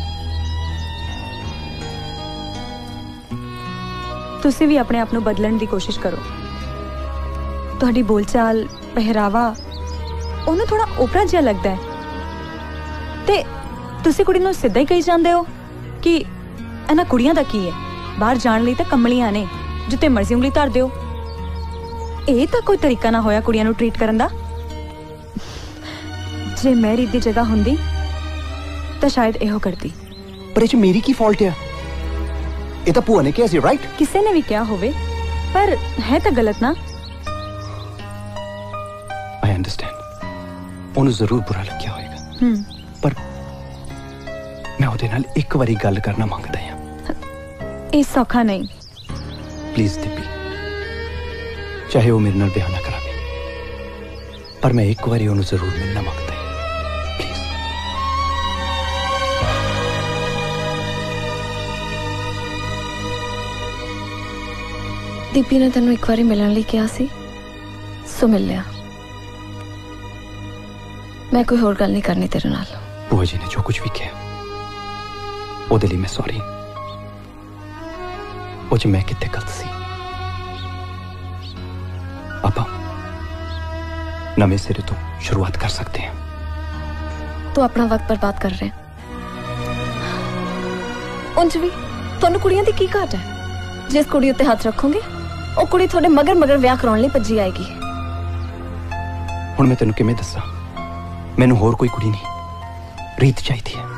ਤੁਸੀਂ ਵੀ ਆਪਣੇ ਆਪ ਨੂੰ ਬਦਲਣ ਦੀ ਕੋਸ਼ਿਸ਼ ਕਰੋ। ਤੁਹਾਡੀ ਬੋਲਚਾਲ, ਪਹਿਰਾਵਾ ਉਹਨੂੰ ਥੋੜਾ ਓਪਰਾ ਜਿਹਾ ਲੱਗਦਾ ਹੈ, ਤੇ ਤੁਸੀਂ ਕੁੜੀ ਨੂੰ ਸਿੱਧਾ ਹੀ ਕਹੀ ਜਾਂਦੇ ਹੋ ਕਿ ਇਹਨਾਂ ਕੁੜੀਆਂ ਦਾ ਕੀ ਹੈ, ਬਾਹਰ ਜਾਣ ਲਈ ਤਾਂ ਕੰਮਲੀਆਂ ਨੇ, ਜਿੱਤੇ ਮਰਜ਼ੀ ਉਂਗਲੀ ਧਰ ਦਿਓ। ਇਹ ਤਾਂ ਕੋਈ ਤਰੀਕਾ ਨਾ ਹੋਇਆ ਕੁੜੀਆਂ ਨੂੰ ਟ੍ਰੀਟ ਕਰਨ ਦਾ। ਜੇ ਮੈਂ ਰੀਤ ਦੀ ਜਗ੍ਹਾ ਹੁੰਦੀ ਤਾਂ ਸ਼ਾਇਦ ਇਹੋ ਕਰਦੀ। ਪਰ ਇਹ 'ਚ ਮੇਰੀ ਕੀ ਫਾਲਟ ਆ? ਇਹ ਤਾਂ ਭੂਆ ਨੇ ਕਿਹਾ ਸੀ, ਰਾਈਟ? ਕਿਸੇ ਨੇ ਵੀ ਕਿਹਾ ਹੋਵੇ, ਪਰ ਹੈ ਤਾਂ ਗਲਤ ਨਾ। ਆਈ ਅੰਡਰਸਟੈਂਡ, ਉਹਨੂੰ ਜ਼ਰੂਰ ਬੁਰਾ ਲੱਗਿਆ ਹੋਏਗਾ, ਹਮ ਪਰ ਮੈਂ ਉਹਦੇ ਨਾਲ ਇੱਕ ਵਾਰੀ ਗੱਲ ਕਰਨਾ ਮੰਗਦਾ ਹਾਂ। ਇਹ ਸੌਖਾ ਨਹੀਂ। ਪਲੀਜ਼ ਦੀਪੀ, ਚਾਹੇ ਉਹ ਮੇਰੇ ਨਾਲ ਵਿਆਹ ਨਾ ਕਰਾਵੇ, ਪਰ ਮੈਂ ਇੱਕ ਵਾਰੀ ਉਹਨੂੰ ਜ਼ਰੂਰ ਮਿਲਣਾ ਮੰਗਦਾ ਹਾਂ, ਪਲੀਜ਼। ਦੀਪੀ ਨੇ ਤੈਨੂੰ ਇੱਕ ਵਾਰੀ ਮਿਲਣ ਲਈ ਕਿਹਾ ਸੀ, ਸੋ ਮਿਲ ਲਿਆ। ਮੈਂ ਕੋਈ ਹੋਰ ਗੱਲ ਨਹੀਂ ਕਰਨੀ ਤੇਰੇ ਨਾਲ। ਭੂਆ ਜੀ ਨੇ ਜੋ ਕੁਝ ਵੀ ਕਿਹਾ ਉਹਦੇ ਲਈ ਮੈਂ ਸੌਰੀ। ਉਹ 'ਚ ਮੈਂ ਕਿੱਥੇ ਗਲਤ ਸੀ? ਆਪਾਂ ਨਵੇਂ ਸਿਰੇ ਤੋਂ ਸ਼ੁਰੂਆਤ ਕਰ ਸਕਦੇ ਹਾਂ। ਤੂੰ ਆਪਣਾ ਵਕਤ ਬਰਬਾਦ ਕਰ ਰਿਹਾ। ਉਂਝ ਵੀ ਤੁਹਾਨੂੰ ਕੁੜੀਆਂ ਦੀ ਕੀ ਘਾਟ ਹੈ? ਜਿਸ ਕੁੜੀ ਉੱਤੇ ਹੱਥ ਰੱਖੋਗੇ ਉਹ ਕੁੜੀ ਤੁਹਾਡੇ ਮਗਰ ਮਗਰ ਵਿਆਹ ਕਰਾਉਣ ਲਈ ਭੱਜੀ ਆਏਗੀ। ਹੁਣ ਮੈਂ ਤੈਨੂੰ ਕਿਵੇਂ ਦੱਸਾਂ, ਮੈਨੂੰ ਹੋਰ ਕੋਈ ਕੁੜੀ ਨਹੀਂ, ਰੀਤ ਚਾਹੀਦੀ ਹੈ।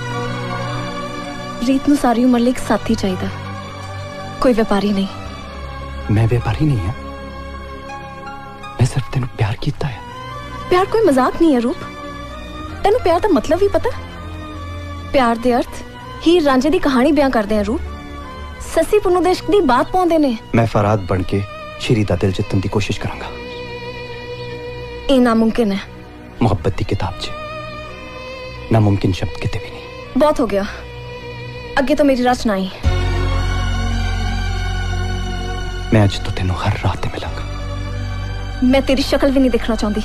ਰੀਤ ਨੂੰ ਸਾਰੀ ਉਮਰ ਲਈ ਇੱਕ ਸਾਥੀ ਚਾਹੀਦਾ, ਕੋਈ ਵਪਾਰੀ ਨਹੀਂ। ਮੈਂ ਵਪਾਰੀ ਨਹੀਂ ਹਾਂ, ਮੈਂ ਸਿਰਫ ਤੈਨੂੰ ਪਿਆਰ ਕੀਤਾ ਹੈ। ਪਿਆਰ ਕੋਈ ਮਜ਼ਾਕ ਨਹੀਂ ਹੈ ਰੂਪ, ਤੈਨੂੰ ਪਿਆਰ ਦਾ ਮਤਲਬ ਵੀ ਪਤਾ? ਪਿਆਰ ਦੇ ਅਰਥ ਹੀਰ ਰਾਂਝੇ ਦੀ ਕਹਾਣੀ ਬਿਆਨ ਕਰਦੇ ਆ ਰੂਪ, ਸੱਸੀ ਪੁੰਨੂ ਦੇ ਇਸ਼ਕ ਦੀ ਬਾਤ ਪਾਉਂਦੇ ਨੇ। ਮੈਂ ਫਰਾਦ ਬਣ ਕੇ ਸ਼੍ਰੀ ਦਾ ਦਿਲ ਜਿੱਤਣ ਦੀ ਕੋਸ਼ਿਸ਼ ਕਰਾਂਗਾ। ਇਹ ਨਾਮੁਮਕਿਨ ਹੈ। ਮੁਹੱਬਤ ਦੀ ਕਿਤਾਬ 'ਚ ਨਾਮੁਮਕਿਨ ਸ਼ਬਦ ਕਿਤੇ ਵੀ ਨਹੀਂ। ਬਹੁਤ ਹੋ ਗਿਆ, ਅੱਗੇ ਤੋਂ ਮੇਰੀ ਰਚਨਾ ਹੀ। ਮੈਂ ਅੱਜ ਤੋਂ ਤੈਨੂੰ ਹਰ ਰਾਤ ਤੇ ਮਿਲਾਂਗਾ। ਮੈਂ ਤੇਰੀ ਸ਼ਕਲ ਵੀ ਨਹੀਂ ਦੇਖਣਾ ਚਾਹੁੰਦੀ।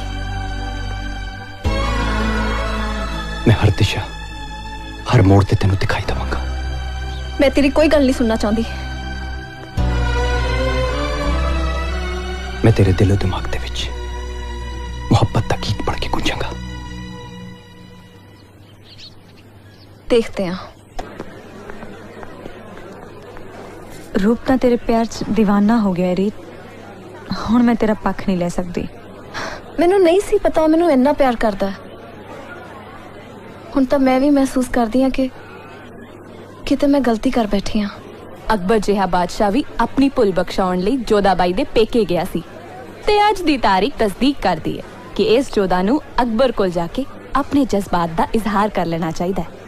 ਮੈਂ ਹਰ ਦਿਸ਼ਾ, ਹਰ ਮੋੜ ਤੇ ਤੈਨੂੰ ਦਿਖਾਈ ਦਵਾਂਗਾ। ਮੈਂ ਤੇਰੀ ਕੋਈ ਗੱਲ ਨਹੀਂ ਸੁਣਨਾ ਚਾਹੁੰਦੀ। मैं तेरे दिलो दिमाग दे विच मोहब्बत दा गीत बन के गूंजांगा। देखते हैं। रूप ਤਾਂ तेरे प्यार च दीवाना हो गया रीत। ਹੁਣ मैं तेरा पक्ष नहीं ले सकती। ਮੈਨੂੰ नहीं सी पता ਮੈਨੂੰ ਇੰਨਾ प्यार करदा है। ਹੁਣ ਤਾਂ मैं भी महसूस करदी हां कि किते मैं गलती कर बैठी हां। अकबर जिहा बादशाह भी अपनी भुल बख्शाउण लई जोधाबाई दे पेके गया सी ते अज दी तारीख तस्दीक करदी है कि इस जोधा नू अकबर कोल जाके अपने जज्बात दा इजहार कर लेना चाहिदा है।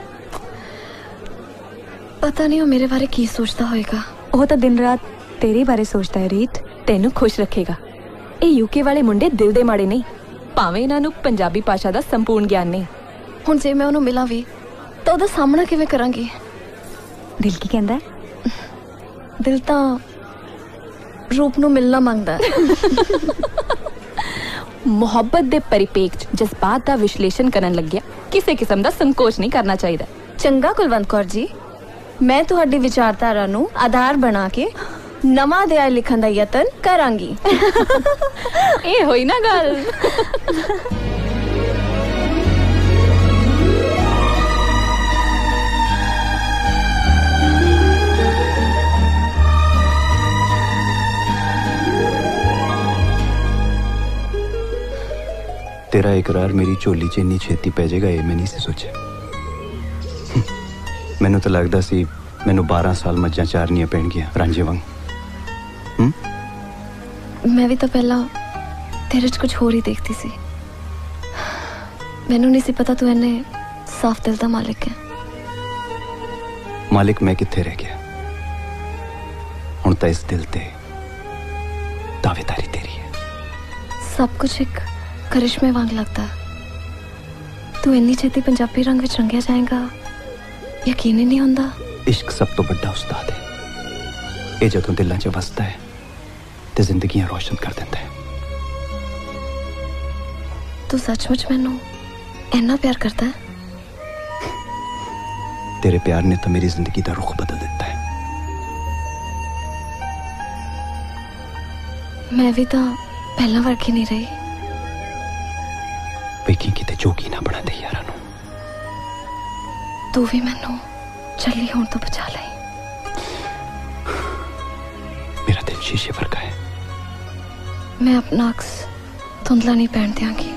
पता नहीं वो मेरे बारे की सोचता होएगा। वो तो दिन रात तेरे बारे सोचता है रीत। तेनू खुश रखेगा। ये यूके वाले मुंडे दिल दे माड़े नहीं, भावें इन्हां नू पंजाबी भाषा दा संपूर्ण ज्ञान नहीं। हुण जे मैं उन्हें मिला भी तो उहदा सामना किवें करांगी? दिल की कहंदा है? दिल तां रूप नू मिलना मंगदा है। मुहब्बत दे परिपेख च जज्बात दा विश्लेषण करन लग्या किसी किस्म दा संकोच नहीं करना चाहिदा। चंगा कुलवंत कौर जी, मैं तुहाडी विचारधारा नू आधार बना के नवा अध्याय लिखण दा यतन करांगी। ए होई ना गल। तेरा इकरार मेरी झोली च इन्नी छेती पै जाएगा ये मैं नहीं सी सोचा। मैनू तो लगता सी मैनू बारह साल मज्जां चारनियां पैणगियां रांझे वांग। मैं भी तो पहला तेरे च कुछ होर ही देखती सी। मैनू नहीं सी पता तू इन्ने साफ दिल दा मालिक है। मालिक मैं कित्थे रह गया? हुण तां इस दिल ते दावेदारी तेरी है। सब कुछ एक करिश्मे वांग लगता है। तू इन्नी छेती पंजाबी रंग विच रंगिया जाएगा यकीन ही नहीं होंदा। इश्क सब तो बड़ा उस्ताद है। ये जदों दिलां च वसदा है ते जिंदगियां रोशन कर देंदा है। तू सचमुच मैनू इन्ना प्यार करता है? तेरे प्यार ने तो मेरी जिंदगी का रुख बदल दिता है। मैं भी तो पहला वर्गी नहीं रही। वेखी किते जोगी ना बना दे यारा नू। तू भी मैनू चली होण तो बचा ले। मेरा दिल शीशे वर्गा है। मैं अपना अक्स धुंधला नहीं पहन दियांगी।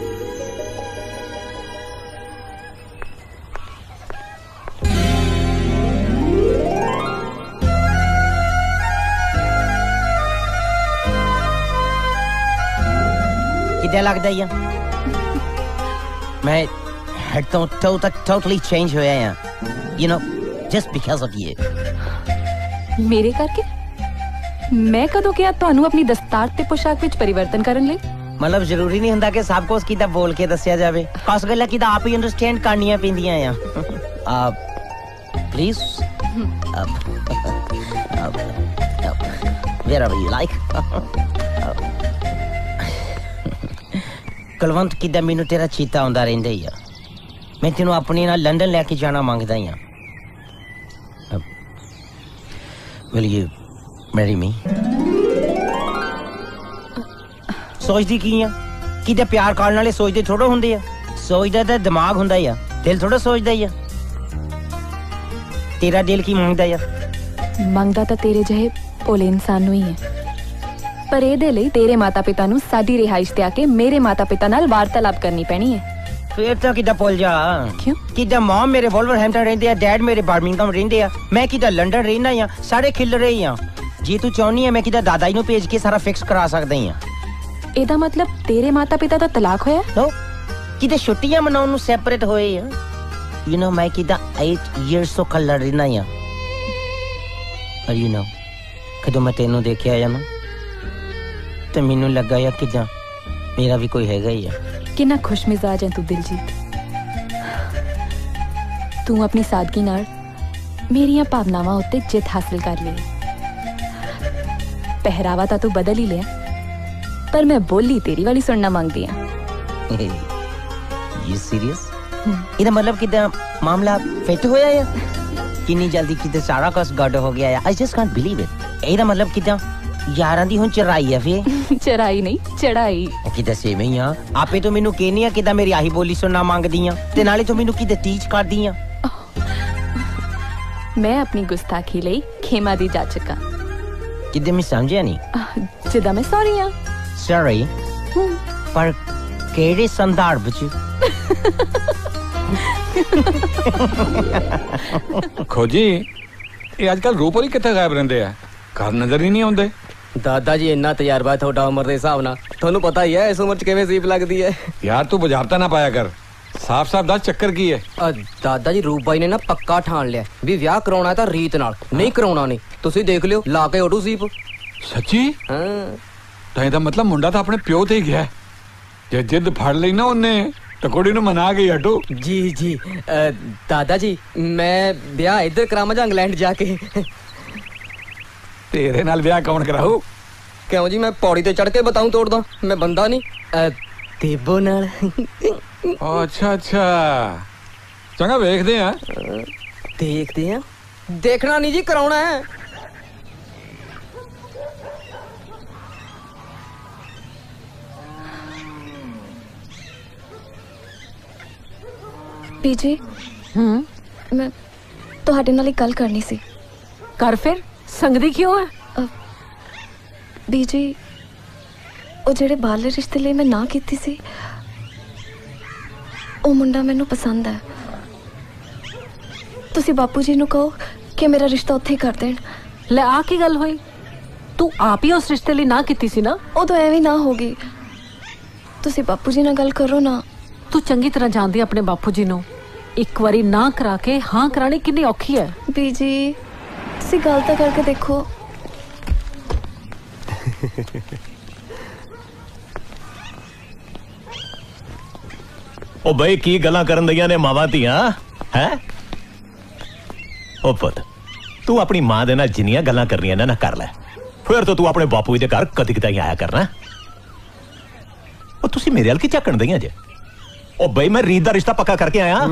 कितना लगता है मैं तो totally change हुआ है, you know, just because of you. मेरे करके? मैं कदों क्या ਤੁਹਾਨੂੰ ਆਪਣੀ ਦਸਤਾਰ ਤੇ ਪੋਸ਼ਾਕ ਵਿੱਚ ਪਰਿਵਰਤਨ ਕਰਨ ਲਈ? मतलब जरूरी नहीं ਹੁੰਦਾ कि सब कुछ किदा बोल के दसिया जावे। कुछ गल्लां किदा आप ही अंडरस्टैंड करनियां पैंदियां आ। आप please wherever you like. Kulwant किदा मैनू तेरा चीता आंदा रहिंदा ही आ। मैं तेनू अपने नाल लंदन लेके जाना मांगदा ही आ। Will you marry me? सोचदी की आ कि प्यार करने वाले सोचते थोड़ा होंगे आ। सोचदा तो दिमाग हुंदा ही आ, दिल थोड़ा सोचदा ही आ। तेरा दिल की मांगदा आ? मंगदा तो तेरे जहे भोले इंसान ही है, पर ਇਹਦੇ ਲਈ तेरे माता पिता ਨੂੰ ਸਾਡੀ ਰਿਹਾਇਸ਼ ਤੇ ਆ ਕੇ ਮੇਰੇ ਮਾਤਾ ਪਿਤਾ ਨਾਲ ਵਾਰਤਾਲਾਪ ਕਰਨੀ ਪੈਣੀ ਹੈ। फिर तो किदा भुल जा। क्यों? किदा मॉम मेरे वोल्वरहैम्पटन रहंदे आ, डैड मेरे बर्मिंघम रहंदे आ, मैं किदा लंदन रहना आ, सारे खिल रहे आ। जे तू चाहनी है मैं किदा दादा जी नु भेज के सारा फिक्स करा सकदा ही आ। ਇਹਦਾ मतलब तेरे माता पिता ਦਾ ਤਲਾਕ ਹੋਇਆ? नो किदा छुट्टियां मनाउन नु सेपरेट होए आ। यू नो मैं किदा eight years तो कल रहना आ। और यू नो कदों मैं तेनू देखया आ ना ते मेनू लगा या किदा मेरा भी कोई हैगा ही आ। कितना खुश मिजाज है तू दिलजीत। तू अपनी सादगी नाल मेरियां भावनावां उत्ते जित हासिल कर ली। पहरावा तो तू बदल ही लिया, पर मैं बोली तेरी वाली सुनना मांगदी हां। You serious? इदा मतलब किदा मामला फिट होया है? कितनी जल्दी किदा सारा कुछ गड़ हो गया है। I just can't believe it. इदा मतलब किदा यारां दी हुण चराई है फे चराई नहीं चढ़ाई कि दसे में ही आ आपे तो मेनू कहनी आ कि मेरी आही बोली सुनना मांगदी आ ते नाले तो मेनू कि टीच करदी आ मैं अपनी गुस्ताखी लई खेमा दी जाचका किदे मैं समझिया नहीं जिदा मैं सॉरी आ सॉरी पर केड़े संदर्भ च खोजी ये आजकल रूप ही कितने गायब रहंदे आ घर नजर ही नहीं आउंदे दादा जी इन्ना तजर्बा थोड़ा उम्र दे हिसाब नाल थानू पता ही है इस उम्र च किवें सीप लगदी है यार तू बुझारता ना पाया कर साफ साफ दस चक्कर की है दादा जी रूप भाई ने ना पक्का ठान लिया भी ब्याह कराउणा है तां रीत नाल नहीं कराउणा नहीं तुसी देख लियो ला के ओडू सीप सच्ची हां तां दा मतलब मुंडा तो अपने प्यो ते ही गया जे जिद फड़ लई ना उन्ने तो कुड़ी नु मना गई हटो जी जी आ, दादा जी मैं ब्याह इधर करामा जां इंग्लैंड जाके तेरे नाल ब्याह कौन कराऊ क्यों जी मैं पौड़ी ते चढ़ के बताऊं तोड़ दा मैं बंदा नहीं देबो नाल अच्छा अच्छा चंगा देखदे हैं देखदे हैं देखना नहीं जी कराउणा है पीजी हम्म मैं ਤੁਹਾਡੇ ਨਾਲ ਇੱਕ ਗੱਲ ਕਰਨੀ ਸੀ ਕਰ ਫਿਰ ਸੰਗਦੀ ਕਿਉਂ ਹੈ ਬੀਜੀ ਉਹ ਜਿਹੜੇ ਬਾਹਰਲੇ ਰਿਸ਼ਤੇ ਲਈ ਮੈਂ ਨਾ ਕੀਤੀ ਸੀ ਉਹ ਮੁੰਡਾ ਮੈਨੂੰ ਪਸੰਦ ਹੈ ਤੁਸੀਂ ਬਾਪੂ ਜੀ ਨੂੰ ਕਹੋ ਕਿ ਮੇਰਾ ਰਿਸ਼ਤਾ ਉੱਥੇ ਹੀ ਕਰ ਦੇਣ ਲੈ ਆ ਕੀ ਗੱਲ ਹੋਈ ਤੂੰ ਆਪ ਹੀ ਉਸ ਰਿਸ਼ਤੇ ਲਈ ਨਾ ਕੀਤੀ ਸੀ ਨਾ ਉਦੋਂ ਐਵੇਂ ਨਾ ਹੋ ਗਈ ਤੁਸੀਂ ਬਾਪੂ ਜੀ ਨਾਲ ਗੱਲ ਕਰੋ ਨਾ ਤੂੰ ਚੰਗੀ ਤਰ੍ਹਾਂ ਜਾਣਦੀ ਆਪਣੇ ਬਾਪੂ ਜੀ ਨੂੰ ਇੱਕ ਵਾਰੀ ਨਾ ਕਰਾ ਕੇ ਹਾਂ ਕਰਾਣੀ ਕਿੰਨੀ ਔਖੀ ਹੈ ਬੀਜੀ ਤੁਸੀਂ ਗੱਲ ਤਾਂ ਕਰਕੇ ਦੇਖੋ ओ भाई की गल्लां करन दईयां ने मावां धीआं है ओ पुत तू अपनी मां दे नाल जिन्नियां गल्लां करनियां ने ना कर ले फिर तो तू अपने बापू दे घर कदी कदाई आया करना ओ तुसी मेरे हाल की झाकण दईयां जे ओ भाई मैं रीत दा रिश्ता पक्का करके आया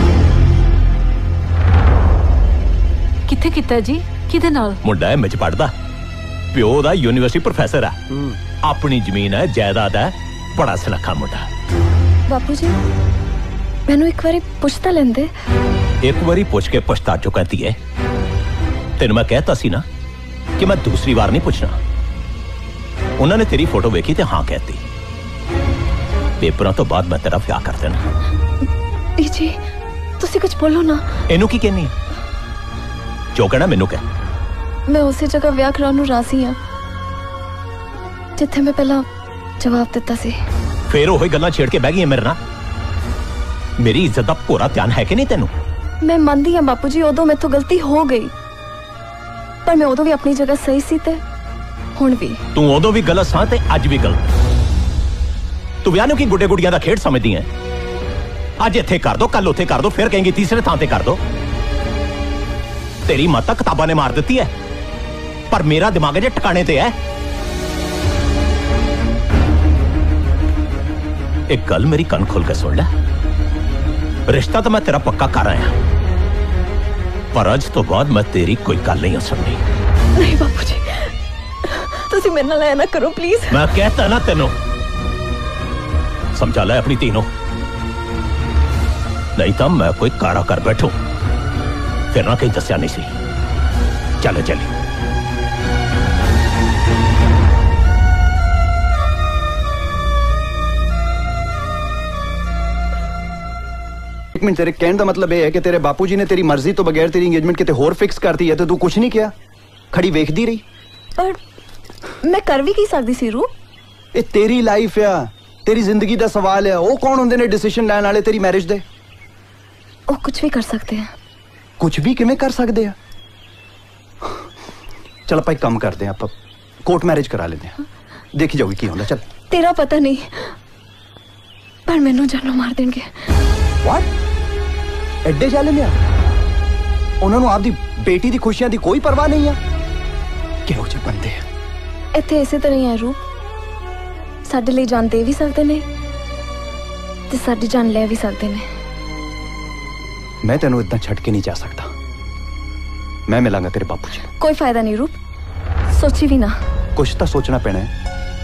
किथे कीता जी किदे नाल मुंडा एम च पढ़दा प्यो दा यूनिवर्सिटी प्रोफेसर है अपनी जमीन है जायदाद है बड़ा सनखा मुंडा बापू जी मैनू एक बारी पुछ तां लेंदे एक बारी पुछ के पछता चुकी है तेन मैं कहता सी ना कि मैं दूसरी बार नहीं पूछना उन्होंने तेरी फोटो वेखी ते हाँ कहती पेपरों तो बाद मैं तेरा ब्याह कर देना जी तुसी कुछ बोलो ना इनू की कहनी जो कहना मैनू कह मैं उसी जगह ब्याह कराउण नूं राजी हां जिथे मैं पहला जवाब दिता सी फिर वही गल्लां छेड़ के बह गई मेरे नाल मेरी इज्जत दा पूरा ध्यान है कि नहीं तेनू मैं मानदी हां बापू जी उदों मेरे तो गलती हो गई पर मैं उदों भी अपनी जगह सही सी ते हुण भी तू उदों भी गलत सा ते अज भी गलत तू ब्याह नूं की गुड्डे गुड़ियां दा खेड समझदी है अज इत्थे कर दो कल उत्थे कर दो फिर कहेंगी तीसरे थां ते कर दो तेरी मां तां किताबां ने मार दित्ती है पर मेरा दिमाग जे ठिकाने ते है एक गल मेरी कन खोल के सुन ले रिश्ता तो मैं तेरा पक्का कर आया पर अज तो बाद मैं तेरी कोई गल नहीं सुननी नहीं बापू जी तुसी मेरे नाल ऐ ना करो प्लीज मैं कहता ना तेनों समझा ले अपनी तीनों नहीं तो मैं कोई कारा कर बैठू फिर ना कहीं दसिया नहीं सी चले चले एक मिनट तेरे कहने का मतलब यह है कि तेरे बापूजी ने तेरी मर्जी तो बगैर तेरी एंगेजमेंट किते होर फिक्स कर दी है तो तू कुछ नहीं किया खड़ी वेखदी रही पर मैं कर भी की सकदी सी रू ये तेरी लाइफ है तेरी जिंदगी का सवाल है वो कौन होंदे ने डिसीजन लैन वाले तेरी मैरिज दे वो कुछ भी कर सकते हैं कुछ भी किवें कर सकते हैं चल आप एक काम करते हैं आप कोर्ट मैरिज करा लेते हैं देखी जाओगी की होंदा चल तेरा पता नहीं पर मैनू जानो मार देंगे व्हाट एडे चले लिया उन्होंने आपदी बेटी दी खुशियां दी कोई परवाह नहीं है किहो जे बंदे इत्थे इसे तरह ही है रूप साडे लिए जान दे भी सकते ने ते साडी जान ले भी सकते ने मैं तेनों इतना छड़ के नहीं जा सकता मैं मिलांगा तेरे बापू जी कोई फायदा नहीं रूप सोची भी ना कुछ तो सोचना पैना है।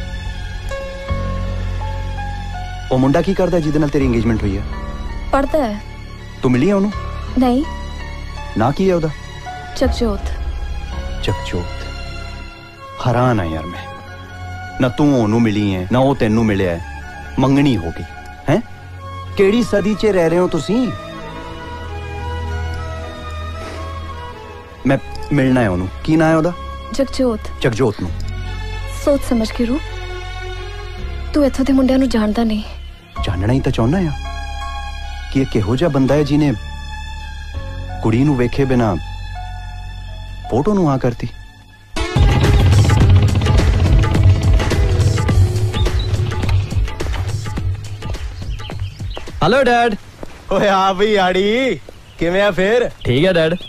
वो मुंडा की करदा जिहदे नाल तेरी एंगेजमेंट हुई है? पढ़ता है। तू मिली है उन्हों? नहीं। ना की है उदा? जगजोत। जगजोत। हैरान है यार मैं, ना तू ओनू मिली है ना वो तेनू मिले है, मंगनी हो गई है। केड़ी सदी च रह रहे हो तुसी? मैं मिलना है ओनू। की ना है ओदा? जगजोत। जगजोत नू सोच समझ के रू, तू इत्थों दे मुंडियां नू जानदा नहीं। जानना ही तो चाहना है कि एक किहो जिहा बंदा है जिन्हें कुड़ी नू वेखे बिना फोटो नू आ करती। Hello dad. ओए आ भी आड़ी, किवें आ फिर? ठीक है डैड।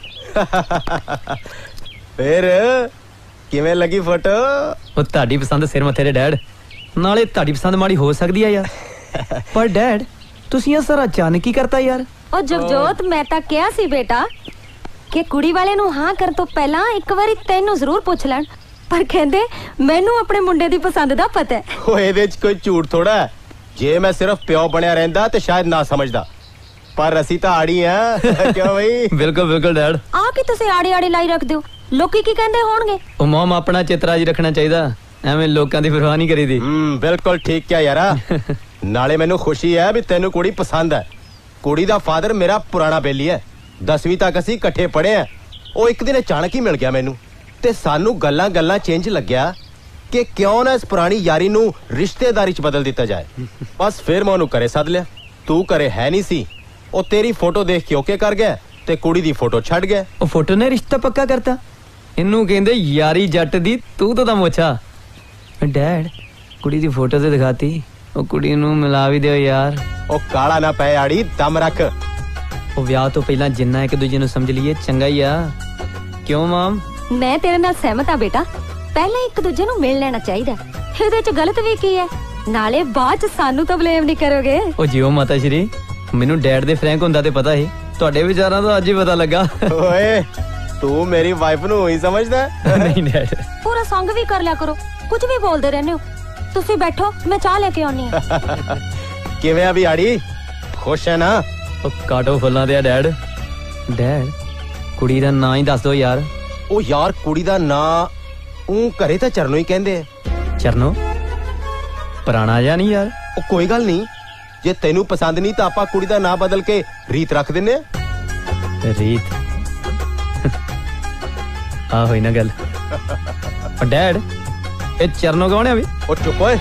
फिर किवें लगी फोटो? ਉਹ ਤੁਹਾਡੀ ਪਸੰਦ ਸਿਰ ਮੱਥੇ ਦੇ ਡੈਡ, ਨਾਲੇ ਤੁਹਾਡੀ ਪਸੰਦ ਮਾੜੀ ਹੋ ਸਕਦੀ ਆ ਯਾਰ। ਪਰ ਡੈਡ ਤੁਸੀਂ ਇਹ ਸਾਰਾ ਅਚਾਨਕ ਹੀ ਕਰਤਾ ਯਾਰ। ਉਹ ਜਗਜੋਤ, ਮੈਂ ਤਾਂ ਕਿਹਾ ਸੀ ਬੇਟਾ ਕਿ ਕੁੜੀ ਵਾਲੇ ਨੂੰ ਹਾਂ ਕਰਨ ਤੋਂ ਪਹਿਲਾਂ ਇੱਕ ਵਾਰੀ ਤੈਨੂੰ ਜ਼ਰੂਰ ਪੁੱਛ ਲੈਣ, ਪਰ ਕਹਿੰਦੇ ਮੈਨੂੰ ਆਪਣੇ ਮੁੰਡੇ ਦੀ ਪਸੰਦ ਦਾ ਪਤਾ ਹੈ। ਉਹ ਇਹਦੇ 'ਚ ਕੋਈ ਝੂਠ ਥੋੜਾ ਹੈ। ਜੇ ਮੈਂ ਸਿਰਫ ਪਿਓ ਬਣਿਆ ਰਹਿੰਦਾ ਤੇ ਸ਼ਾਇਦ ਨਾ ਸਮਝਦਾ, ਪਰ ਅਸੀਂ ਤਾਂ ਆੜੀ ਆ। ਕਿਉਂ ਬਈ? ਬਿਲਕੁਲ ਬਿਲਕੁਲ ਡੈਡ। ਆ ਕੀ ਤੁਸੀਂ ਆੜੀ ਆੜੀ ਲਾਈ ਰੱਖਦੇ ਹੋ? ਲੋਕੀ ਕੀ ਕਹਿੰਦੇ ਹੋਣਗੇ? ਉਹ ਮੋਮ ਆਪਣਾ ਚਿਤਰਾ ਜੀ ਰੱਖਣਾ ਚਾਹੀਦਾ, ਐਵੇਂ ਲੋਕਾਂ ਦੀ ਪਰਵਾਹ ਨਹੀਂ ਕਰੀਦੀ। ਹੂੰ ਬਿਲਕੁਲ ਠੀਕ ਕਿਹਾ ਯਾਰਾ। ਨਾਲੇ ਮੈਨੂੰ ਖੁਸ਼ੀ ਹੈ ਵੀ ਤੈਨੂੰ ਕੁੜੀ ਪਸੰਦ ਹੈ। ਕੁੜੀ ਦਾ ਫਾਦਰ ਮੇਰਾ ਪੁਰਾਣਾ ਬੇਲੀ ਹੈ, ਦਸਵੀਂ ਤੱਕ ਅਸੀਂ ਇਕੱਠੇ ਪੜ੍ਹੇ ਆ। ਉਹ ਇੱਕ ਦਿਨ ਅਚਾਨਕ ਹੀ ਮਿਲ ਗਿਆ ਮੈਨੂੰ ਤੇ ਸਾਨੂੰ ਗੱਲਾਂ ਗੱਲਾਂ ਚੇਂਜ ਲੱਗਿਆ ਕਿ ਕਿਉਂ ਨਾ ਇਸ ਪੁਰਾਣੀ ਯਾਰੀ ਨੂੰ ਰਿਸ਼ਤੇਦਾਰੀ 'ਚ ਬਦਲ ਦਿੱਤਾ ਜਾਏ। ਬਸ ਫਿਰ ਮੈਂ ਉਹਨੂੰ ਘਰੇ ਸੱਦ ਲਿਆ। ਤੂੰ ਘਰੇ ਹੈ ਨਹੀਂ ਸੀ, ਉਹ ਤੇਰੀ ਫੋਟੋ ਦੇਖ ਕੇ ਓਕੇ ਕਰ ਗਿਆ ਤੇ ਕੁੜੀ ਦੀ ਫੋਟੋ ਛੱਡ ਗਿਆ। ਉਹ ਫੋਟੋ ਨੇ ਰਿਸ਼ਤਾ ਪੱਕਾ ਕਰਤਾ। ਇਹਨੂੰ ਕਹਿੰਦੇ ਯਾਰੀ ਜੱਟ ਦੀ ਤੂੰ ਤਾਂ ਮੋਛਾ। ਡੈਡ ਕੁੜੀ ਦੀ ਫੋਟੋ ਤੇ ਦਿਖਾਤੀ, ਉਹ ਕੁੜੀ ਨੂੰ ਮਿਲਾ ਵੀ ਦਿਓ ਯਾਰ। ਉਹ ਕਾਲਾ ਨਾ ਪੈ ਆੜੀ, ਦਮ ਰੱਖ। ਉਹ ਵਿਆਹ ਤੋਂ ਪਹਿਲਾਂ ਜਿੰਨਾ ਇੱਕ ਦੂਜੇ ਨੂੰ ਸਮਝ ਲਈਏ ਚੰਗਾ ਹੀ ਆ। ਕਿਉਂ ਮਾਮ? ਮੈਂ ਤੇਰੇ ਨਾਲ ਸਹਿਮਤ ਆ ਬੇਟਾ, ਪਹਿਲਾਂ ਇੱਕ ਦੂਜੇ ਨੂੰ ਮਿਲ ਲੈਣਾ ਚਾਹੀਦਾ। ਇਹਦੇ 'ਚ ਗਲਤ ਵੀ ਕੀ ਹੈ? ਨਾਲੇ ਬਾਅਦ 'ਚ ਸਾਨੂੰ ਤਾਂ ਬਲੇਮ ਨਹੀਂ ਕਰੋਗੇ। ਉਹ ਜਿਓ ਮਾਤਾ ਸ਼੍ਰੀ, ਮੈਨੂੰ ਡੈਡ ਦੇ ਫਰੈਂਕ ਹੁੰਦਾ ਤੇ ਪਤਾ ਸੀ, ਤੁਹਾਡੇ ਵਿਚਾਰਾਂ ਦਾ ਅੱਜ ਹੀ ਪਤਾ ਲੱਗਾ। ਓਏ ਤੂੰ ਮੇਰੀ ਵਾਈਫ ਨੂੰ ਹੀ ਸਮਝਦਾ? ਨਹੀਂ ਡੈਡ। ਪੂਰਾ ਸੰਗ ਵੀ ਕਰ ਲਿਆ ਕਰੋ, ਕੁਝ ਵੀ ਬੋਲਦੇ ਰਹਿੰਦੇ ਹੋ। ਤੁਸੀਂ ਬੈਠੋ, ਮੈਂ ਚਾਹ ਲੈ ਕੇ ਆਉਣੀ ਆ। ਕਿਵੇਂ ਆ ਵੀ ਆੜੀ, ਖੁਸ਼ ਹੈ ਨਾ? ਉਹ ਕਾਟੋ ਫੁੱਲਾਂ ਦੇ ਆ ਡੈਡ। ਡੈਡ ਕੁੜੀ ਦਾ ਨਾਂ ਹੀ ਦੱਸ ਦਿਓ ਯਾਰ। ਉਹ ਯਾਰ ਕੁੜੀ ਦਾ ਨਾਂ ਉਹ ਘਰੇ ਤਾਂ ਚਰਨੋ ਹੀ ਕਹਿੰਦੇ ਆ। ਚਰਨੋ? ਪੁਰਾਣਾ ਜਿਹਾ ਨਹੀਂ ਯਾਰ। ਉਹ ਕੋਈ ਗੱਲ ਨਹੀਂ, ਜੇ ਤੈਨੂੰ ਪਸੰਦ ਨਹੀਂ ਤਾਂ ਆਪਾਂ ਕੁੜੀ ਦਾ ਨਾਂ ਬਦਲ ਕੇ ਰੀਤ ਰੱਖ ਦਿੰਨੇ ਆ। ਰੀਤ? ਆ ਹੋਈ ਨਾ ਗੱਲ। ਡੈਡ ਇਹ ਚਰਨੋ ਕੌਣ ਹੈ ਵੀ? ਉਹ ਚੁੱਪ ਓਏ।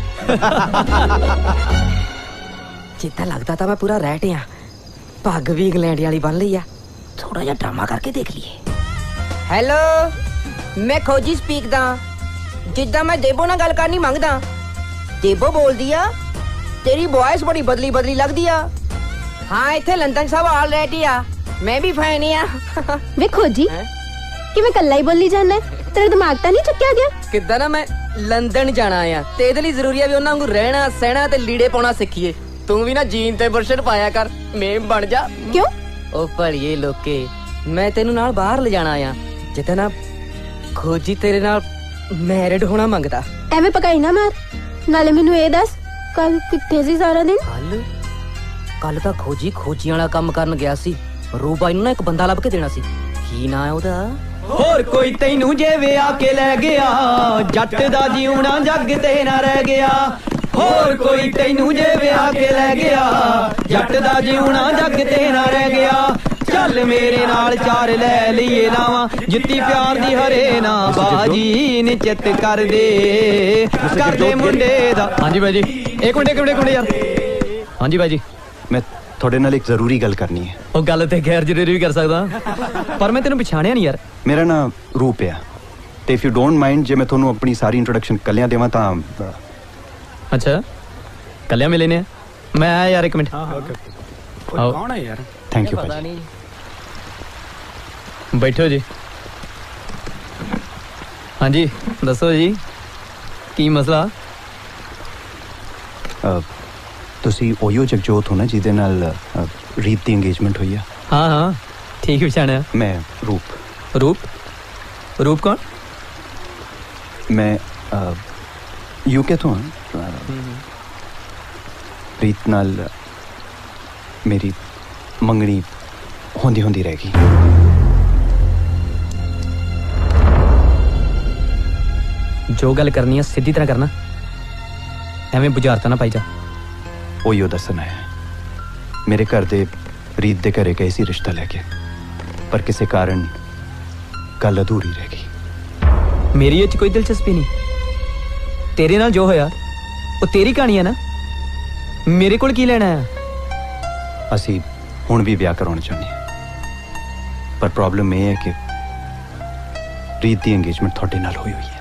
ਜਿੱਦਾਂ ਲੱਗਦਾ ਤਾਂ ਮੈਂ ਪੂਰਾ ਰਹਿਟ ਆ। ਪੱਗ ਵੀ ਇੰਗਲੈਂਡ ਵਾਲੀ ਬੰਨ ਲਈ ਆ, ਥੋੜਾ ਜਿਹਾ ਡਰਾਮਾ ਕਰਕੇ ਦੇਖ ਲਈਏ। ਹੈਲੋ, ਮੈਂ ਖੋਜੀ ਸਪੀਕ ਦਾ। ਜਿੱਦਾਂ ਮੈਂ ਦੇਬੋ ਨਾਲ ਗੱਲ ਕਰਨੀ ਮੰਗਦਾ। ਦੇਬੋ ਬੋਲਦੀ ਆ, ਤੇਰੀ ਵੌਇਸ ਬੜੀ ਬਦਲੀ ਬਦਲੀ ਲੱਗਦੀ ਆ। ਹਾਂ ਇੱਥੇ ਲੰਡਨ ਸਭ ਆਲਰੇਡੀ ਆ, ਮੈਂ ਵੀ ਫੈਨ ਆ। ਵੇਖੋ ਜੀ ਕਿਵੇਂ ਕੱਲਾ ਹੀ ਬੋਲੀ ਜਾਂਦਾ, ਤੇਰਾ ਦਿਮਾਗ ਤਾਂ ਨਹੀਂ ਚੱਕਿਆ ਗਿਆ? ਕਿੱਦਾਂ ਨਾ ਮੈਂ ਲੰਡਨ ਜਾਣਾ ਆ ਤੇ ਇਹਦੇ ਲਈ ਜ਼ਰੂਰੀ ਆ ਵੀ ਉਹਨਾਂ ਵਾਂਗੂ ਰਹਿਣਾ ਸਹਿਣਾ ਤੇ ਲੀੜੇ ਪਾਉਣਾ ਸਿੱਖੀਏ। ਤੂੰ ਵੀ ਨਾ ਜੀਨ ਤੇ ਬੁਰਸ਼ਟ ਪਾਇਆ ਕਰ, ਮੇਮ ਬਣ ਜਾ। ਕਿਉਂ? ਉਹ ਭਲੀਏ ਲੋਕੇ, ਮੈਂ ਤੈਨੂੰ ਨਾਲ ਬਾਹਰ ਲਿਜਾਣਾ ਆ, ਜਿੱਦਾਂ ਨਾ ਖੋਜੀ ਤੇਰੇ ਨਾਲ ਮੈਰਿਡ ਹੋਣਾ ਮੰਗਦਾ। ਐਵੇਂ ਪਕਾਈ ਨਾ ਮਾਰ। ਨਾਲੇ ਮੈਨੂੰ ਇਹ ਦੱਸ, ਕੱਲ ਕਿੱਥੇ ਸੀ ਸਾਰਾ ਦਿਨ? ਕੱਲ ਕੱਲ ਤਾਂ ਖੋਜੀ ਖੋਜੀਆਂ ਵਾਲਾ ਕੰਮ ਕਰਨ ਗਿਆ ਸੀ। ਰੂਬਾਈ ਨੂੰ ਨਾ ਇੱਕ ਬੰਦਾ ਲੱਭ ਕੇ ਦੇਣਾ ਸੀ। ਕੀ ਨਾਂ ਹੈ ਉਹਦਾ? ਹੋਰ ਕੋਈ ਤੈਨੂੰ ਜੇ ਵਿਆਹ ਕੇ ਲੈ ਗਿਆ, ਜੱਟ ਦਾ ਜਿਉਣਾ ਜੱਗ ਤੇ ਨਾ ਰਹਿ ਗਿਆ। ਹੋਰ ਕੋਈ ਤੈਨੂੰ ਜੇ ਵਿਆਹ ਕੇ ਲੈ ਗਿਆ, ਜੱਟ ਦਾ ਜਿਉਣਾ ਜੱਗ ਤੇ ਨਾ ਰਹਿ ਗਿਆ। ਚੱਲ ਮੇਰੇ ਨਾਲ ਚਾਰ ਲੈ ਲਈਏ ਲਾਵਾਂ, ਜਿੱਤੀ ਪਿਆਰ ਦੀ ਹਰੇ ਨਾ ਬਾਜੀ ਨਿਚਤ ਕਰ ਦੇ ਕਰਦੇ ਮੁੰਡੇ ਦਾ। ਹਾਂਜੀ ਬਾਈ ਜੀ, ਇੱਕ ਮਿੰਟ ਇੱਕ ਮਿੰਟ ਇੱਕ ਮਿੰਟ ਯਾਰ। ਹਾਂਜੀ ਬਾਈ ਜੀ, ਮੈਂ ਤੁਹਾਡੇ ਨਾਲ ਇੱਕ ਜ਼ਰੂਰੀ ਗੱਲ ਕਰਨੀ ਹੈ। ਉਹ ਗੱਲ ਤੇ ਗੈਰ ਜ਼ਰੂਰੀ ਵੀ ਕਰ ਸਕਦਾ, ਪਰ ਮੈਂ ਤੈਨੂੰ ਪਛਾਣਿਆ ਨਹੀਂ ਯਾਰ। ਮੇਰਾ ਨਾਮ ਰੂਪ ਆ ਤੇ ਇਫ ਯੂ ਡੋਂਟ ਮਾਈਂਡ ਜੇ ਮੈਂ ਤੁਹਾਨੂੰ ਆਪਣੀ ਸਾਰੀ ਇੰਟਰੋਡਕਸ਼ਨ ਕੱਲਿਆਂ ਦੇਵਾਂ ਤਾਂ। ਅੱਛਾ ਕੱਲਿਆਂ ਮਿਲੇ ਨੇ? ਮੈਂ ਆਇਆ ਯਾਰ ਇੱਕ ਮਿੰਟ। ਕੌਣ ਹੈ ਯਾਰ? ਥੈਂਕ ਯੂ ਭਾਜੀ। ਬੈਠੋ ਜੀ। ਹਾਂਜੀ ਦੱਸੋ ਜੀ, ਕੀ ਮਸਲਾ? ਤੁਸੀਂ ਉਹੀਓ ਜਗਜੋਤ ਹੋ ਨਾ ਜਿਹਦੇ ਨਾਲ ਰੀਤ ਦੀ ਇੰਗੇਜਮੈਂਟ ਹੋਈ ਆ? ਹਾਂ ਹਾਂ ਠੀਕ ਪਛਾਣਿਆ। ਮੈਂ ਰੂਪ। ਰੂਪ? ਰੂਪ ਕੌਣ? मैं यूके तो हाँ रीत नाल मेरी मंगनी होंदी होंदी रहेगी। जो गल करनी है सीधी तरह करना, एवें बुझारता ना पाई जा। ओयो दसना है मेरे घर दे रीत दे घरे गए सी रिश्ता लेके, पर किसी कारण गल अधूरी रह गई। मेरी ये कोई दिलचस्पी नहीं, तेरे नाल जो होया वो तेरी कहानी है ना, मेरे कोल की लेना है। असी हुण भी ब्याह कराना चाहते हैं, पर प्रॉब्लम यह है कि रीत दी एंगेजमेंट थोड़े नाल हुई हुई है।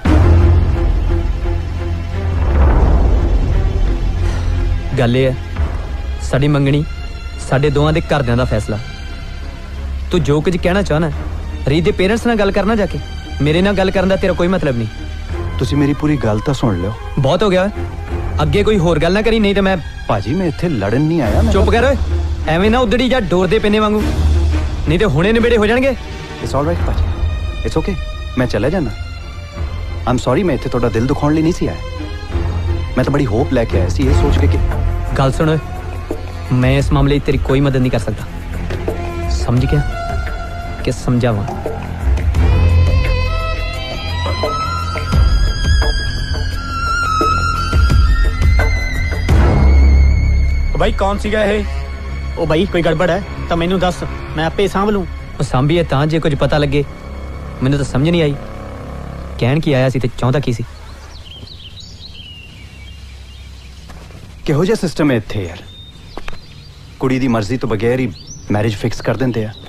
गल ये है साडी मंगनी साडे दोवां दे घरदियां दा फैसला। तू जो कुछ कहना चाहना रीत दे पेरेंट्स नाल गल करना, जाके मेरे नाल गल करन दा तेरा कोई मतलब नहीं। तुसी मेरी पूरी गल तां सुन लो। बहुत हो गया, अगे कोई होर गल ना करी, नहीं तो मैं भाजी मैं इत्थे लड़न नहीं आया। चुप कर, एवें ना उधड़ी जा डोर दे पेने वांगू, नहीं तो हुणे निबेड़े हो जाणगे। इट्स ऑलराइट भाजी, इट्स ओके, मैं चला जाना। आई एम सॉरी, मैं इत्थे तुहाडा दिल दुखाउण लई नहीं सी आया। मैं तो बड़ी होप लेके आया सी, ये सोच के कि गल सुन, मैं इस मामले तेरी कोई मदद नहीं कर सकता, समझ गया कि समझावा। भाई कौन सी गया है? ओ भाई कोई गड़बड़ है तो मैनू दस, मैं आपे सांभ लूं। ओ सांभीए तां जे कुछ पता लगे, मैनू तो समझ नहीं आई कहण की आया सी ते चाहता की सी। किहो जिहा सिस्टम है इत्थे यार, कुड़ी दी मर्जी तो बगैर ही मैरिज फिक्स कर दिंदे आ।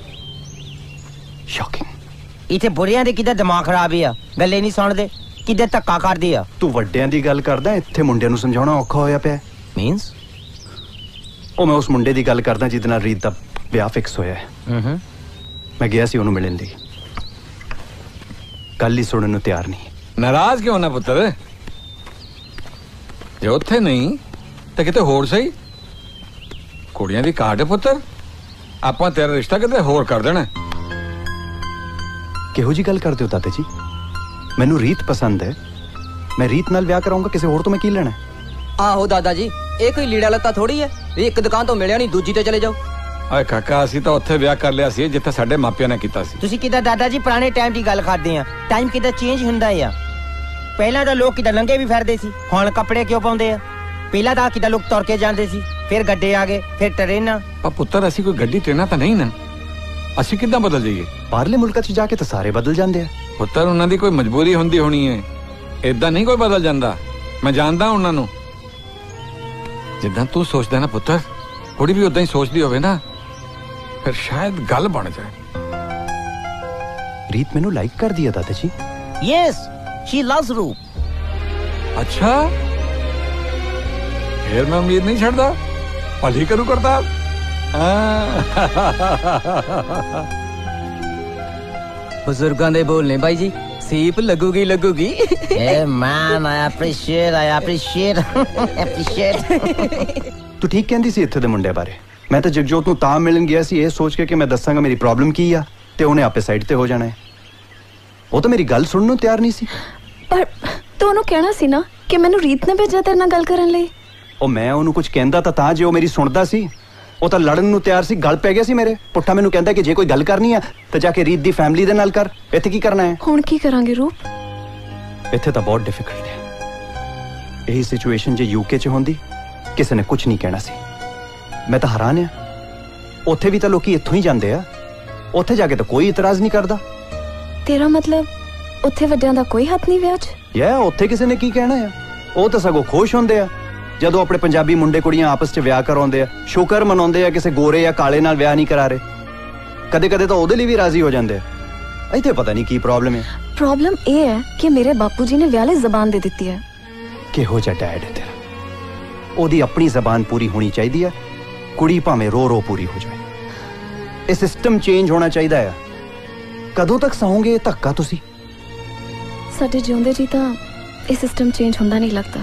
शॉकिंग। इत्थे बुरियां दे किदा दिमाग खराब है, गल्ले नहीं सुणदे, किदा धक्का करदे आ। तू वड्डियां दी गल करदा, इत्थे मुंडियां नूं समझाउणा औखा होया पिया। मींस ਉਹ मैं उस मुंडे की गल करदा जिहदे नाल रीत दा ब्याह फिक्स होया है। मैं गया सी उहनूं मिलण लई, गल ही सुणन नूं तैयार नहीं। नाराज क्यों ना पुत्र, जे उत्थे नहीं ते किते होर सही। कुड़ियां दी काट है पुत्र, आपां तेरा रिश्ता किते होर कर देना। किहो जी गल करदे हो दादा जी, मैनूं रीत पसंद है, मैं रीत नाल ब्याह कराऊंगा, किसी होर तो मैं की लेना। आहो दादा जी, ये कोई लीड़ा लत्ता थोड़ी है, एक दुकान तो मिलिया नहीं दूजी ते चले जाओ। ਓਏ ਕਾਕਾ ਅਸੀਂ ਤਾਂ ਉੱਥੇ ਵਿਆਹ ਕਰ ਲਿਆ ਸੀ ਜਿੱਥੇ ਸਾਡੇ ਮਾਪਿਆਂ ਨੇ ਕੀਤਾ ਸੀ। ਤੁਸੀਂ ਕਿਦਾਂ ਦਾਦਾ ਜੀ ਪੁਰਾਣੇ ਟਾਈਮ ਦੀ ਗੱਲ ਕਰਦੇ ਆ, ਟਾਈਮ ਕਿਦਾਂ ਚੇਂਜ ਹੁੰਦਾ ਆ। ਪਹਿਲਾਂ ਤਾਂ ਲੋਕ ਕਿਦਾਂ ਲੰਗੇ ਵੀ ਫਿਰਦੇ ਸੀ, ਹੁਣ ਕੱਪੜੇ ਕਿਉਂ ਪਾਉਂਦੇ ਆ। ਪਹਿਲਾਂ ਤਾਂ ਕਿਦਾਂ ਲੋਕ ਤੁਰ ਕੇ ਜਾਂਦੇ ਸੀ, ਫਿਰ ਗੱਡੇ ਆ ਗਏ, ਫਿਰ ਟ੍ਰੇਨਾਂ। ਪਰ ਪੁੱਤਰ ਅਸੀਂ ਕੋਈ ਗੱਡੀ ਟ੍ਰੇਨਾਂ ਤਾਂ ਨਹੀਂ ਨਾ, ਅਸੀਂ ਕਿੱਦਾਂ ਬਦਲ ਜਾਈਏ। ਬਾਹਰਲੇ ਮੁਲਕਾਂ 'ਚ ਜਾ ਕੇ ਤਾਂ ਸਾਰੇ ਬਦਲ ਜਾਂਦੇ ਆ ਪੁੱਤਰ, ਉਹਨਾਂ ਦੀ ਕੋਈ ਮਜਬੂਰੀ ਹੁੰਦੀ ਹੋਣੀ ਹੈ, ਏਦਾਂ ਨਹੀਂ ਕੋਈ ਬਦਲ ਜਾਂਦਾ। ਮੈਂ ਜਾਣਦਾ ਉਹਨਾਂ ਨੂੰ, ਜਿੱਦਾਂ ਤੂੰ ਸੋਚਦਾ ਨਾ ਪੁੱਤਰ, ਕੁੜੀ ਵੀ ਉਦਾਂ ਹੀ ਸੋਚਦੀ ਹੋਵੇ ਨਾ, ਫਿਰ ਸ਼ਾਇਦ ਗੱਲ ਬਣ ਜਾਏ। ਰੀਤ ਮੈਨੂੰ ਲਾਈਕ ਕਰਦੀ ਹੈ ਦਾਦਾ ਜੀ। ਯੈਸ, ਸ਼ੀ ਲਵਸ ਰੂਪ। ਅੱਛਾ, ਫਿਰ ਮੈਂ ਉਮੀਦ ਨਹੀਂ ਛੱਡਦਾ, ਭਲੀ ਕਰੂ ਕਰਦਾ। ਬਜ਼ੁਰਗਾਂ ਦੇ ਬੋਲਨੇ ਬਾਈ ਜੀ, ਸੀਪ ਲੱਗੂਗੀ ਲੱਗੂਗੀ। ए man, I appreciate, I appreciate, appreciate। ਤੂੰ ਠੀਕ ਕਹਿੰਦੀ ਸੀ ਇੱਥੇ ਦੇ ਮੁੰਡੇ ਬਾਰੇ। ਮੈਂ ਤਾਂ ਜਗਜੋਤ ਨੂੰ ਤਾਂ ਮਿਲਣ ਗਿਆ ਸੀ ਇਹ ਸੋਚ ਕੇ ਕਿ ਮੈਂ ਦੱਸਾਂਗਾ ਮੇਰੀ ਪ੍ਰੋਬਲਮ ਕੀ ਆ ਤੇ ਉਹਨੇ ਆਪੇ ਸਾਈਡ ਤੇ ਹੋ ਜਾਣਾ ਹੈ। ਉਹ ਤਾਂ ਮੇਰੀ ਗੱਲ ਸੁਣਨ ਨੂੰ ਤਿਆਰ ਨਹੀਂ ਸੀ। ਪਰ ਤੂੰ ਉਹਨੂੰ ਕਹਿਣਾ ਸੀ ਨਾ ਕਿ ਮੈਨੂੰ ਰੀਤ ਨੇ ਭੇਜਿਆ ਤੇਰੇ ਨਾਲ ਗੱਲ ਕਰਨ ਲਈ। ਉਹ ਮੈਂ ਉਹਨੂੰ ਕੁਝ ਕਹਿੰਦਾ ਤਾਂ ਤਾਂ ਜੇ ਉਹ ਮੇਰੀ ਸੁਣਦਾ ਸੀ। ਉਹ ਤਾਂ ਲੜਨ ਨੂੰ ਤਿਆਰ ਸੀ, ਗੱਲ ਪੈ ਗਿਆ ਸੀ ਮੇਰੇ। ਪੁੱਠਾ ਮੈਨੂੰ ਕਹਿੰਦਾ ਕਿ ਜੇ ਕੋਈ ਗੱਲ ਕਰਨੀ ਆ ਤਾਂ ਜਾ ਕੇ ਰੀਤ ਦੀ ਫੈਮਿਲੀ ਦੇ ਨਾਲ ਕਰ, ਇੱਥੇ ਕੀ ਕਰਨਾ ਹੈ। ਹੁਣ ਕੀ ਕਰਾਂਗੇ ਰੂਪ? ਇੱਥੇ ਤਾਂ ਬਹੁਤ ਡਿਫਿਕਲਟ ਹੈ। ਇਹੀ ਸਿਚੁਏਸ਼ਨ ਜੇ ਯੂਕੇ 'ਚ ਹੁੰਦੀ ਕਿਸੇ ਨੇ ਕੁਝ ਨਹੀਂ ਕਹਿਣਾ ਸੀ। ਮੈਂ ਤਾਂ ਹੈਰਾਨ ਆ, ਉੱਥੇ ਵੀ ਤਾਂ ਲੋਕੀ ਇੱਥੋਂ ਹੀ ਜਾਂਦੇ ਆ, ਉੱਥੇ ਜਾ ਕੇ ਤਾਂ ਕੋਈ ਇਤਰਾਜ਼ ਨਹੀਂ ਕਰਦਾ। ਤੇਰਾ ਮਤਲਬ ਉੱਥੇ ਵੱਡਿਆਂ ਦਾ ਕੋਈ ਹੱਥ ਨਹੀਂ ਵਿਆਹ 'ਚ? ਯਾ ਉੱਥੇ ਕਿਸੇ ਨੇ ਕੀ ਕਹਿਣਾ ਆ, ਉਹ ਤਾਂ ਸਗੋਂ ਖੁਸ਼ ਹੁੰਦੇ ਆ ਜਦੋਂ ਆਪਣੇ ਪੰਜਾਬੀ ਮੁੰਡੇ ਕੁੜੀਆਂ ਆਪਸ 'ਚ ਵਿਆਹ ਕਰਾਉਂਦੇ ਆ, ਸ਼ੁਕਰ ਮਨਾਉਂਦੇ ਆ ਕਿਸੇ ਗੋਰੇ ਜਾਂ ਕਾਲੇ ਨਾਲ ਵਿਆਹ ਨਹੀਂ ਕਰਾ ਰਹੇ। ਕਦੇ ਕਦੇ ਤਾਂ ਉਹਦੇ ਲਈ ਵੀ ਰਾਜ਼ੀ ਹੋ ਜਾਂਦੇ ਆ। ਇੱਥੇ ਪਤਾ ਨਹੀਂ ਕੀ ਪ੍ਰੋਬਲਮ ਹੈ। ਪ੍ਰੋਬਲਮ ਇਹ ਹੈ ਕਿ ਮੇਰੇ ਬਾਪੂ ਜੀ ਨੇ ਵਿਆਹ ਲਈ ਜ਼ਬਾਨ ਦੇ ਦਿੱਤੀ ਹੈ। ਕਿਹੋ ਜਿਹਾ ਡੈਡ ਹੈ ਤੇਰਾ? ਉਹਦੀ ਆਪਣੀ ਜ਼ਬਾਨ ਪੂਰੀ ਹੋਣੀ ਚਾਹੀਦੀ ਹੈ, ਕੁੜੀ ਭਾਵੇਂ ਰੋ ਰੋ ਪੂਰੀ ਹੋ ਜਾਏ। ਇਹ ਸਿਸਟਮ ਚੇਂਜ ਹੋਣਾ ਚਾਹੀਦਾ ਆ। ਕਦੋਂ ਤੱਕ ਸਹੋਗੇ ਧੱਕਾ ਤੁਸੀਂ? ਸਾਡੇ ਜਿਉਂਦੇ ਜੀ ਤਾਂ ਇਹ ਸਿਸਟਮ ਚੇਂਜ ਹੁੰਦਾ ਨਹੀਂ ਲੱਗਦਾ।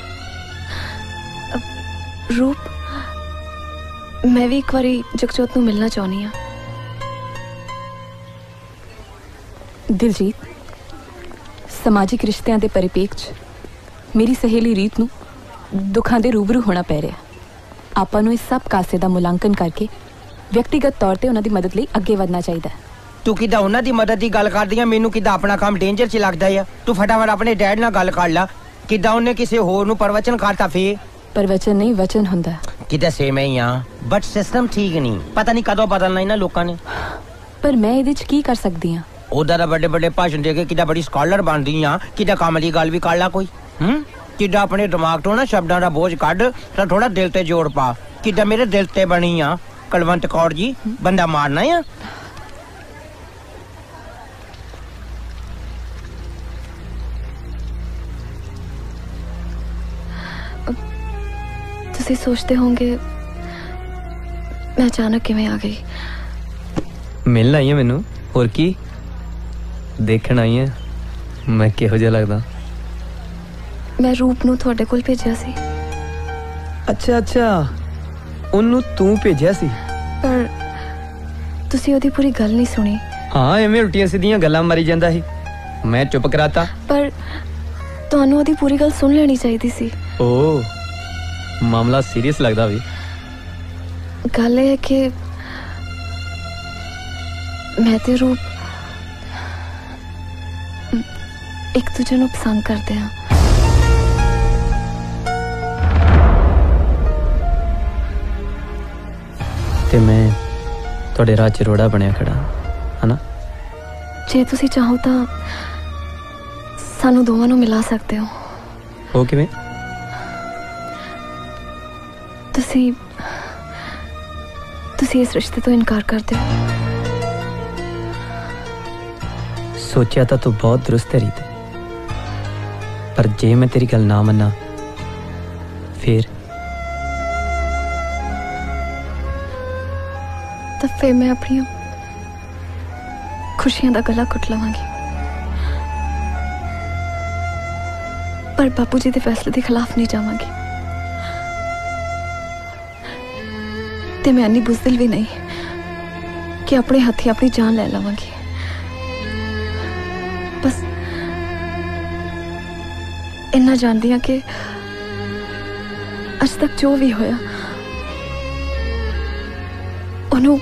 ਰੂਪ, ਮੈਂ ਵੀ ਇੱਕ ਵਾਰੀ ਜਗਜੋਤ ਨੂੰ ਮਿਲਣਾ ਚਾਹੁੰਦੀ ਹਾਂ। ਦਿਲਜੀਤ, ਸਮਾਜਿਕ ਰਿਸ਼ਤਿਆਂ ਦੇ ਪਰਿਪੇਖ 'ਚ ਮੇਰੀ ਸਹੇਲੀ ਰੀਤ ਨੂੰ ਦੁੱਖਾਂ ਦੇ ਰੂਬਰੂ ਹੋਣਾ ਪੈ ਰਿਹਾ। ਆਪਾਂ ਨੂੰ ਇਸ ਸਭ ਕਾਸੇ ਦਾ ਮੁਲਾਂਕਣ ਕਰਕੇ ਵਿਅਕਤੀਗਤ ਤੌਰ ਤੇ ਉਹਨਾਂ ਦੀ ਮਦਦ ਲਈ ਅੱਗੇ ਵਧਣਾ ਚਾਹੀਦਾ ਹੈ। ਤੂੰ ਕਿੱਦਾਂ ਉਹਨਾਂ ਦੀ ਮਦਦ ਦੀ ਗੱਲ ਕਰਦੀ ਆ, ਮੈਨੂੰ ਕਿੱਦਾਂ ਆਪਣਾ ਕੰਮ ਡੇਂਜਰ 'ਚ ਲੱਗਦਾ ਆ। ਤੂੰ ਫਟਾਫਟ ਆਪਣੇ ਡੈਡ ਨਾਲ ਗੱਲ ਕਰ ਲਾ, ਕਿੱਦਾਂ ਉਹਨੇ ਕਿਸੇ ਹੋਰ ਨੂੰ ਪ੍ਰਵਚਨ ਕਰਤਾ ਫੇਰ। ਪ੍ਰਵਚਨ ਨਹੀਂ ਵਚਨ ਹੁੰਦਾ। ਕਿੱਦਾਂ ਸੇਮ ਹੀ ਆ, ਬਟ ਸਿਸਟਮ ਠੀਕ ਨਹੀਂ, ਪਤਾ ਨਹੀਂ ਕਦੋਂ ਬਦਲਣਾ ਇਹਨਾਂ ਲੋਕਾਂ ਨੇ। ਪਰ ਮੈਂ ਇਹਦੇ 'ਚ ਕੀ ਕਰ ਸਕਦੀ ਹਾਂ? ਉਹਦਾ ਤਾਂ ਵੱਡੇ ਵੱਡੇ ਭਾਸ਼ਣ ਦੇ ਕੇ ਕਿੱਦਾਂ ਬੜੀ ਸਕਾਲਰ ਬਣਦੀ ਆ, ਕਿੱਦਾਂ ਕੰਮ ਦੀ ਗੱਲ ਵੀ ਕਰ ਲਾ ਕੋਈ। ਹੂੰ ਕਿੱਦਾਂ ਆਪਣੇ ਦਿਮਾਗ ਤੋਂ ਨਾ ਸ਼ਬਦਾਂ ਦਾ ਬੋਝ ਕੱਢ ਤਾਂ ਥੋੜਾ ਦਿਲ ਤੇ ਜੋੜ ਪਾ। ਕਿੱਦਾਂ ਮੇਰੇ ਦਿਲ ਤੇ ਬਣੀ ਆ ਕੁਲਵੰਤ ਕੌਰ ਜੀ, ਬੰਦਾ ਮਾਰਨਾ ਆ। ਤੁਸੀਂ ਸੋਚਦੇ ਹੋਵੋਗੇ ਮੈਂ ਅਚਾਨਕ ਕਿਵੇਂ ਆ ਗਈ। ਮਿਲਣ ਆਈ ਹੈ ਮੈਨੂੰ, ਹੋਰ ਕੀ ਦੇਖਣ ਆਈ ਹੈ ਮੈਂ ਕਿਹੋ ਜਿਹਾ ਲੱਗਦਾ। ਮੈਂ ਰੂਪ ਨੂੰ ਤੁਹਾਡੇ ਕੋਲ ਭੇਜਿਆ ਸੀ। ਅੱਛਾ ਅੱਛਾ, ਉਹਨੂੰ ਤੂੰ ਭੇਜਿਆ ਸੀ? ਪਰ ਤੁਸੀਂ ਉਹਦੀ ਪੂਰੀ ਗੱਲ ਨਹੀਂ ਸੁਣੀ। ਹਾਂ, ਐਵੇਂ ਉਲਟੀਆਂ ਸਿੱਧੀਆਂ ਗੱਲਾਂ ਮਾਰੀ ਜਾਂਦਾ ਸੀ, ਮੈਂ ਚੁੱਪ ਕਰਾਤਾ। ਪਰ ਤੁਹਾਨੂੰ ਉਹਦੀ ਪੂਰੀ ਗੱਲ ਸੁਣ ਲੈਣੀ ਚਾਹੀਦੀ ਸੀ। ਓ ਮਾਮਲਾ ਸੀਰੀਅਸ ਲੱਗਦਾ ਵੀ। ਗੱਲ ਇਹ ਹੈ ਕਿ ਮੈਂ ਤੇ ਰੂਪ ਇੱਕ ਦੂਜੇ ਨੂੰ ਪਸੰਦ ਕਰਦੇ ਹਾਂ। ਤੇ ਮੈਂ ਤੁਹਾਡੇ ਰਾਹ 'ਚ ਰੋੜਾ ਬਣਿਆ ਖੜਾ ਹਨਾ। ਜੇ ਤੁਸੀਂ ਚਾਹੋ ਤਾਂ ਸਾਨੂੰ ਦੋਵਾਂ ਨੂੰ ਮਿਲਾ ਸਕਦੇ ਹੋ। ਉਹ ਕਿਵੇਂ? ਤੁਸੀਂ ਤੁਸੀਂ ਇਸ ਰਿਸ਼ਤੇ ਤੋਂ ਇਨਕਾਰ ਕਰਦੇ ਹੋ। ਸੋਚਿਆ ਤਾਂ ਤੂੰ ਬਹੁਤ ਦਰੁਸਤ ਹੈ ਰੀਤ, ਪਰ ਜੇ ਮੈਂ ਤੇਰੀ ਗੱਲ ਨਾ ਮੰਨਾਂ ਫਿਰ ਤਾਂ ਫਿਰ ਮੈਂ ਆਪਣੀਆਂ ਖੁਸ਼ੀਆਂ ਦਾ ਗਲਾ ਘੁੱਟ ਲਵਾਂਗੀ। ਪਰ ਬਾਪੂ ਜੀ ਦੇ ਫੈਸਲੇ ਦੇ ਖਿਲਾਫ ਨਹੀਂ ਜਾਵਾਂਗੀ ਤੇ ਮੈਂ ਇੰਨੀ ਬੁਜ਼ਦਿਲ ਵੀ ਨਹੀਂ ਕਿ ਆਪਣੇ ਹੱਥੀਂ ਆਪਣੀ ਜਾਨ ਲੈ ਲਵਾਂਗੀ। ਬਸ ਇੰਨਾ ਜਾਣਦੀ ਹਾਂ ਕਿ ਅੱਜ ਤੱਕ ਜੋ ਵੀ ਹੋਇਆ ਉਹਨੂੰ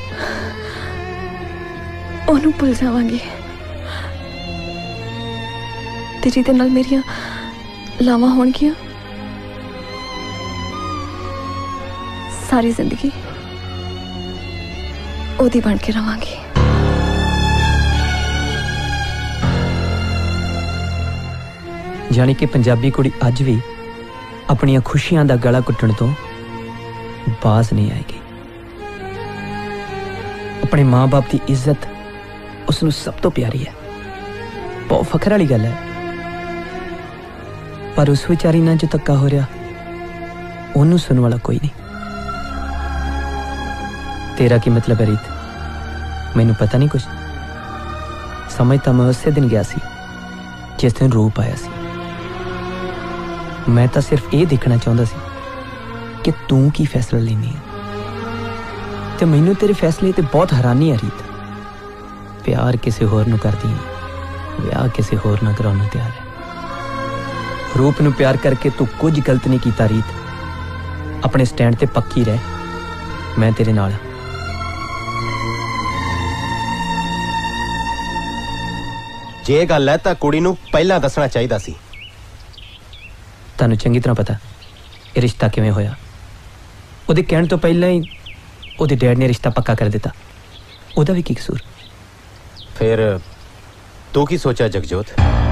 ਉਹਨੂੰ ਭੁੱਲ ਜਾਵਾਂਗੀ ਤੇ ਜਿਹਦੇ ਨਾਲ ਮੇਰੀਆਂ ਲਾਵਾਂ ਹੋਣਗੀਆਂ ਸਾਰੀ ਜ਼ਿੰਦਗੀ ਉਹਦੀ ਬਣ ਕੇ ਰਵਾਂਗੀ। ਜਾਣੀ ਕਿ ਪੰਜਾਬੀ ਕੁੜੀ ਅੱਜ ਵੀ ਆਪਣੀਆਂ ਖੁਸ਼ੀਆਂ ਦਾ ਗਲਾ ਘੁੱਟਣ ਤੋਂ ਬਾਜ਼ ਨਹੀਂ ਆਏਗੀ। ਆਪਣੇ ਮਾਂ-ਬਾਪ ਦੀ ਇੱਜ਼ਤ ਉਸ ਨੂੰ ਸਭ ਤੋਂ ਪਿਆਰੀ ਹੈ, ਬਹੁਤ ਫਖਰ ਵਾਲੀ ਗੱਲ ਹੈ। ਪਰ ਉਸ ਵਿਚਾਰੀ ਨਾਲ ਜੋ ਧੱਕਾ ਹੋ ਰਿਹਾ ਉਹਨੂੰ ਸੁਣਨ ਵਾਲਾ ਕੋਈ ਨਹੀਂ। ਤੇਰਾ ਕੀ ਮਤਲਬ ਹੈ ਰੀਤ? ਮੈਨੂੰ ਪਤਾ ਨਹੀਂ ਕੁਝ। ਸਮਝ ਤਾਂ ਮੈਂ ਉਸੇ ਦਿਨ ਗਿਆ ਸੀ ਜਿਸ ਦਿਨ ਰੂਪ ਆਇਆ ਸੀ। ਮੈਂ ਤਾਂ ਸਿਰਫ ਇਹ ਦੇਖਣਾ ਚਾਹੁੰਦਾ ਸੀ ਕਿ ਤੂੰ ਕੀ ਫੈਸਲਾ ਲੈਂਦੀ ਹੈ ਤੇ ਮੈਨੂੰ ਤੇਰੇ ਫੈਸਲੇ ਤੇ ਬਹੁਤ ਹੈਰਾਨੀ ਆ ਰੀਤ। ਪਿਆਰ ਕਿਸੇ ਹੋਰ ਨੂੰ ਕਰਦੀ ਹੈ, ਵਿਆਹ ਕਿਸੇ ਹੋਰ ਨਾਲ ਕਰਾਉਣ ਨੂੰ ਤਿਆਰ ਹੈ। ਰੂਪ ਨੂੰ ਪਿਆਰ ਕਰਕੇ ਤੂੰ ਕੁਝ ਗਲਤ ਨਹੀਂ ਕੀਤਾ ਰੀਤ। ਆਪਣੇ ਸਟੈਂਡ ਤੇ ਪੱਕੀ ਰਹਿ, ਮੈਂ ਤੇਰੇ ਨਾਲ ਹਾਂ। ਜੇ ਗੱਲ ਹੈ ਤਾਂ ਕੁੜੀ ਨੂੰ ਪਹਿਲਾਂ ਦੱਸਣਾ ਚਾਹੀਦਾ ਸੀ। ਤੁਹਾਨੂੰ ਚੰਗੀ ਤਰ੍ਹਾਂ ਪਤਾ ਇਹ ਰਿਸ਼ਤਾ ਕਿਵੇਂ ਹੋਇਆ। ਉਹਦੇ ਕਹਿਣ ਤੋਂ ਪਹਿਲਾਂ ਹੀ ਉਹਦੇ ਡੈਡ ਨੇ ਰਿਸ਼ਤਾ ਪੱਕਾ ਕਰ ਦਿੱਤਾ। ਉਹਦਾ ਵੀ ਕੀ ਕਸੂਰ? ਫਿਰ ਤੂੰ ਕੀ ਸੋਚਿਆ ਜਗਜੋਤ?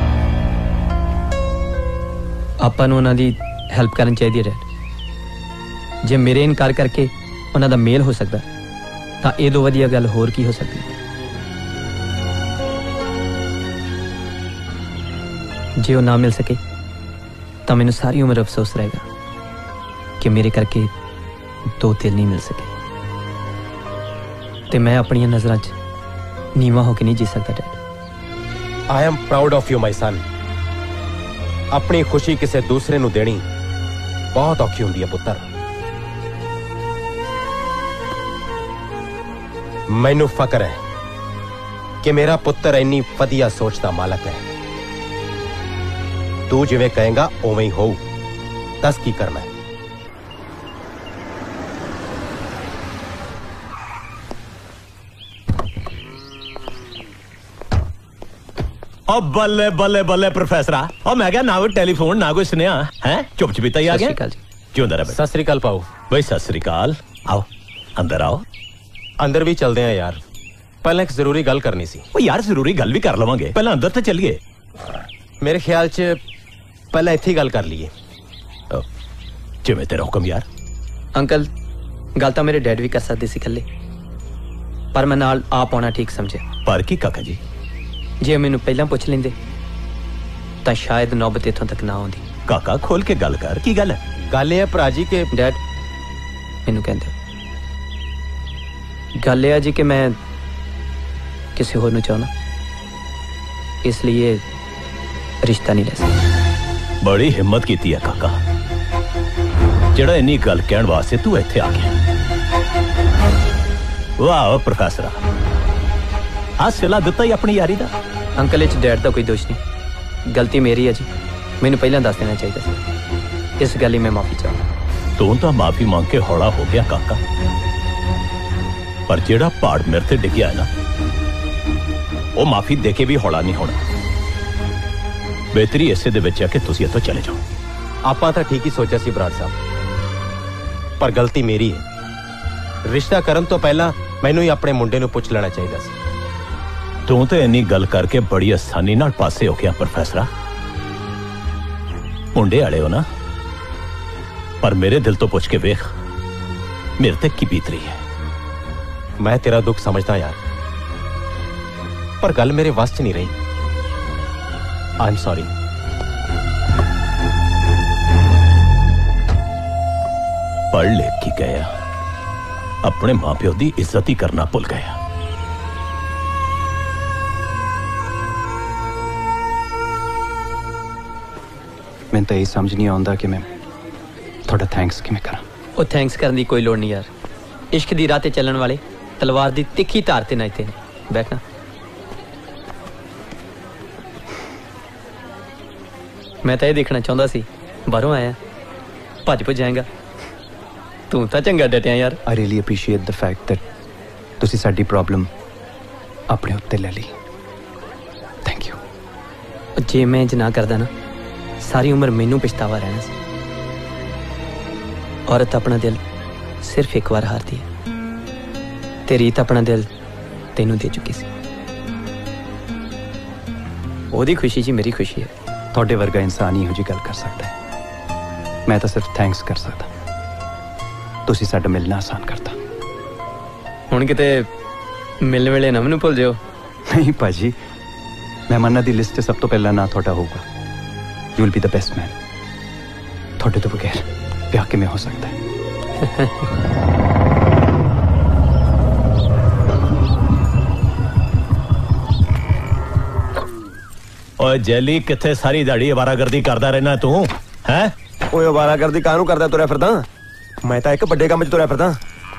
ਆਪਾਂ ਨੂੰ ਉਹਨਾਂ ਦੀ ਹੈਲਪ ਕਰਨੀ ਚਾਹੀਦੀ ਹੈ ਡੈਡ। ਜੇ ਮੇਰੇ ਇਨਕਾਰ ਕਰਕੇ ਉਹਨਾਂ ਦਾ ਮੇਲ ਹੋ ਸਕਦਾ ਤਾਂ ਇਹ ਤੋਂ ਵਧੀਆ ਗੱਲ ਹੋਰ ਕੀ ਹੋ ਸਕਦੀ ਹੈ। ਜੇ ਉਹ ਨਾ ਮਿਲ ਸਕੇ ਤਾਂ ਮੈਨੂੰ ਸਾਰੀ ਉਮਰ ਅਫਸੋਸ ਰਹੇਗਾ ਕਿ ਮੇਰੇ ਕਰਕੇ ਦੋ ਦਿਲ ਨਹੀਂ ਮਿਲ ਸਕੇ ਤੇ ਮੈਂ ਆਪਣੀਆਂ ਨਜ਼ਰਾਂ 'ਚ ਨੀਵਾਂ ਹੋ ਕੇ ਨਹੀਂ ਜੀ ਸਕਦਾ dad. I am proud of you my son. ਆਪਣੀ ਖੁਸ਼ੀ ਕਿਸੇ ਦੂਸਰੇ ਨੂੰ ਦੇਣੀ ਬਹੁਤ ਔਖੀ ਹੁੰਦੀ ਹੈ ਪੁੱਤਰ। ਮੈਨੂੰ ਫਕਰ ਹੈ ਕਿ ਮੇਰਾ ਪੁੱਤਰ ਇੰਨੀ ਵਧੀਆ ਸੋਚ ਦਾ ਮਾਲਕ ਹੈ। तू जिवें कहेगा उवें ही होऊ। दस की करना है? ओ बल्ले बल्ले बल्ले प्रोफेसर ओ मैं क्या ना कोई टेलीफोन ना कोई सुनिया है चुप चुपीता ही आ गया। क्यों अंदर है? सत श्री अकाल पाओ। भाई सत श्री अकाल। आओ अंदर आओ। अंदर भी चलते हैं यार, पहले एक जरूरी गल करनी सी। ओ यार जरूरी गल भी कर लवांगे, पहले अंदर तो चलिए। मेरे ख्याल च पहले इत्थे गल कर लीए। जिवें तेरा हुक्म यार। अंकल गल तो मेरे डैड भी कर सकते सी कल्ले, पर मैं नाल आप आना ठीक समझे। पर की काका जी? जे मैनू पहला पुछ लेंदे तां शायद नौबत इत्थों तक ना आउंदी। काका खोल के गल कर, की गल है? गल है भरा जी के डैड मैनू कहंदे गल है जी कि मैं किसी होर नू चाहना, इसलिए रिश्ता नहीं ले सकता। बड़ी हिम्मत की है काका, जेड़ा इन्नी गल कहण वास्ते तू इत्थे आ गया। वाह प्रोफेसर, आ सिला दिता ही अपनी यारी दा। अंकल इच डैड दा कोई दोष नहीं, गलती मेरी है जी, मैनू पहला दस देना चाहिए था। इस गल मैं माफी चाहता। तू तो माफी मांग के हौला हो गया काका, पर जेड़ा पहाड़ मेरे ते डिग्या है ना, वो माफी देके भी हौला नहीं होना। बेहतरी इसे दे विच है कि तुसीं इत्थों चले जाओ। आपां तां ठीक ही सोचा सी बराड़ साहब, पर गलती मेरी है। रिश्ता करन तो पहला मैनू ही अपने मुंडे नू पुछ लेना चाहिए सी। तू तो इन्नी गल करके बड़ी आसानी नाल पासे हो गया प्रोफेसरा। मुंडे आले हो ना, पर मेरे दिल तो पुछ के वेख मेरे ते की बीत रही है। मैं तेरा दुख समझदा यार, पर गल मेरे वस च नहीं रही। I am sorry. पढ़ लिख की गया, अपने मां प्यो की इज्जत ही करना भुल गया। मैं तो यही समझ नहीं आता कि मैं थोड़ा थैंक्स किवें करा। ओ थैंक्स करने की कोई लोड़ नहीं यार, इश्क दी राह ते चलण वाले तलवार दी तिखी धार ते नाचते ने। बैठना। मैं तो ये देखना चाहता सी, बाहरों आया भज भुज जाएगा। तू तो चंगा डटिया यार। I really appreciate the fact that तुसी साडी प्रॉब्लम अपने उत्ते ले ली। Thank you. जे मैं इंज ना करदा ना, सारी उम्र मैनू पछतावा रहना सी। औरत अपना दिल सिर्फ एक बार हारती है, ते रीत अपना दिल तेनू दे चुकी सी। ओदी खुशी जी मेरी खुशी है। थोड़े वर्गा इंसान ही हो जी गल कर सकता है। मैं तो सिर्फ थैंक्स कर सकता। तुसी साडा मिलना आसान करता। हुण किते मिलने वेले ना मैनू भुल जाओ। नहीं भाजी, मेहमानां दी लिस्ट सब तो पहला ना थोड़ा होगा। You will be the best man. थोड़े तो बगैर ब्याह किवें हो सकता है? ओए जैली, किथे सारी दाड़ी अवारागर्दी करदा रहना तू हैं? ओए अवारागर्दी काहनू करदा तुरया फिरदा? मैं तां एक बड़े काम च तुरया फिरदा।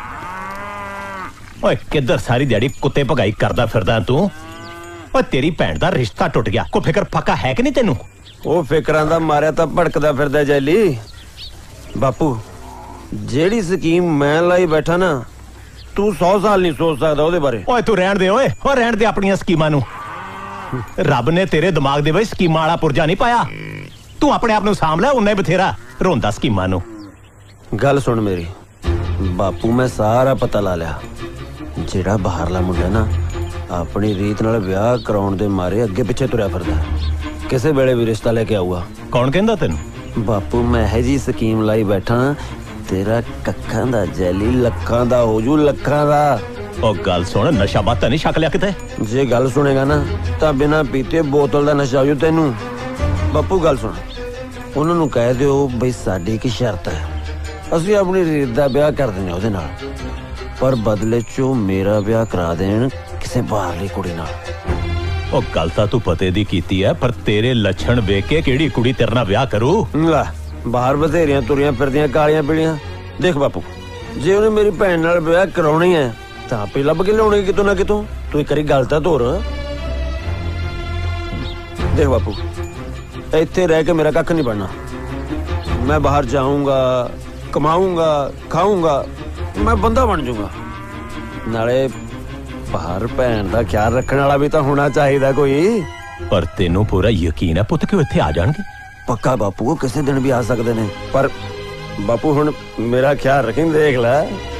ओए किधर सारी दिहाड़ी कुत्ते भगाई करदा फिरदा तू? ओए तेरी भैन दा रिश्ता टुट गया, कोई फिक्र फाका है कि नहीं तेनू? ओ फिकरां दा मारिया तां भड़कदा फिरदा जैली। बापू जेड़ी स्कीम मैं लाई बैठा ना, तू सौ साल नहीं सोच सकदा ओदे बारे। ओए तू रहन दे, ओए ओ रहन दे अपनी स्कीमां नू। रब ने तेरे दिमाग दे विच स्कीमां वाला पुरजा नहीं पाया। तू अपने आप नू सांभ लै, उन्ने बथेरा रोंदा स्कीमां नू। गल सुन मेरी बापू, मैं सारा पता ला लिया। जेड़ा बाहरला मुंडा ना अपनी रीत नाल ब्याह कराउण दे मारे अगे पिछे तुरया फिरदा, किसे वेले भी रिश्ता लेके आऊगा। कौन कहंदा तैनू? बापू मैं है जी स्कीम लाई बैठा, तेरा कक्खां दा जैली लखां दा हो जू, लखां दा। ओ गल सुन, नशा बात नहीं छक लिया किते? जे गल सुनेगा ना तां बिना पीते बोतल दा नशा हो जू तैनू। बापू गल सुन, उन्हां नू कह दिओ बई साडी की शर्त है, ਅਸੀਂ अपनी रीत दा ब्याह कर देने ਉਹਦੇ ਨਾਲ, पर बदले चो मेरा ब्याह करा देन किसे बाहरली कुड़ी नाल। ओ गल तां तू पते दी कीती है, पर तेरे लक्षण वेख के किहड़ी कुड़ी तेरे नाल ब्याह करू? ला बाहर बथेरियां तुरियां फिरदियां कालियां पीलियां। देख बापू, जे ਉਹਨੇ मेरी भैन नाल ब्याह कराउणी है तां आपे ਲੱਭ ਕੇ ਲਿਆਉਣੀ ਕਿਤੋਂ ਨਾ ਕਿਤੋਂ। ਤੂੰ ਇੱਕ ਵਾਰੀ ਗੱਲ ਤਾਂ ਧੋਰ। देख बापू, ਇੱਥੇ ਰਹਿ ਕੇ ਮੇਰਾ ਕੱਖ ਨਹੀਂ ਬਣਨਾ। मैं बाहर जाऊंगा, कमाऊंगा, खाऊंगा, मैं बंदा बन जाऊंगा। नाले बाहर भैन दा ख्याल रखने वाला भी तो होना चाहिए कोई। पर तेनों पूरा यकीन है पुत कि इत्थे आ जाणगे? पक्का बापू, किसी दिन भी आ सकते ने, पर बापू हुण मेरा ख्याल रखें, देख लै।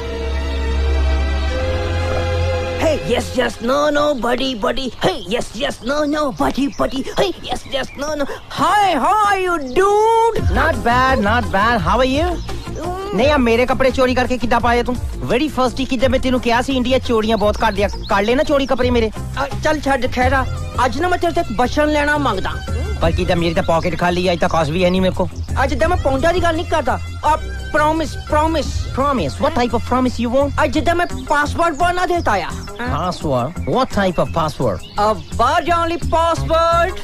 Hey, yes, yes, no, no, buddy, buddy. Hey, yes, yes, no, no, buddy, buddy. Hey, yes, yes, no, no. Hi, how are you, dude? Not bad, not bad. How are you? नहीं यार, मेरे कपड़े चोरी करके कितना पाए तू? Very first ही किधर मैं तेनू क्या सी इंडिया चोरियां बहुत कर दिया, कर लेना चोरी कपड़े मेरे। आ, चल छड़ खैरा, आज ना मैं तेरे से बचन लेना मांगदा। पर किधर मेरी तो पॉकेट खाली, आज तक काश भी है नहीं मेरे को। आज जिद्दां मैं पौंडा दी गल नहीं करदा। अब promise, promise, promise. What type of promise you want? आज जिद्दां मैं पासवर्ड बनना देता या। Password? What type of password? A bar only password.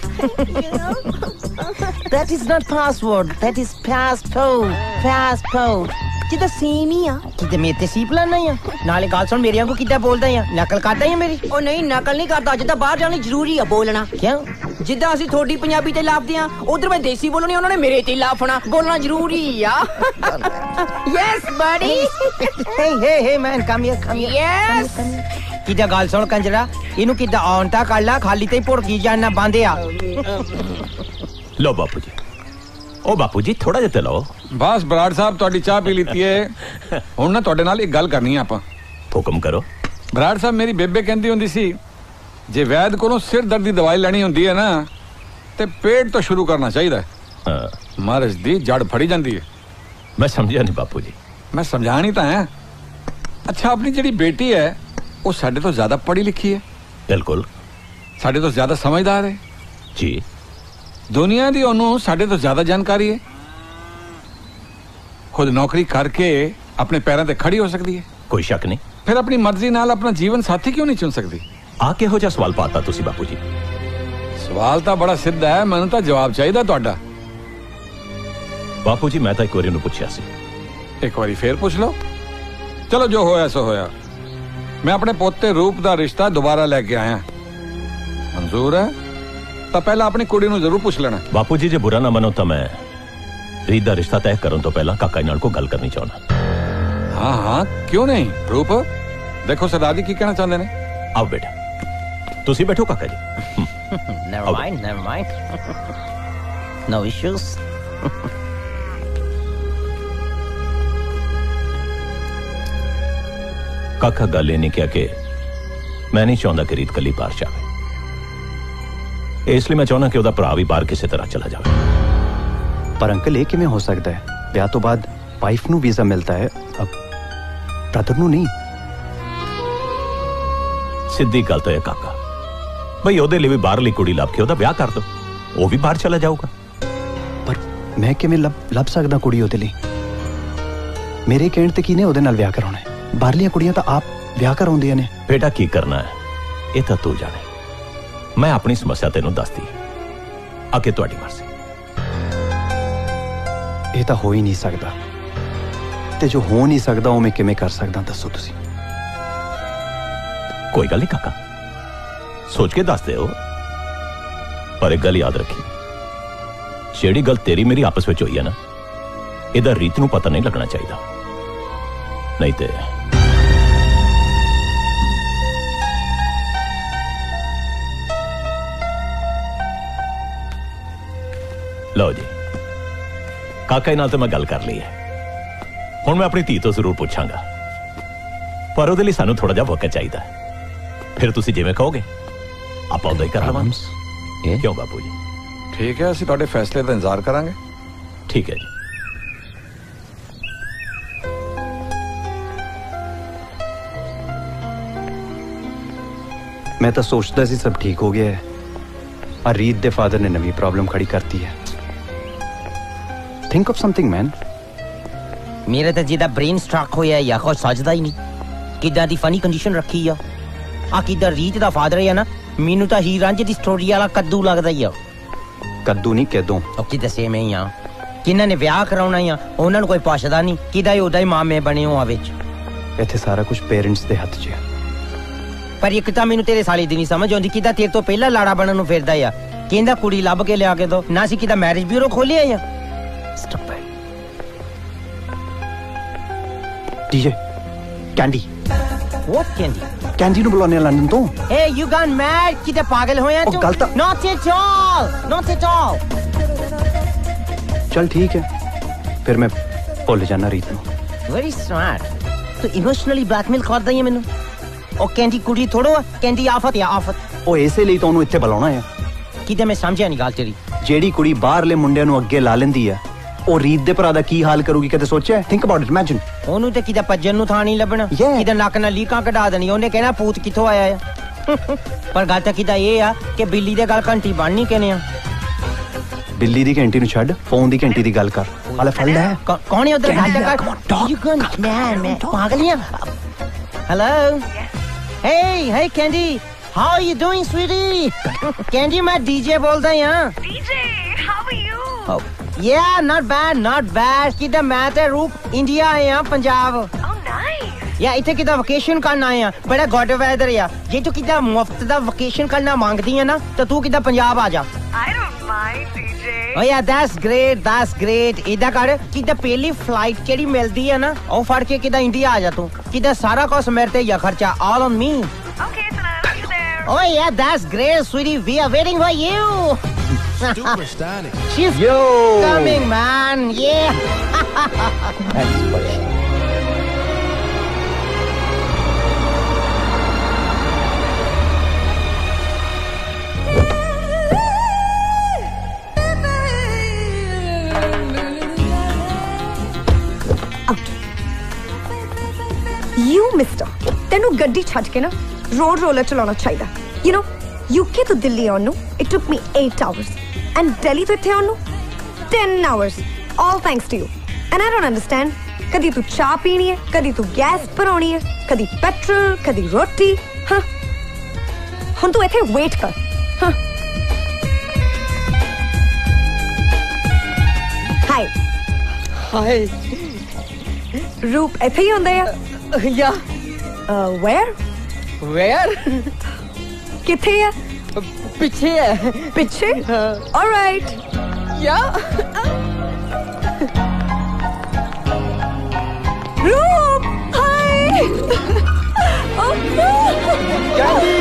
That is not password. That is passport. Passport. जिद्दां सेम ही आ। किधर मेरे ते सीप लाना या? नाले गाल सुन, मेरे को किधर बोलदा या? नकल करदा या मेरी? ओ नहीं, नकल नहीं करदा। जिद्दां बाहर जाने जरूरी है बोलना। क्यों? जिद्दां ਅਸੀਂ ਥੋੜੀ ਪੰਜਾਬੀ ਤੇ ਲਾਪਦੇ ਆ, ਉਧਰ ਮੈਂ ਦੇਸੀ ਬੋਲਣੀ, ਉਹਨਾਂ ਨੇ ਮੇਰੇ ਤੇ ਲਾਫਣਾ। ਬੋਲਣਾ ਜ਼ਰੂਰੀ ਆ। Yes buddy. Hey hey hey man, come here, come here. Yes. ਕਿਦਾ ਗੱਲ ਸੁਣ ਕੰਜਰਾ, ਇਹਨੂੰ ਕਿਦਾ ਆਉਣ ਤਾਂ ਕਰ ਲਾ, ਖਾਲੀ ਤੇ ਭੁਰਕੀ ਜਾਣਾ ਬੰਦ ਆ। ਲਓ ਬਾਪੂ ਜੀ, ਉਹ ਬਾਪੂ ਜੀ ਥੋੜਾ ਜਿਹਾ ਤੇ ਲਓ। ਬਸ ਬਰਾੜ ਸਾਹਿਬ, ਤੁਹਾਡੀ ਚਾਹ ਪੀ ਲਈ ਏ। ਹੁਣ ਨਾ ਤੁਹਾਡੇ ਨਾਲ ਇੱਕ ਗੱਲ ਕਰਨੀ ਆ ਆਪਾਂ। ਹੁਕਮ ਕਰੋ। ਬਰਾੜ ਸਾਹਿਬ, ਮੇਰੀ ਬੇਬੇ ਕਹਿੰਦੀ ਹੁੰਦੀ ਸੀ, ਜੇ ਵੈਦ ਕੋਲੋਂ ਸਿਰ ਦਰਦ ਦੀ ਦਵਾਈ ਲੈਣੀ ਹੁੰਦੀ ਹੈ ਨਾ, ਤੇ ਪੇਟ ਤੋਂ ਸ਼ੁਰੂ ਕਰਨਾ ਚਾਹੀਦਾ ਹੈ। ਮਰਜ਼ ਦੀ ਜੜ ਫੜੀ ਜਾਂਦੀ ਹੈ। ਮੈਂ ਸਮਝਿਆ ਨਹੀਂ ਬਾਪੂ ਜੀ। ਮੈਂ ਸਮਝਾਣੀ ਤਾਂ ਹੈ। ਅੱਛਾ, ਆਪਣੀ ਜਿਹੜੀ ਬੇਟੀ ਹੈ ਉਹ ਸਾਡੇ ਤੋਂ ਜ਼ਿਆਦਾ ਪੜ੍ਹੀ ਲਿਖੀ ਹੈ। ਬਿਲਕੁਲ। ਸਾਡੇ ਤੋਂ ਜ਼ਿਆਦਾ ਸਮਝਦਾਰ ਹੈ ਜੀ। ਦੁਨੀਆ ਦੀ ਉਹਨੂੰ ਸਾਡੇ ਤੋਂ ਜ਼ਿਆਦਾ ਜਾਣਕਾਰੀ ਹੈ। ਖੁਦ ਨੌਕਰੀ ਕਰਕੇ ਆਪਣੇ ਪੈਰਾਂ ਤੇ ਖੜੀ ਹੋ ਸਕਦੀ ਹੈ। ਕੋਈ ਸ਼ੱਕ ਨਹੀਂ। ਫਿਰ ਆਪਣੀ ਮਰਜ਼ੀ ਨਾਲ ਆਪਣਾ ਜੀਵਨ ਸਾਥੀ ਕਿਉਂ ਨਹੀਂ ਚੁਣ ਸਕਦੀ? ਆ ਕਿਹੋ ਜਿਹਾ ਸਵਾਲ ਪਾਤਾ ਤੁਸੀਂ ਬਾਪੂ ਜੀ? ਸਵਾਲ ਤਾਂ ਬੜਾ ਸਿੱਧਾ ਹੈ, ਮੈਨੂੰ ਤਾਂ ਜਵਾਬ ਚਾਹੀਦਾ ਤੁਹਾਡਾ। ਬਾਪੂ ਜੀ, ਮੈਂ ਤਾਂ ਇੱਕ ਵਾਰੀ ਉਹਨੂੰ ਪੁੱਛਿਆ ਸੀ। ਇੱਕ ਵਾਰੀ ਫੇਰ ਪੁੱਛ ਲਓ। ਚਲੋ, ਜੋ ਹੋਇਆ ਸੋ ਹੋਇਆ। ਮੈਂ ਆਪਣੇ ਪੋਤੇ ਰੂਪ ਦਾ ਰਿਸ਼ਤਾ ਦੁਬਾਰਾ ਲੈ ਕੇ ਆਇਆ। ਮਨਜ਼ੂਰ ਹੈ ਤਾਂ ਪਹਿਲਾਂ ਆਪਣੀ ਕੁੜੀ ਨੂੰ ਜ਼ਰੂਰ ਪੁੱਛ ਲੈਣਾ। ਬਾਪੂ ਜੀ, ਜੇ ਬੁਰਾ ਨਾ ਮੰਨੋ ਤਾਂ ਮੈਂ ਰੀਤ ਦਾ ਰਿਸ਼ਤਾ ਤੈਅ ਕਰਨ ਤੋਂ ਪਹਿਲਾਂ ਕਾਕਾ ਜੀ ਨਾਲ ਕੋਈ ਗੱਲ ਕਰਨੀ ਚਾਹੁੰਦਾ। ਹਾਂ ਹਾਂ, ਕਿਉਂ ਨਹੀਂ। ਰੂਪ, ਦੇਖੋ ਸਰਦਾਰ ਜੀ ਕੀ ਕਹਿਣਾ ਚਾਹੁੰਦੇ ਨੇ। ਆਓ ਬੇਟਾ, ਤੁਸੀਂ ਬੈਠੋ ਕਾਕਾ ਜੀ। Never mind, never mind. No issues. ਕਾਕਾ, ਗੱਲ ਇਹ ਨਹੀਂ ਕਿਹਾ ਕਿ ਮੈਂ ਨਹੀਂ ਚਾਹੁੰਦਾ ਕਿ ਰੀਤ ਕੱਲੀ ਬਾਹਰ ਜਾਵੇ। ਇਸ ਲਈ ਮੈਂ ਚਾਹੁੰਦਾ ਕਿ ਉਹਦਾ ਭਰਾ ਵੀ ਬਾਹਰ ਕਿਸੇ ਤਰ੍ਹਾਂ ਚਲਾ ਜਾਵੇ। ਪਰ ਅੰਕਲ, ਇਹ ਕਿਵੇਂ ਹੋ ਸਕਦਾ ਹੈ? ਵਿਆਹ ਤੋਂ ਬਾਅਦ ਵਾਈਫ ਨੂੰ ਵੀਜ਼ਾ ਮਿਲਦਾ ਹੈ, ਬ੍ਰਦਰ ਨੂੰ ਨਹੀਂ। ਸਿੱਧੀ ਗੱਲ ਤਾਂ ਇਹ ਕਾਕਾ, ਬਈ ਉਹਦੇ ਲਈ ਵੀ ਬਾਹਰਲੀ ਕੁੜੀ ਲੱਭ ਕੇ ਉਹਦਾ ਵਿਆਹ ਕਰ ਦੋ, ਉਹ ਵੀ ਬਾਹਰ ਚਲਾ ਜਾਊਗਾ। ਪਰ ਮੈਂ ਕਿਵੇਂ ਲੱਭ ਲੱਭ ਸਕਦਾ ਕੁੜੀ ਉਹਦੇ ਲਈ? ਮੇਰੇ ਕਹਿਣ ਤੇ ਕਿਹਨੇ ਉਹਦੇ ਨਾਲ ਵਿਆਹ ਕਰਾਉਣਾ ਹੈ? ਬਾਹਰਲੀਆਂ ਕੁੜੀਆਂ ਤਾਂ ਆਪ ਵਿਆਹ ਕਰਾਉਂਦੀਆਂ ਨੇ। ਬੇਟਾ, ਕੀ ਕਰਨਾ ਹੈ ਇਹ ਤਾਂ ਤੂੰ ਜਾਣੇ। ਮੈਂ ਆਪਣੀ ਸਮੱਸਿਆ ਤੈਨੂੰ ਦੱਸਦੀ, ਅੱਗੇ ਤੁਹਾਡੀ ਮਰਜ਼ੀ। ਇਹ ਤਾਂ ਹੋ ਹੀ ਨਹੀਂ ਸਕਦਾ, ਤੇ ਜੋ ਹੋ ਨਹੀਂ ਸਕਦਾ ਉਹ ਮੈਂ ਕਿਵੇਂ ਕਰ ਸਕਦਾ, ਦੱਸੋ ਤੁਸੀਂ। ਕੋਈ ਗੱਲ ਨਹੀਂ ਕਾਕਾ, ਸੋਚ ਕੇ ਦੱਸ ਦਿਓ। ਪਰ ਇੱਕ ਗੱਲ ਯਾਦ ਰੱਖੀ, ਜਿਹੜੀ ਗੱਲ ਤੇਰੀ ਮੇਰੀ ਆਪਸ ਵਿੱਚ ਹੋਈ ਹੈ ਨਾ, ਇਹਦਾ ਰੀਤ ਨੂੰ ਪਤਾ ਨਹੀਂ ਲੱਗਣਾ ਚਾਹੀਦਾ, ਨਹੀਂ ਤੇ ਲਓ ਜੀ, ਕਾਕਾ ਨਾਲ ਤਾਂ ਮੈਂ ਗੱਲ ਕਰ ਲਈ ਹੈ। ਹੁਣ ਮੈਂ ਆਪਣੀ ਧੀ ਤੋਂ ਜ਼ਰੂਰ ਪੁੱਛਾਂਗਾ, ਪਰ ਉਹਦੇ ਲਈ ਸਾਨੂੰ ਥੋੜਾ ਜਿਹਾ ਵਕਤ ਚਾਹੀਦਾ ਹੈ। ਫਿਰ ਤੁਸੀਂ ਜਿਵੇਂ ਕਹੋਗੇ ਆਪਾਂ ਉਦਾਂ ਹੀ ਕਰ ਲਵਾਂਗੇ। ਕਿਉਂ ਬਾਪੂ ਜੀ? ਠੀਕ ਹੈ, ਅਸੀਂ ਤੁਹਾਡੇ ਫੈਸਲੇ ਦਾ ਇੰਤਜ਼ਾਰ ਕਰਾਂਗੇ। ਠੀਕ ਹੈ ਜੀ। ਮੈਂ ਤਾਂ ਸੋਚਦਾ ਸੀ ਸਭ ਠੀਕ ਹੋ ਗਿਆ ਹੈ, ਆ ਰੀਤ ਦੇ ਫਾਦਰ ਨੇ ਨਵੀਂ ਪ੍ਰੋਬਲਮ ਖੜੀ ਕਰਤੀ ਹੈ। Think of something man. ਮੇਰੇ ਤਾਂ ਜਿਹਦਾ ਬ੍ਰੇਨ ਸਟ੍ਰਕ ਹੋਇਆ ਜਾਂ ਕੁਝ ਸੋਚਦਾ ਹੀ ਨਹੀਂ, ਕਿੱਦਾਂ ਦੀ ਫਨੀ ਕੰਡੀਸ਼ਨ ਰੱਖੀ ਆ। ਆ ਕਿੱਦਾਂ ਰੀਤ ਦਾ ਫਾਦਰ ਹੈ ਨਾ, ਮੈਨੂੰ ਤਾਂ ਹੀਰ ਰਾਂਝੇ ਦੀ ਸਟੋਰੀ ਵਾਲਾ ਕੱਦੂ ਲੱਗਦਾ ਹੀ ਆ। ਕੱਦੂ ਨਹੀਂ ਕਦੋਂ। ਉਹ ਕਿੱਦਾਂ ਸੇਮ ਹੀ ਆ। ਕਿੰਨਾਂ ਨੇ ਵਿਆਹ ਕਰਾਉਣਾ ਆ, ਉਹਨਾਂ ਨੂੰ ਕੋਈ ਪੁੱਛਦਾ ਨਹੀਂ, ਕਿਦਾ ਹੀ ਉਹਦਾ ਹੀ ਮਾਮੇ ਬਣੇ ਹੋ ਆ ਵਿੱਚ। ਇੱਥੇ ਸਾਰਾ ਕੁਝ ਪੇਰੈਂਟਸ ਦੇ ਹੱਥ 'ਚ ਹੈ। ਪਰ ਇੱਕ ਤਾਂ ਮੈਨੂੰ ਤੇਰੇ ਸਾਲੇ ਦੀ ਨਹੀਂ ਸਮਝ ਆਉਂਦੀ, ਕਿਦਾ ਤੇਰੇ ਤੋਂ ਪਹਿਲਾਂ ਲਾੜਾ ਬਣਨ ਨੂੰ ਫਿਰਦਾ ਆ। ਕਹਿੰਦਾ ਕੁੜੀ ਲੱਭ ਕੇ ਲਿਆ ਕੇ ਦੋ ਨਾ ਸੀ ਕਿਦਾ ਮੈਰਿਜ ਬਿਊਰੋ ਖੋਲਿਆ ਆ stop it DJ candy what candy candy ਨੂੰ ਬੁਲਾਉਣੇ ਲੰਡਨ ਤੋਂ ਏ ਯੂ ਗਨ ਮੈਡ ਕਿਤੇ ਪਾਗਲ ਹੋਇਆ ਤੂੰ ਗਲਤ not at all not at all चल ठीक है फिर मैं भुल जाना रीत ਨੂੰ ਵੈਰੀ ਸਮਾਰਟ ਤੂੰ ਇਮੋਸ਼ਨਲੀ ਬਲੈਕਮੇਲ ਕਰਦਾ ਹੈ ਮੈਨੂੰ ਉਹ ਕੈਂਡੀ ਕੁੜੀ ਥੋੜੋ ਆ ਕੈਂਡੀ ਆਫਤ ਆ ਆਫਤ ਉਹ ਇਸੇ ਲਈ ਤਾਂ ਉਹਨੂੰ ਇੱਥੇ ਬੁਲਾਉਣਾ ਹੈ ਕਿਤੇ ਮੈਂ ਸਮਝਿਆ ਨਹੀਂ ਗੱਲ ਤੇਰੀ ਜਿਹੜੀ ਕੁੜੀ ਬਾਹਰਲੇ ਮੁੰਡਿਆਂ ਨੂੰ ਅੱਗੇ ਲਾ ਲੈਂਦੀ ਆ ਉਹ ਰੀਤ ਦੇ ਭਰਾ ਦਾ ਕੀ ਹਾਲ ਕਰੂਗੀ ਕਦੇ ਸੋਚਿਆ ਥਿੰਕ ਅਬਾਊਟ ਇਟ ਇਮੈਜਿਨ ਉਹਨੂੰ ਤੇ ਕਿਤੇ ਭੱਜਣ ਨੂੰ ਥਾਂ ਨਹੀਂ ਲੱਭਣਾ ਕਿਤੇ ਨੱਕ ਨਾਲ ਲੀਕਾਂ ਕਢਾ ਦੇਣੀ ਉਹਨੇ ਕਹਿਣਾ ਪੂਤ ਕਿੱਥੋਂ ਆਇਆ ਆ ਪਰ ਗੱਲ ਤਾਂ ਕਿਦਾ ਇਹ ਆ ਕਿ ਬਿੱਲੀ ਦੇ ਗੱਲ ਘੰਟੀ ਬਣਨੀ ਕਿਨੇ ਆ ਬਿੱਲੀ ਦੀ ਘੰਟੀ ਨੂੰ ਛੱਡ ਫੋਨ ਦੀ ਘੰਟੀ ਦੀ ਗੱਲ ਕਰ ਹਾਲੇ ਫੜ ਲੈ ਕੌਣ ਹੈ ਉਧਰ ਗੱਲ ਕਰ ਯੂ ਗਨ ਮੈਨ ਮੈਂ ਪਾਗਲੀਆਂ hello hey hey candy how are you doing sweetie candy ਮੈਂ ਡੀਜੇ ਬੋਲਦਾ ਹਾਂ DJ how are you Yeah, not bad, not bad. किधर मैं ते रूप इंडिया आए हैं पंजाब. Oh nice. Yeah, इथे किधर vacation करना आए हैं. बड़ा good weather या. ये तो किधर मुफ्त दा vacation करना मांगती है ना, तो तू किधर पंजाब आ जा. I don't mind, D J. Oh yeah, that's great, that's great. इधर कर किधर पहली flight केड़ी मिलती है ना, और फड़ के किधर इंडिया आ जा तू. किधर सारा कुछ मेरे ते या खर्चा all on me. Okay, so now I'm there. Oh yeah, that's great, sweetie. We are waiting for you. Superstar. She's Yo. coming, man. Yeah. That's funny. You, mister, तेनू गड्डी छड़ के ना रोड रोलर चलाना चाहिए. You know, U K to Delhi आने it took me eight hours, and Delhi to इत्थे आने ten hours. All thanks to you. And I don't understand. कदी तू चाय पीनी है, कदी तू गैस भरानी है, कदी पेट्रोल, कदी रोटी. हाँ. हुन तू इत्थे वेट कर. हाँ. Hi. Hi. रूप इत्थे ही होंदा है. Yeah. Uh, where? Where? किथे है? पीछे है. पीछे? All right. Yeah. रूप, hi. Oh no. Candy.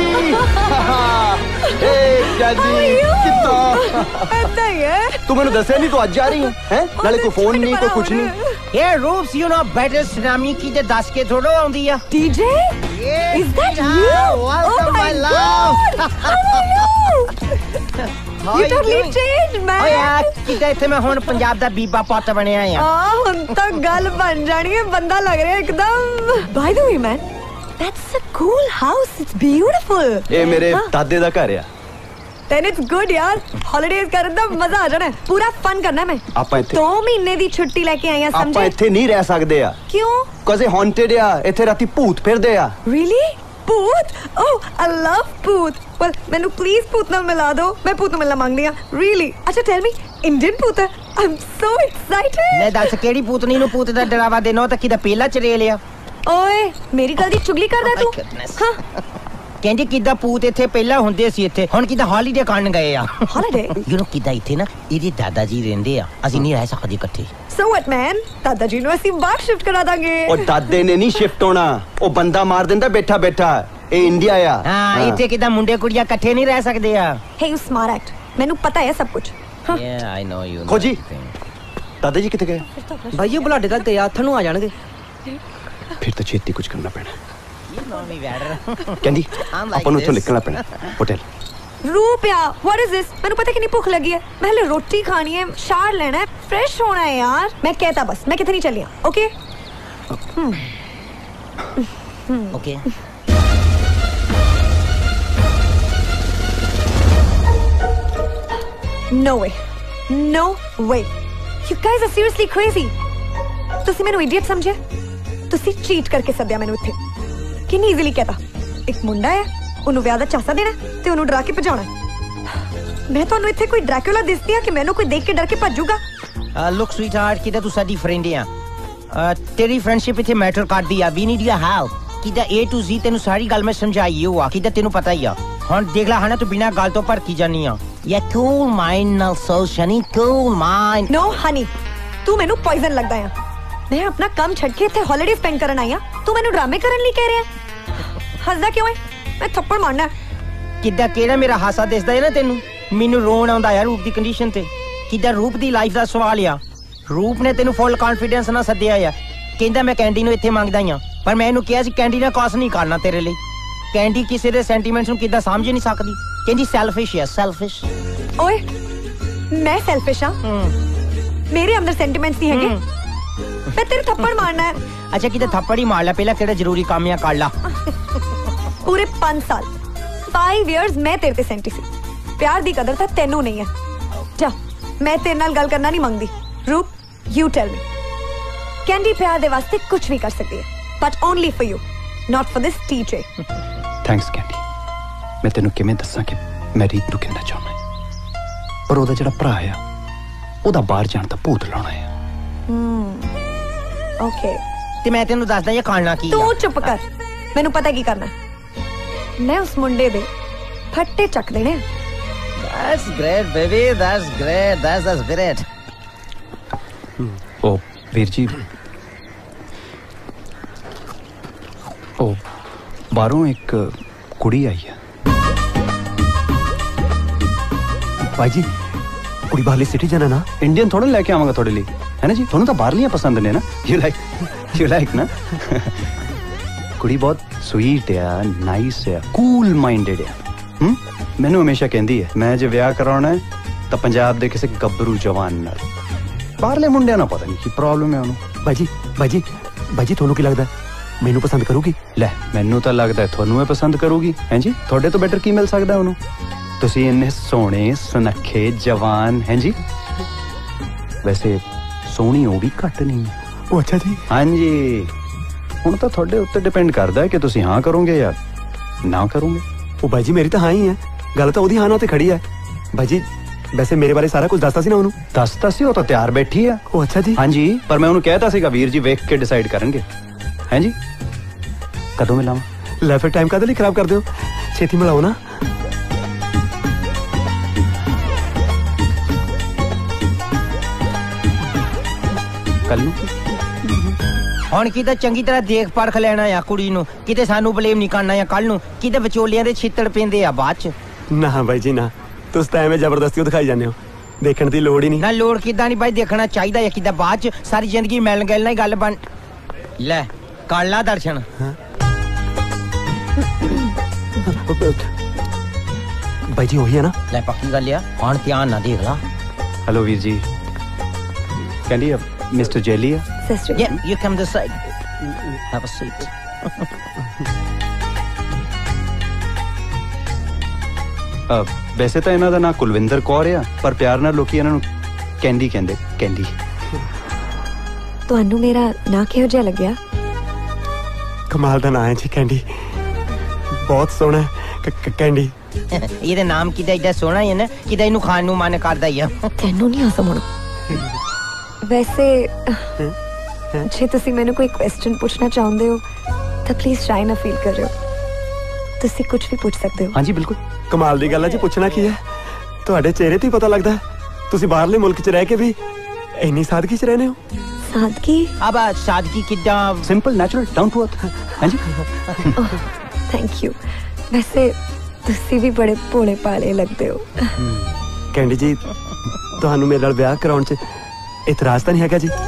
Hey Candy. कितना? ऐसा ही है. तू मैंने दसिया नहीं तू आज जा रही है? हैं? नाले कोई फोन नहीं कोई कुछ नहीं. Hey Roops, you know better tsunami की ते दस के थोड़ो आउंदी है. D J? Yeah. Is that you? Welcome, oh my, my love. God. How are you? How you are totally doing? changed, man. Oh yeah, किते इत्थे मैं हुन पंजाब दा बीबा पुੱਤ ਬਣਿਆ ਆ. Ah, हुन तो गल बन जानी है. बंदा लग रहा है एकदम. By the way, man, that's a cool house. It's beautiful. ये मेरे दादे दा घर है. Then it's good यार. Holidays करने दा मजा आ जाना है. पूरा fun करना है मैं. ਆਪਾਂ ਇੱਥੇ दो महीने दी छुट्टी लेके आई हैं ਆਪਾਂ समझे? ਇੱਥੇ ਨਹੀਂ ਰਹਿ ਸਕਦੇ ਆ. क्यों? ਕਦੇ haunted ਆ ਇੱਥੇ ਰਾਤੀ ਭੂਤ ਫਿਰਦੇ ਆ. Really? Poot? Oh, I love Poot. Well, मैंने please Poot ना मिला दो. मैं Poot ना मिलना मांग लिया. Really? अच्छा tell me, Indian Poot है? I'm so excited. मैं दस केड़ी पूतनी नु पूत दा डरावा देनो ते किदा पेला चरे लिया. ओए, मेरी गल दी चुगली करदा तू? हाँ. ਕਹਿੰਦੇ ਕਿੱਦਾਂ ਪੂਤ ਇੱਥੇ ਪਹਿਲਾਂ ਹੁੰਦੇ ਸੀ ਇੱਥੇ ਹੁਣ ਕਿੱਦਾਂ ਹੌਲੀਡੇ ਕਰਨ ਗਏ ਆ ਹੌਲੀਡੇ ਯੂ نو ਕਿੱਦਾਂ ਇੱਥੇ ਨਾ ਇਹਦੇ ਦਾਦਾ ਜੀ ਰਹਿੰਦੇ ਆ ਅਸੀਂ ਨਹੀਂ ਰਹਿ ਸਕਦੇ ਇਕੱਠੇ ਸੋ ਵਾਟ ਮੈਨ ਦਾਦਾ ਜੀ ਨੂੰ ਅਸੀਂ ਬਾਹਰ ਸ਼ਿਫਟ ਕਰਾ ਦਾਂਗੇ ਉਹ ਦਾਦੇ ਨੇ ਨਹੀਂ ਸ਼ਿਫਟ ਹੋਣਾ ਉਹ ਬੰਦਾ ਮਾਰ ਦਿੰਦਾ ਬੈਠਾ ਬੈਠਾ ਇਹ ਇੰਡੀਆ ਆ ਹਾਂ ਇੱਥੇ ਕਿੱਦਾਂ ਮੁੰਡੇ ਕੁੜੀਆਂ ਇਕੱਠੇ ਨਹੀਂ ਰਹਿ ਸਕਦੇ ਆ ਹੇ ਯੂ ਸਮਾਰਟ ਐਕਟ ਮੈਨੂੰ ਪਤਾ ਹੈ ਸਭ ਕੁਝ ਯਾ ਆਈ ਨੋ ਯੂ ਖੋਜੀ ਦਾਦਾ ਜੀ ਕਿੱਥੇ ਗਏ ਭਾਈ ਇਹ ਬੁਲਾਡੇ ਦਾ ਤੇ ਹੱਥ ਨੂੰ ਆ ਜਾਣਗੇ ਫਿਰ ਤਾਂ ਛੇਤੀ ਕੁਝ ਕਰਨਾ ਪੈਣਾ ਕਹਿੰਦੀ ਆਪਾਂ ਨੂੰ ਇੱਥੋਂ ਨਿਕਲਣਾ ਪੈਣਾ ਹੋਟਲ रूपया व्हाट इज दिस मैंने पता कितनी भूख लगी है मैं हले रोटी खानी है शार लेना है फ्रेश होना है यार मैं कहता बस मैं कितनी चली हूं okay okay no way no way you guys are seriously crazy ਤੁਸੀਂ ਮੈਨੂੰ ਇਡੀਅਟ ਸਮਝਿਆ ਤੁਸੀਂ ਚੀਟ ਕਰਕੇ ਸੱਦਿਆ ਮੈਨੂੰ ਇੱਥੇ ਕਿੰਨੀ ਈਜ਼ੀਲੀ ਕਹਤਾ ਇੱਕ ਮੁੰਡਾ ਹੈ ਉਹਨੂੰ ਵਿਆਹ ਦਾ ਚਾਸਾ ਦੇਣਾ ਤੇ ਉਹਨੂੰ ਡਰਾ ਕੇ ਭਜਾਉਣਾ ਮੈਂ ਤੁਹਾਨੂੰ ਇੱਥੇ ਕੋਈ ਡਰੈਕੂਲਾ ਦਿਸਦੀ ਆ ਕਿ ਮੈਨੂੰ ਕੋਈ ਦੇਖ ਕੇ ਡਰ ਕੇ ਭੱਜੂਗਾ ਲੁੱਕ ਸਵੀਟਹਾਰਟ ਕਿਦਾ ਤੂੰ ਸਾਡੀ ਫਰੈਂਡ ਆ ਤੇਰੀ ਫਰੈਂਡਸ਼ਿਪ ਇੱਥੇ ਮੈਟਰ ਕਰਦੀ ਆ ਵੀ ਨੀਡ ਯੂਰ ਹੈਲਪ ਕਿਦਾ A to Z ਤੈਨੂੰ ਸਾਰੀ ਗੱਲ ਮੈਂ ਸਮਝਾਈ ਹੋ ਆ ਕਿਦਾ ਤੈਨੂੰ ਪਤਾ ਹੀ ਆ ਹੁਣ ਦੇਖ ਲੈ ਹਨਾ ਤੂੰ ਬਿਨਾਂ ਗੱਲ ਤੋਂ ਭੜਕੀ ਜਾਨੀ ਆ ये cool mind ਨਾਲ ਸੋਚ honey cool mind no honey तू मैनू पॉइजन लगदा है मैं अपना काम छड़ के इत्थे हॉलीडे स्पेंड करन आई हां तू मैनू ड्रामे करन ਲਈ कह रहा हसदा क्यों है मैं थप्पड़ मारना ਕਿੱਦਾਂ ਕਿਹੜਾ ਮੇਰਾ ਹਾਸਾ ਦਿਸਦਾ ਹੈ ਨਾ ਤੈਨੂੰ ਮੈਨੂੰ ਰੋਣ ਆਉਂਦਾ ਯਾਰ ਰੂਪ ਦੀ ਕੰਡੀਸ਼ਨ ਤੇ ਕਿੱਦਾਂ ਰੂਪ ਦੀ ਲਾਈਫ ਦਾ ਸਵਾਲ ਆ ਰੂਪ ਨੇ ਤੈਨੂੰ ਫੁੱਲ ਕੌਨਫੀਡੈਂਸ ਨਾਲ ਸੱਦਿਆ ਆ ਕਹਿੰਦਾ ਮੈਂ ਕੈਂਡੀ ਨੂੰ ਇੱਥੇ ਮੰਗਦਾ ਹਾਂ ਪਰ ਮੈਂ ਇਹਨੂੰ ਕਿਹਾ ਸੀ ਕੈਂਡੀ ਨਾਲ ਕਾਸ ਨਹੀਂ ਕਰਨਾ ਤੇਰੇ ਲਈ ਕੈਂਡੀ ਕਿਸੇ ਦੇ ਸੈਂਟੀਮੈਂਟਸ ਨੂੰ ਕਿੱਦਾਂ ਸਮਝ ਨਹੀਂ ਸਕਦੀ ਕਹਿੰਦੀ ਸੈਲਫਿਸ਼ ਹੈ ਸੈਲਫਿਸ਼ ਓਏ मैं सेल्फिश हां मेरे अंदर सेंटिमेंट्स नहीं है मैं तेरे थप्पड़ मारना है अच्छा किधर थप्पड़ ही मार ला पहला केड़ा जरूरी काम या कर ला पूरे पांच साल फाइव इयर्स मैं तेरे ते सेंटी सी प्यार दी कदर था तेनू नहीं है जा मैं तेरे नाल गल करना नहीं मांगदी रूप यू टेल मी कैंडी प्यार दे वास्ते कुछ भी कर सकती है but only for you not for this टीचे थैंक्स कैंडी मैं तेनू किवें दस्सां कि मैं रीत नू किन्ना चाहना पर ओदा जिहड़ा भरा आ ओदा बाहर जाण दा भूत लाउणा है हम्म ओके ते मैं तेनू दसदा ये खाना की तू चुप कर मैनू पता की करना है मैं उस मुंडे दे फट्टे चक देने that's great baby that's great that's the spirit ओ वीर जी ओ बाहरों एक कुड़ी आई है भाई जी कुड़ी बाहरली सिटीजन है ना इंडियन थोड़ा लेके आवांगा थोड़े लिए है ना जी थोड़ा तो बाहरलियां पसंद ने ना यू लाइक यू लाइक ना कुड़ी बहुत स्वीट है नाइस है कूल माइंडेड है हम्म मैनू हमेशा कहंदी है मैं जे विआह कराउणा है तो पंजाब दे किसी गब्बरू जवान नाल बाहरले मुंडियां ना पता नहीं की प्रॉब्लम है उन्होंने भाई जी भाई जी भाई जी थोनू की लगदा मैनू पसंद करूगी ले मैनू तो लगदा है थोनू ही पसंद करूगी हैं जी थोड़े तो बेटर की मिल सकदा है उन्होंने ਤੁਸੀਂ ਇੰਨੇ ਸੋਹਣੇ ਸੁਨੱਖੇ ਜਵਾਨ हैं जी वैसे ਸੋਹਣੀ ਉਹ ਵੀ ਘੱਟ ਨਹੀਂ ਉਹ ਅੱਛਾ ਜੀ ਹਾਂਜੀ ਹੁਣ ਤਾਂ ਤੁਹਾਡੇ ਉੱਤੇ ਡਿਪੈਂਡ ਕਰਦਾ ਹੈ ਕਿ ਤੁਸੀਂ ਹਾਂ ਕਰੋਗੇ ਜਾਂ ਨਾ ਕਰੋਗੇ ਉਹ ਬਾਈ ਜੀ ਮੇਰੀ ਤਾਂ ਹਾਂ ਹੀ ਹੈ ਗੱਲ ਤਾਂ ਉਹਦੀ ਹਾਂ ਨਾਲ ਤੇ ਖੜੀ ਹੈ ਬਾਈ ਜੀ ਵੈਸੇ ਮੇਰੇ ਬਾਰੇ ਸਾਰਾ ਕੁਝ ਦੱਸਤਾ ਸੀ ਨਾ ਉਹਨੂੰ ਦੱਸਤਾ ਸੀ ਉਹ ਤਾਂ ਤਿਆਰ ਬੈਠੀ ਆ ਉਹ ਅੱਛਾ ਜੀ ਹਾਂਜੀ ਪਰ ਮੈਂ ਉਹਨੂੰ ਕਹਿਤਾ ਸੀਗਾ ਵੀਰ ਜੀ ਵੇਖ ਕੇ ਡਿਸਾਈਡ ਕਰਨਗੇ हैं जी ਕਦੋਂ ਮਿਲਾਵਾਂ ਲੈ ਫਿਰ ਟਾਈਮ ਕਾਹਦੇ ਲਈ ਖਰਾਬ ਕਰਦੇ ਹੋ ਛੇਤੀ ਮਿਲਾਓ ਨਾ ਕੱਲ ਨੂੰ ਹੁਣ ਕਿਤੇ ਚੰਗੀ ਤਰ੍ਹਾਂ ਦੇਖ ਪਰਖ ਲੈਣਾ ਆ ਕੁੜੀ ਨੂੰ ਕਿਤੇ ਸਾਨੂੰ ਬਲੇਮ ਨਹੀਂ ਕਰਨਾ ਆ ਕੱਲ ਨੂੰ ਕਿਤੇ ਵਿਚੋਲਿਆਂ ਦੇ ਛਿੱਤੜ ਪੈਂਦੇ ਆ ਬਾਅਦ ਚ ਨਾ ਬਾਈ ਜੀ ਨਾ ਤੁਸੀਂ ਤਾਂ ਐਵੇਂ ਜ਼ਬਰਦਸਤੀ ਦਿਖਾਈ ਜਾਂਦੇ ਹੋ ਦੇਖਣ ਦੀ ਲੋੜ ਹੀ ਨਹੀਂ ਨਾ ਲੋੜ ਕਿਦਾਂ ਨਹੀਂ ਬਾਈ ਦੇਖਣਾ ਚਾਹੀਦਾ ਹੈ ਕਿਦਾਂ ਬਾਅਦ ਚ ਸਾਰੀ ਜ਼ਿੰਦਗੀ ਮਿਲਣ ਗਿਲ ਨਾਲ ਹੀ ਗੱਲ ਬਣ ਲੈ ਕਰ ਲਾ ਦਰਸ਼ਨ ਬਾਈ ਜੀ ਉਹੀ ਹੈ ਨਾ ਲੈ ਪੱਕੀ ਗੱਲ ਆ ਹੁਣ ਧਿਆਨ ਨਾਲ ਦੇਖ ਲਾ हेलो वीर जी कैंडी मिस्टर जेलिया Sister. Yeah, you come this side. Have a seat. uh, वैसे तो इन्हों का नाम कुलविंदर कौर है पर प्यार नाल लोकी इन्हों कैंडी कहंदे कैंडी ਤੁਹਾਨੂੰ ਮੇਰਾ ਨਾਂ ਕਿਹੋ ਜਿਹਾ ਲੱਗਿਆ ਕਮਾਲ ਦਾ ਨਾਂ ਹੈ ਜੀ ਕੈਂਡੀ ਬਹੁਤ ਸੋਹਣਾ ਹੈ ਕੈਂਡੀ ਇਹਦਾ ਨਾਮ ਕਿਦਾ ਇਦਾਂ ਸੋਹਣਾ ਹੈ ਨਾ ਕਿਦਾ ਇਹਨੂੰ ਖਾਣ ਨੂੰ ਮਨ ਕਰਦਾ ਹੀ ਆ ਤੈਨੂੰ ਨਹੀਂ ਹਸਮਣ ਵੈਸੇ ਜੇ ਤੁਸੀਂ ਮੈਨੂੰ ਕੋਈ ਕੁਐਸਚਨ ਪੁੱਛਣਾ ਚਾਹੁੰਦੇ ਹੋ ਤਾਂ ਪਲੀਜ਼ ਸ਼ਾਈ ਨਾ ਫੀਲ ਕਰਿਓ ਤੁਸੀਂ ਕੁਝ ਵੀ ਪੁੱਛ ਸਕਦੇ ਹੋ ਹਾਂਜੀ ਬਿਲਕੁਲ ਕਮਾਲ ਦੀ ਗੱਲ ਹੈ ਜੀ ਪੁੱਛਣਾ ਕੀ ਹੈ ਤੁਹਾਡੇ ਚਿਹਰੇ ਤੇ ਹੀ ਪਤਾ ਲੱਗਦਾ ਤੁਸੀਂ ਬਾਹਰਲੇ ਮੁਲਕ 'ਚ ਰਹਿ ਕੇ ਵੀ ਇੰਨੀ ਸਾਦਗੀ 'ਚ ਰਹਿੰਦੇ ਹੋ ਸਾਦਗੀ ਅਬ ਸਾਦਗੀ ਕਿਦਾਂ simple natural down to earth ਹਾਂਜੀ ਥੈਂਕ ਯੂ ਵੈਸੇ ਤੁਸੀਂ ਵੀ ਬੜੇ ਭੋਲੇ ਭਾਲੇ ਲੱਗਦੇ ਹੋ ਕੈਂਡੀ ਜੀ ਤੁਹਾਨੂੰ ਮੇਰੇ ਨਾਲ ਵਿਆਹ ਕਰਾਉਣ 'ਚ ਇਤਰਾਜ਼ ਤਾਂ ਨਹੀਂ ਹੈਗਾ ਜੀ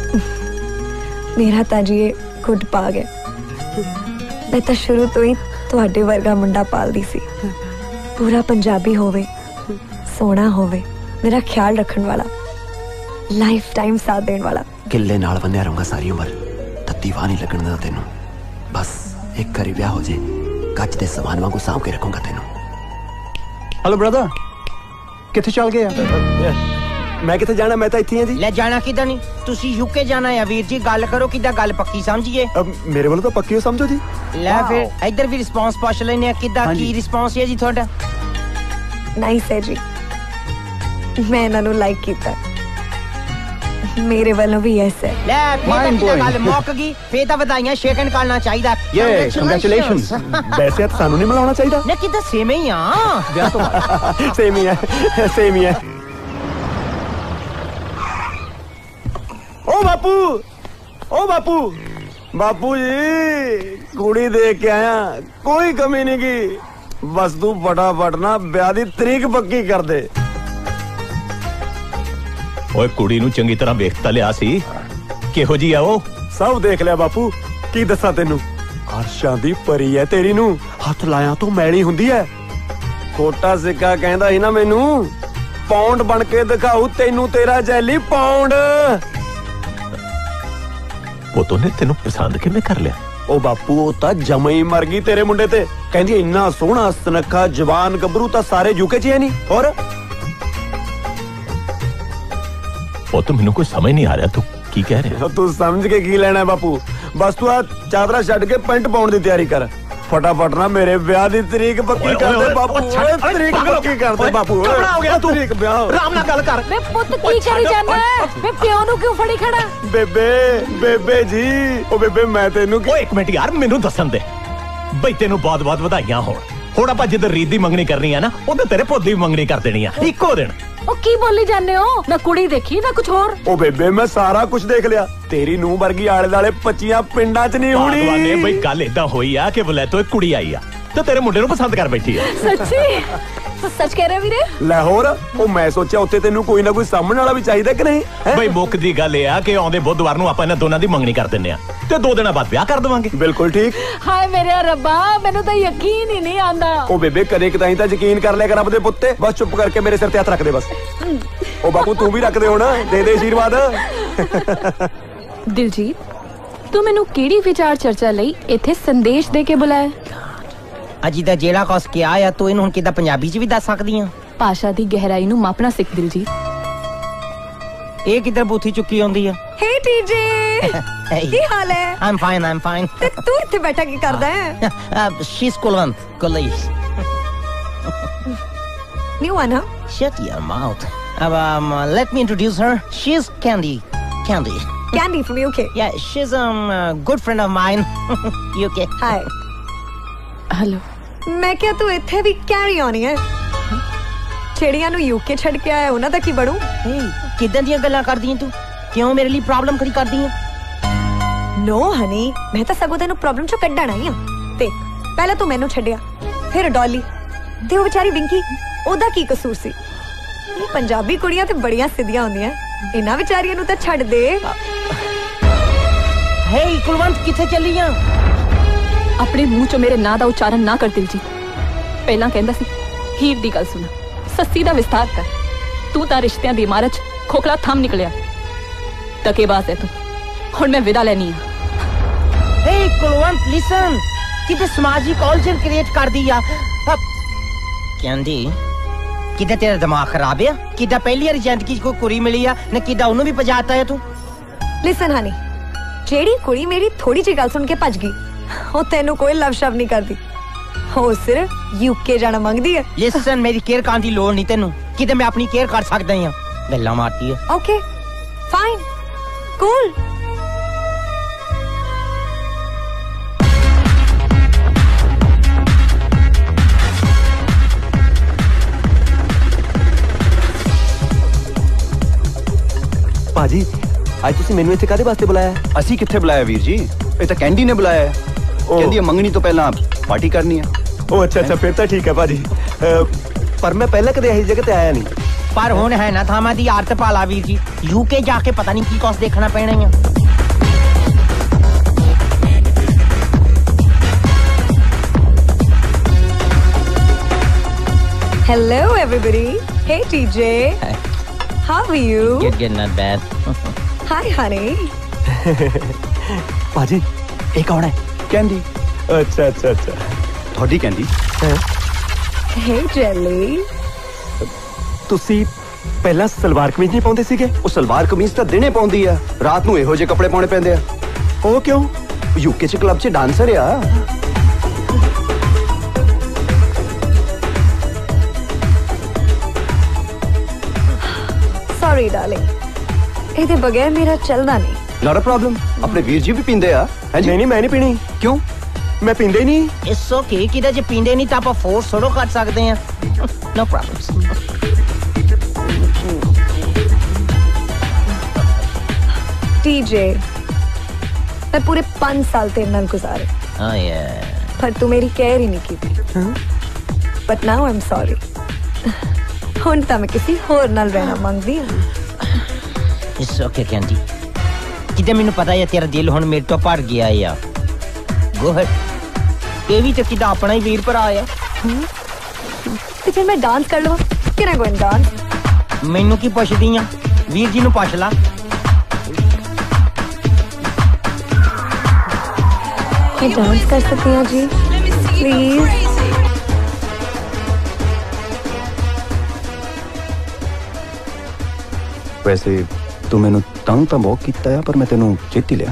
ਮੇਰਾ ਤਾਂ ਜੀ ਇਹ ਗੁੱਡ ਪਾ ਗਿਆ ਮੈਂ ਤਾਂ ਸ਼ੁਰੂ ਤੋਂ ਹੀ ਤੁਹਾਡੇ ਵਰਗਾ ਮੁੰਡਾ ਪਾਲਦੀ ਸੀ ਪੂਰਾ ਪੰਜਾਬੀ ਹੋਵੇ ਸੋਹਣਾ ਹੋਵੇ ਮੇਰਾ ਖਿਆਲ ਰੱਖਣ ਵਾਲਾ ਲਾਈਫ ਟਾਈਮ ਸਾਥ ਦੇਣ ਵਾਲਾ ਕਿੱਲੇ ਨਾਲ ਬੰਨਿਆ ਰਹੂੰਗਾ ਸਾਰੀ ਉਮਰ ਤੱਤੀ ਵਾਹ ਨਹੀਂ ਲੱਗਣ ਦਿੰਦਾ ਤੈਨੂੰ ਬਸ ਇੱਕ ਵਾਰੀ ਵਿਆਹ ਹੋ ਜੇ ਕੱਚ ਦੇ ਸਮਾਨ ਵਾਂਗੂ ਸਾਂਭ ਕੇ ਰੱਖੂੰਗਾ ਤੈਨੂੰ हेलो ब्रदर ਕਿੱਥੇ ਚੱਲ ਗਏ ਆ ਮੈਂ ਕਿੱਥੇ ਜਾਣਾ ਮੈਂ ਤਾਂ ਇੱਥੇ ਹਾਂ ਜੀ ਲੈ ਜਾਣਾ ਕਿਦਾਂ ਨਹੀਂ ਤੁਸੀਂ ਯੂਕੇ ਜਾਣਾ ਹੈ ਵੀਰ ਜੀ ਗੱਲ ਕਰੋ ਕਿਦਾਂ ਗੱਲ ਪੱਕੀ ਸਮਝੀਏ ਮੇਰੇ ਵੱਲੋਂ ਤਾਂ ਪੱਕੀ ਹੋ ਸਮਝੋ ਜੀ ਲੈ ਫਿਰ ਇੱਧਰ ਵੀ ਰਿਸਪੌਂਸ ਪੁੱਛ ਲੈਨੇ ਆ ਕਿਦਾਂ ਕੀ ਰਿਸਪੌਂਸ ਹੈ ਜੀ ਤੁਹਾਡਾ ਨਾਈਸ ਹੈ ਜੀ ਮੈਂ ਇਹਨਾਂ ਨੂੰ ਲਾਈਕ ਕੀਤਾ ਮੇਰੇ ਵੱਲੋਂ ਵੀ ਯੈਸ ਹੈ। ਲੈ ਫੇਰ ਤਾਂ ਗੱਲ ਮੁੱਕ ਗਈ, ਫੇਰ ਤਾਂ ਵਧਾਈਆਂ ਸ਼ੇਕ ਹੈਂਡ ਕਰਨਾ ਚਾਹੀਦਾ। ਯੇ ਕੰਗ੍ਰੈਚੁਲੇਸ਼ਨਸ। ਵੈਸੇ ਸਾਨੂੰ ਨਹੀਂ ਮਿਲਾਉਣਾ ਚਾਹੀਦਾ। ਨੇ ਕਿਦਾਂ ਸੇਮ ਹੀ ਆ। ਸੇਮ ਹੀ ਹੈ, ਸੇਮ ਹੀ ਹੈ। ਓ ਬਾਪੂ, ਓ ਬਾਪੂ, ਬਾਪੂ जी कुड़ी देख के आया, कोई कमी नहीं की। बस तू फटाफट ना ब्याह दी तरीक पक्की कर दे। ओए कुड़ी नू चंगी तरह वेख ता लिया सी, किहो जी आ ओ? सब देख लिया बापू, की दसा तेनू अर्शां दी परी है तेरी नू, हथ लाया तो मैली हुंदी है। खोटा सिक्का कहंदा ही ना मैनू, पौंड बन के दिखाऊ तेनू तेरा जैली पौंड। वो तो ने तेनू पसंद किवें कर लिया? ओ बापू वो तां जमा ही मर गई तेरे मुंडे ते। कहंदी इन्ना सोहना सुनखा जवान गबरू तां सारे यूके च है नहीं। और वो तो मैनू कोई समझ नहीं आ रहा, तू की कह रहा? तू समझ के की लेना है बापू, बस तू आ चादरा छड्ड के पेंट पाउण दी तैयारी कर। फटाफट ना मेरे ब्याह दी तरीक पक्की कर दे बापू, तरीक पक्की कर दे बापू। कपड़ा हो गया तू, तरीक ब्याह राम ना गल कर। बे पुੱਤ की करी जाना है? बे प्यो नु क्यों फड़ी खड़ा? बेबे बेबे जी, ओ बेबे मैं तेनू ओ एक मिनट यार, मैनू दसन दे बई, तेनू बहुत बहुत ਵਧਾਈਆਂ ਹੋਣ। ਹੁਣ ਆਪਾਂ ਜਿੱਦ ਰੀਤ ਦੀ ਮੰਗਣੀ ਕਰਨੀ ਆ ਨਾ, ਉਹਦੇ ਤੇਰੇ ਪੁੱਤ ਦੀ ਮੰਗਣੀ ਕਰ ਦੇਣੀ ਆ ਇੱਕੋ ਦਿਨ। ओ की बोली जाने हो? ना कुड़ी देखी ना कुछ और। ओ बेबे मैं सारा कुछ देख लिया, तेरी नूं वर्गी आले दाले पच्चियां पिंडां च नहीं होनी। भगवान ने बई गल इदां होई आ कि वलैतो एक कुड़ी आई आ ते तेरे मुंडे नूं पसंद कर बैठी आ। सच्ची? सच कह रहे वीरे? लाहौर ओ मैं सोचा उत्ते तेनू कोई ना कोई सामने वाला भी चाहिए कि नहीं? बई मुक दी गल ए आ कि आउंदे बुधवार नूं आपां इन्हां दोनां दी मंगनी कर दिंने आ ते दो दिनां बाद ब्याह कर देवांगे। बिल्कुल ठीक। हाय मेरे रब्बा, मैनू तो यकीन ही नहीं आंदा। ओ बेबे कदे कदाई तां यकीन कर लिया कर रब दे पुत्ते, बस चुप करके मेरे सिर ते हथ रख दे बस। ओ बापू तू भी रख दे हुण, दे दे आशीर्वाद। दिलजीत, तू मैनू केड़ी विचार चर्चा लई इत्थे संदेश दे के बुलाया? अजी दा जेड़ा कुछ किया आ तू इन्हू किदां पंजाबी च भी दस सकदी आ? भाषा दी गहराई नू मापना सिख दिलजीत। ए किधर बूथी चुकी होंदी है? हे टीजे, की हाल है? I am fine, I am fine. ते तू इत्थे बैठा की करदा है? शी इज कुलवंत कुलैश। New one huh? Shut your mouth. Um, uh, let me introduce her. She's Candy. Candy. Candy from U K. Yeah, she's um a good friend of mine. U K. Hi. Hello. मैं क्या तू इत्थे भी carry होनी है? छेड़ियां नु UK छड़ के आया, उन्हां दा की बनू? किदां ਦੀਆਂ ਗੱਲਾਂ ਕਰਦੀ ਤੂੰ? ਕਿਉਂ ਮੇਰੇ ਲਈ ਪ੍ਰੋਬਲਮ ਖੜੀ ਕਰਦੀ ਹੈ? नो हनी, मैं ਤਾਂ ਸਗੋਂ ਤੈਨੂੰ ਪ੍ਰੋਬਲਮ ਚੋਂ ਕੱਢਣ ਆਈ ਆ। ਦੇਖ, ਪਹਿਲਾਂ ਤੂੰ ਮੈਨੂੰ ਛੱਡਿਆ, ਫਿਰ ਡੌਲੀ ਤੇ ਉਹ ਵਿਚਾਰੀ ਵਿੰਕੀ, ਉਹਦਾ ਕੀ ਕਸੂਰ ਸੀ? ਇਹ ਪੰਜਾਬੀ ਕੁੜੀਆਂ ਤੇ ਬੜੀਆਂ ਸਿੱਧੀਆਂ ਹੁੰਦੀਆਂ, ਇਹਨਾਂ ਵਿਚਾਰੀਆਂ ਨੂੰ ਤਾਂ ਛੱਡ ਦੇ। हे कुलवंत किथे चली आ? अपने मुंह चो मेरे ना दा उच्चारण ना कर दिलजीत। पहला कहंदा सी हीर दी गल सुना, सस्सी दा विस्तार कर। तू तां रिश्तियां दी इमारत च खोखला थम निकलिया। धक्केबाज है तू। हुण मैं विदा लेनी आ। हे कुलवंत लिसन, किते समाजिक ऑल्जर क्रिएट कर दिया। कैंडी किदा तेरा दिमाग खराब है? किदा पहली बार जिंदगी च कोई कुड़ी मिली आ ने किदा ओनू भी पजाता है तू? लिसन हनी, जेड़ी कुड़ी मेरी थोड़ी जी गल सुन के भज गई, ਉਹ ਤੈਨੂੰ ਕੋਈ ਲਵ ਸ਼ਬਦ ਨਹੀਂ ਕਰਦੀ, ਉਹ ਸਿਰਫ ਯੂਕੇ ਜਾਣਾ ਮੰਗਦੀ ਹੈ। ਲਿਸਨ, ਮੇਰੀ ਕੇਅਰ ਕਰਨ ਦੀ ਲੋੜ ਨਹੀਂ ਤੈਨੂੰ, ਕਿਤੇ ਮੈਂ ਆਪਣੀ ਕੇਅਰ ਕਰ ਸਕਦਾ ਹਾਂ। ਗੱਲਾਂ ਮਾਰਦੀ ਹੈ। Okay fine cool. ਭਾਜੀ ਅੱਜ ਤੁਸੀਂ ਮੈਨੂੰ ਇੱਥੇ ਕਾਹਦੇ ਵਾਸਤੇ ਬੁਲਾਇਆ? ਅਸੀਂ ਕਿੱਥੇ ਬੁਲਾਇਆ ਵੀਰ ਜੀ, ਇਹ ਤਾਂ ਕੈਂਡੀ ਨੇ ਬੁਲਾਇਆ ਹੈ। ਕਹਿੰਦੀ ਮੰਗਣੀ ਤੋਂ ਪਹਿਲਾਂ ਪਾਰਟੀ ਕਰਨੀ ਹੈ। ਉਹ ਅੱਛਾ ਅੱਛਾ, ਫਿਰ ਤਾਂ ਠੀਕ ਹੈ ਭਾਜੀ, ਪਰ ਮੈਂ ਪਹਿਲਾਂ ਕਦੇ ਇਹੀ ਜਗ੍ਹਾ ਤੇ ਆਇਆ ਨਹੀਂ। ਪਰ ਹੁਣ ਹੈ ਨਾ ਥਾਵਾਂ ਦੀ ਆਦਤ ਪਾਲਾ ਵੀਰ ਜੀ, ਯੂਕੇ ਜਾ ਕੇ ਪਤਾ ਨਹੀਂ ਕੀ ਕੁਛ ਦੇਖਣਾ ਪੈਣਾ ਹੈ। Hello everybody. Hey T J. How are you? Good, good, not bad. Hi honey. ਭਾਜੀ ਇਹ ਕੌਣ ਹੈ? ਕੈਂਡੀ। ਅੱਛਾ ਅੱਛਾ ਅੱਛਾ, ਤੁਹਾਡੀ ਕੈਂਡੀ। Hey Jelly. ਤੁਸੀਂ ਪਹਿਲਾਂ ਸਲਵਾਰ ਕਮੀਜ਼ ਨਹੀਂ ਪਾਉਂਦੇ ਸੀਗੇ? ਉਹ ਸਲਵਾਰ ਕਮੀਜ਼ ਤਾਂ ਦਿਨੇ ਪਾਉਂਦੀ ਆ, ਰਾਤ ਨੂੰ ਇਹੋ ਜਿਹੇ ਕੱਪੜੇ ਪਾਉਣੇ ਪੈਂਦੇ ਆ। ਉਹ ਕਿਉਂ? ਯੂਕੇ ਚ ਕਲੱਬ ਚ ਡਾਂਸਰ ਆ। Sorry darling. ਇਹਦੇ ਬਗੈਰ ਮੇਰਾ ਚੱਲਦਾ ਨਹੀਂ। Not a problem. ਆਪਣੇ ਵੀਰ ਜੀ ਵੀ ਪੀਂਦੇ ਆ। ਨਹੀਂ ਨਹੀਂ ਮੈਂ ਨਹੀਂ ਪੀਣੀ। ਕਿਉਂ? ਮੈਂ ਪੀਂਦੇ ਹੀ ਨਹੀਂ। ਇਟਸ ਓਕੇ ਕਿਦਾ ਜੇ ਪੀਂਦੇ ਨਹੀਂ ਤਾਂ ਆਪਾਂ ਫੋਰਸ ਥੋੜੋ ਕਰ ਸਕਦੇ ਆ। ਨੋ ਪ੍ਰੋਬਲਮਸ। टीजे मैं पूरे पांच साल तेरे नाल गुजारे हाँ पर तू मेरी केयर ही नहीं की थी। But now I am sorry. हुण तां मैं किसी होर नाल रहना मंगदी हां। इट्स ओके कैंडी किते मैनू पता है तेरा दिल हुण मेरे तो भर गया या गो अहेड। ये भी तो किदा अपना ही वीर भरा आया। ते फिर मैं डांस कर लवां कि ना गोइंग डांस। मैनू की पुछदी आ वीर जी नू पुछ ला। मैं डांस कर सकती हूँ जी प्लीज। वैसे तू मैनू तंग तो बहुत किया है पर मैं तेनू जित ही लिया।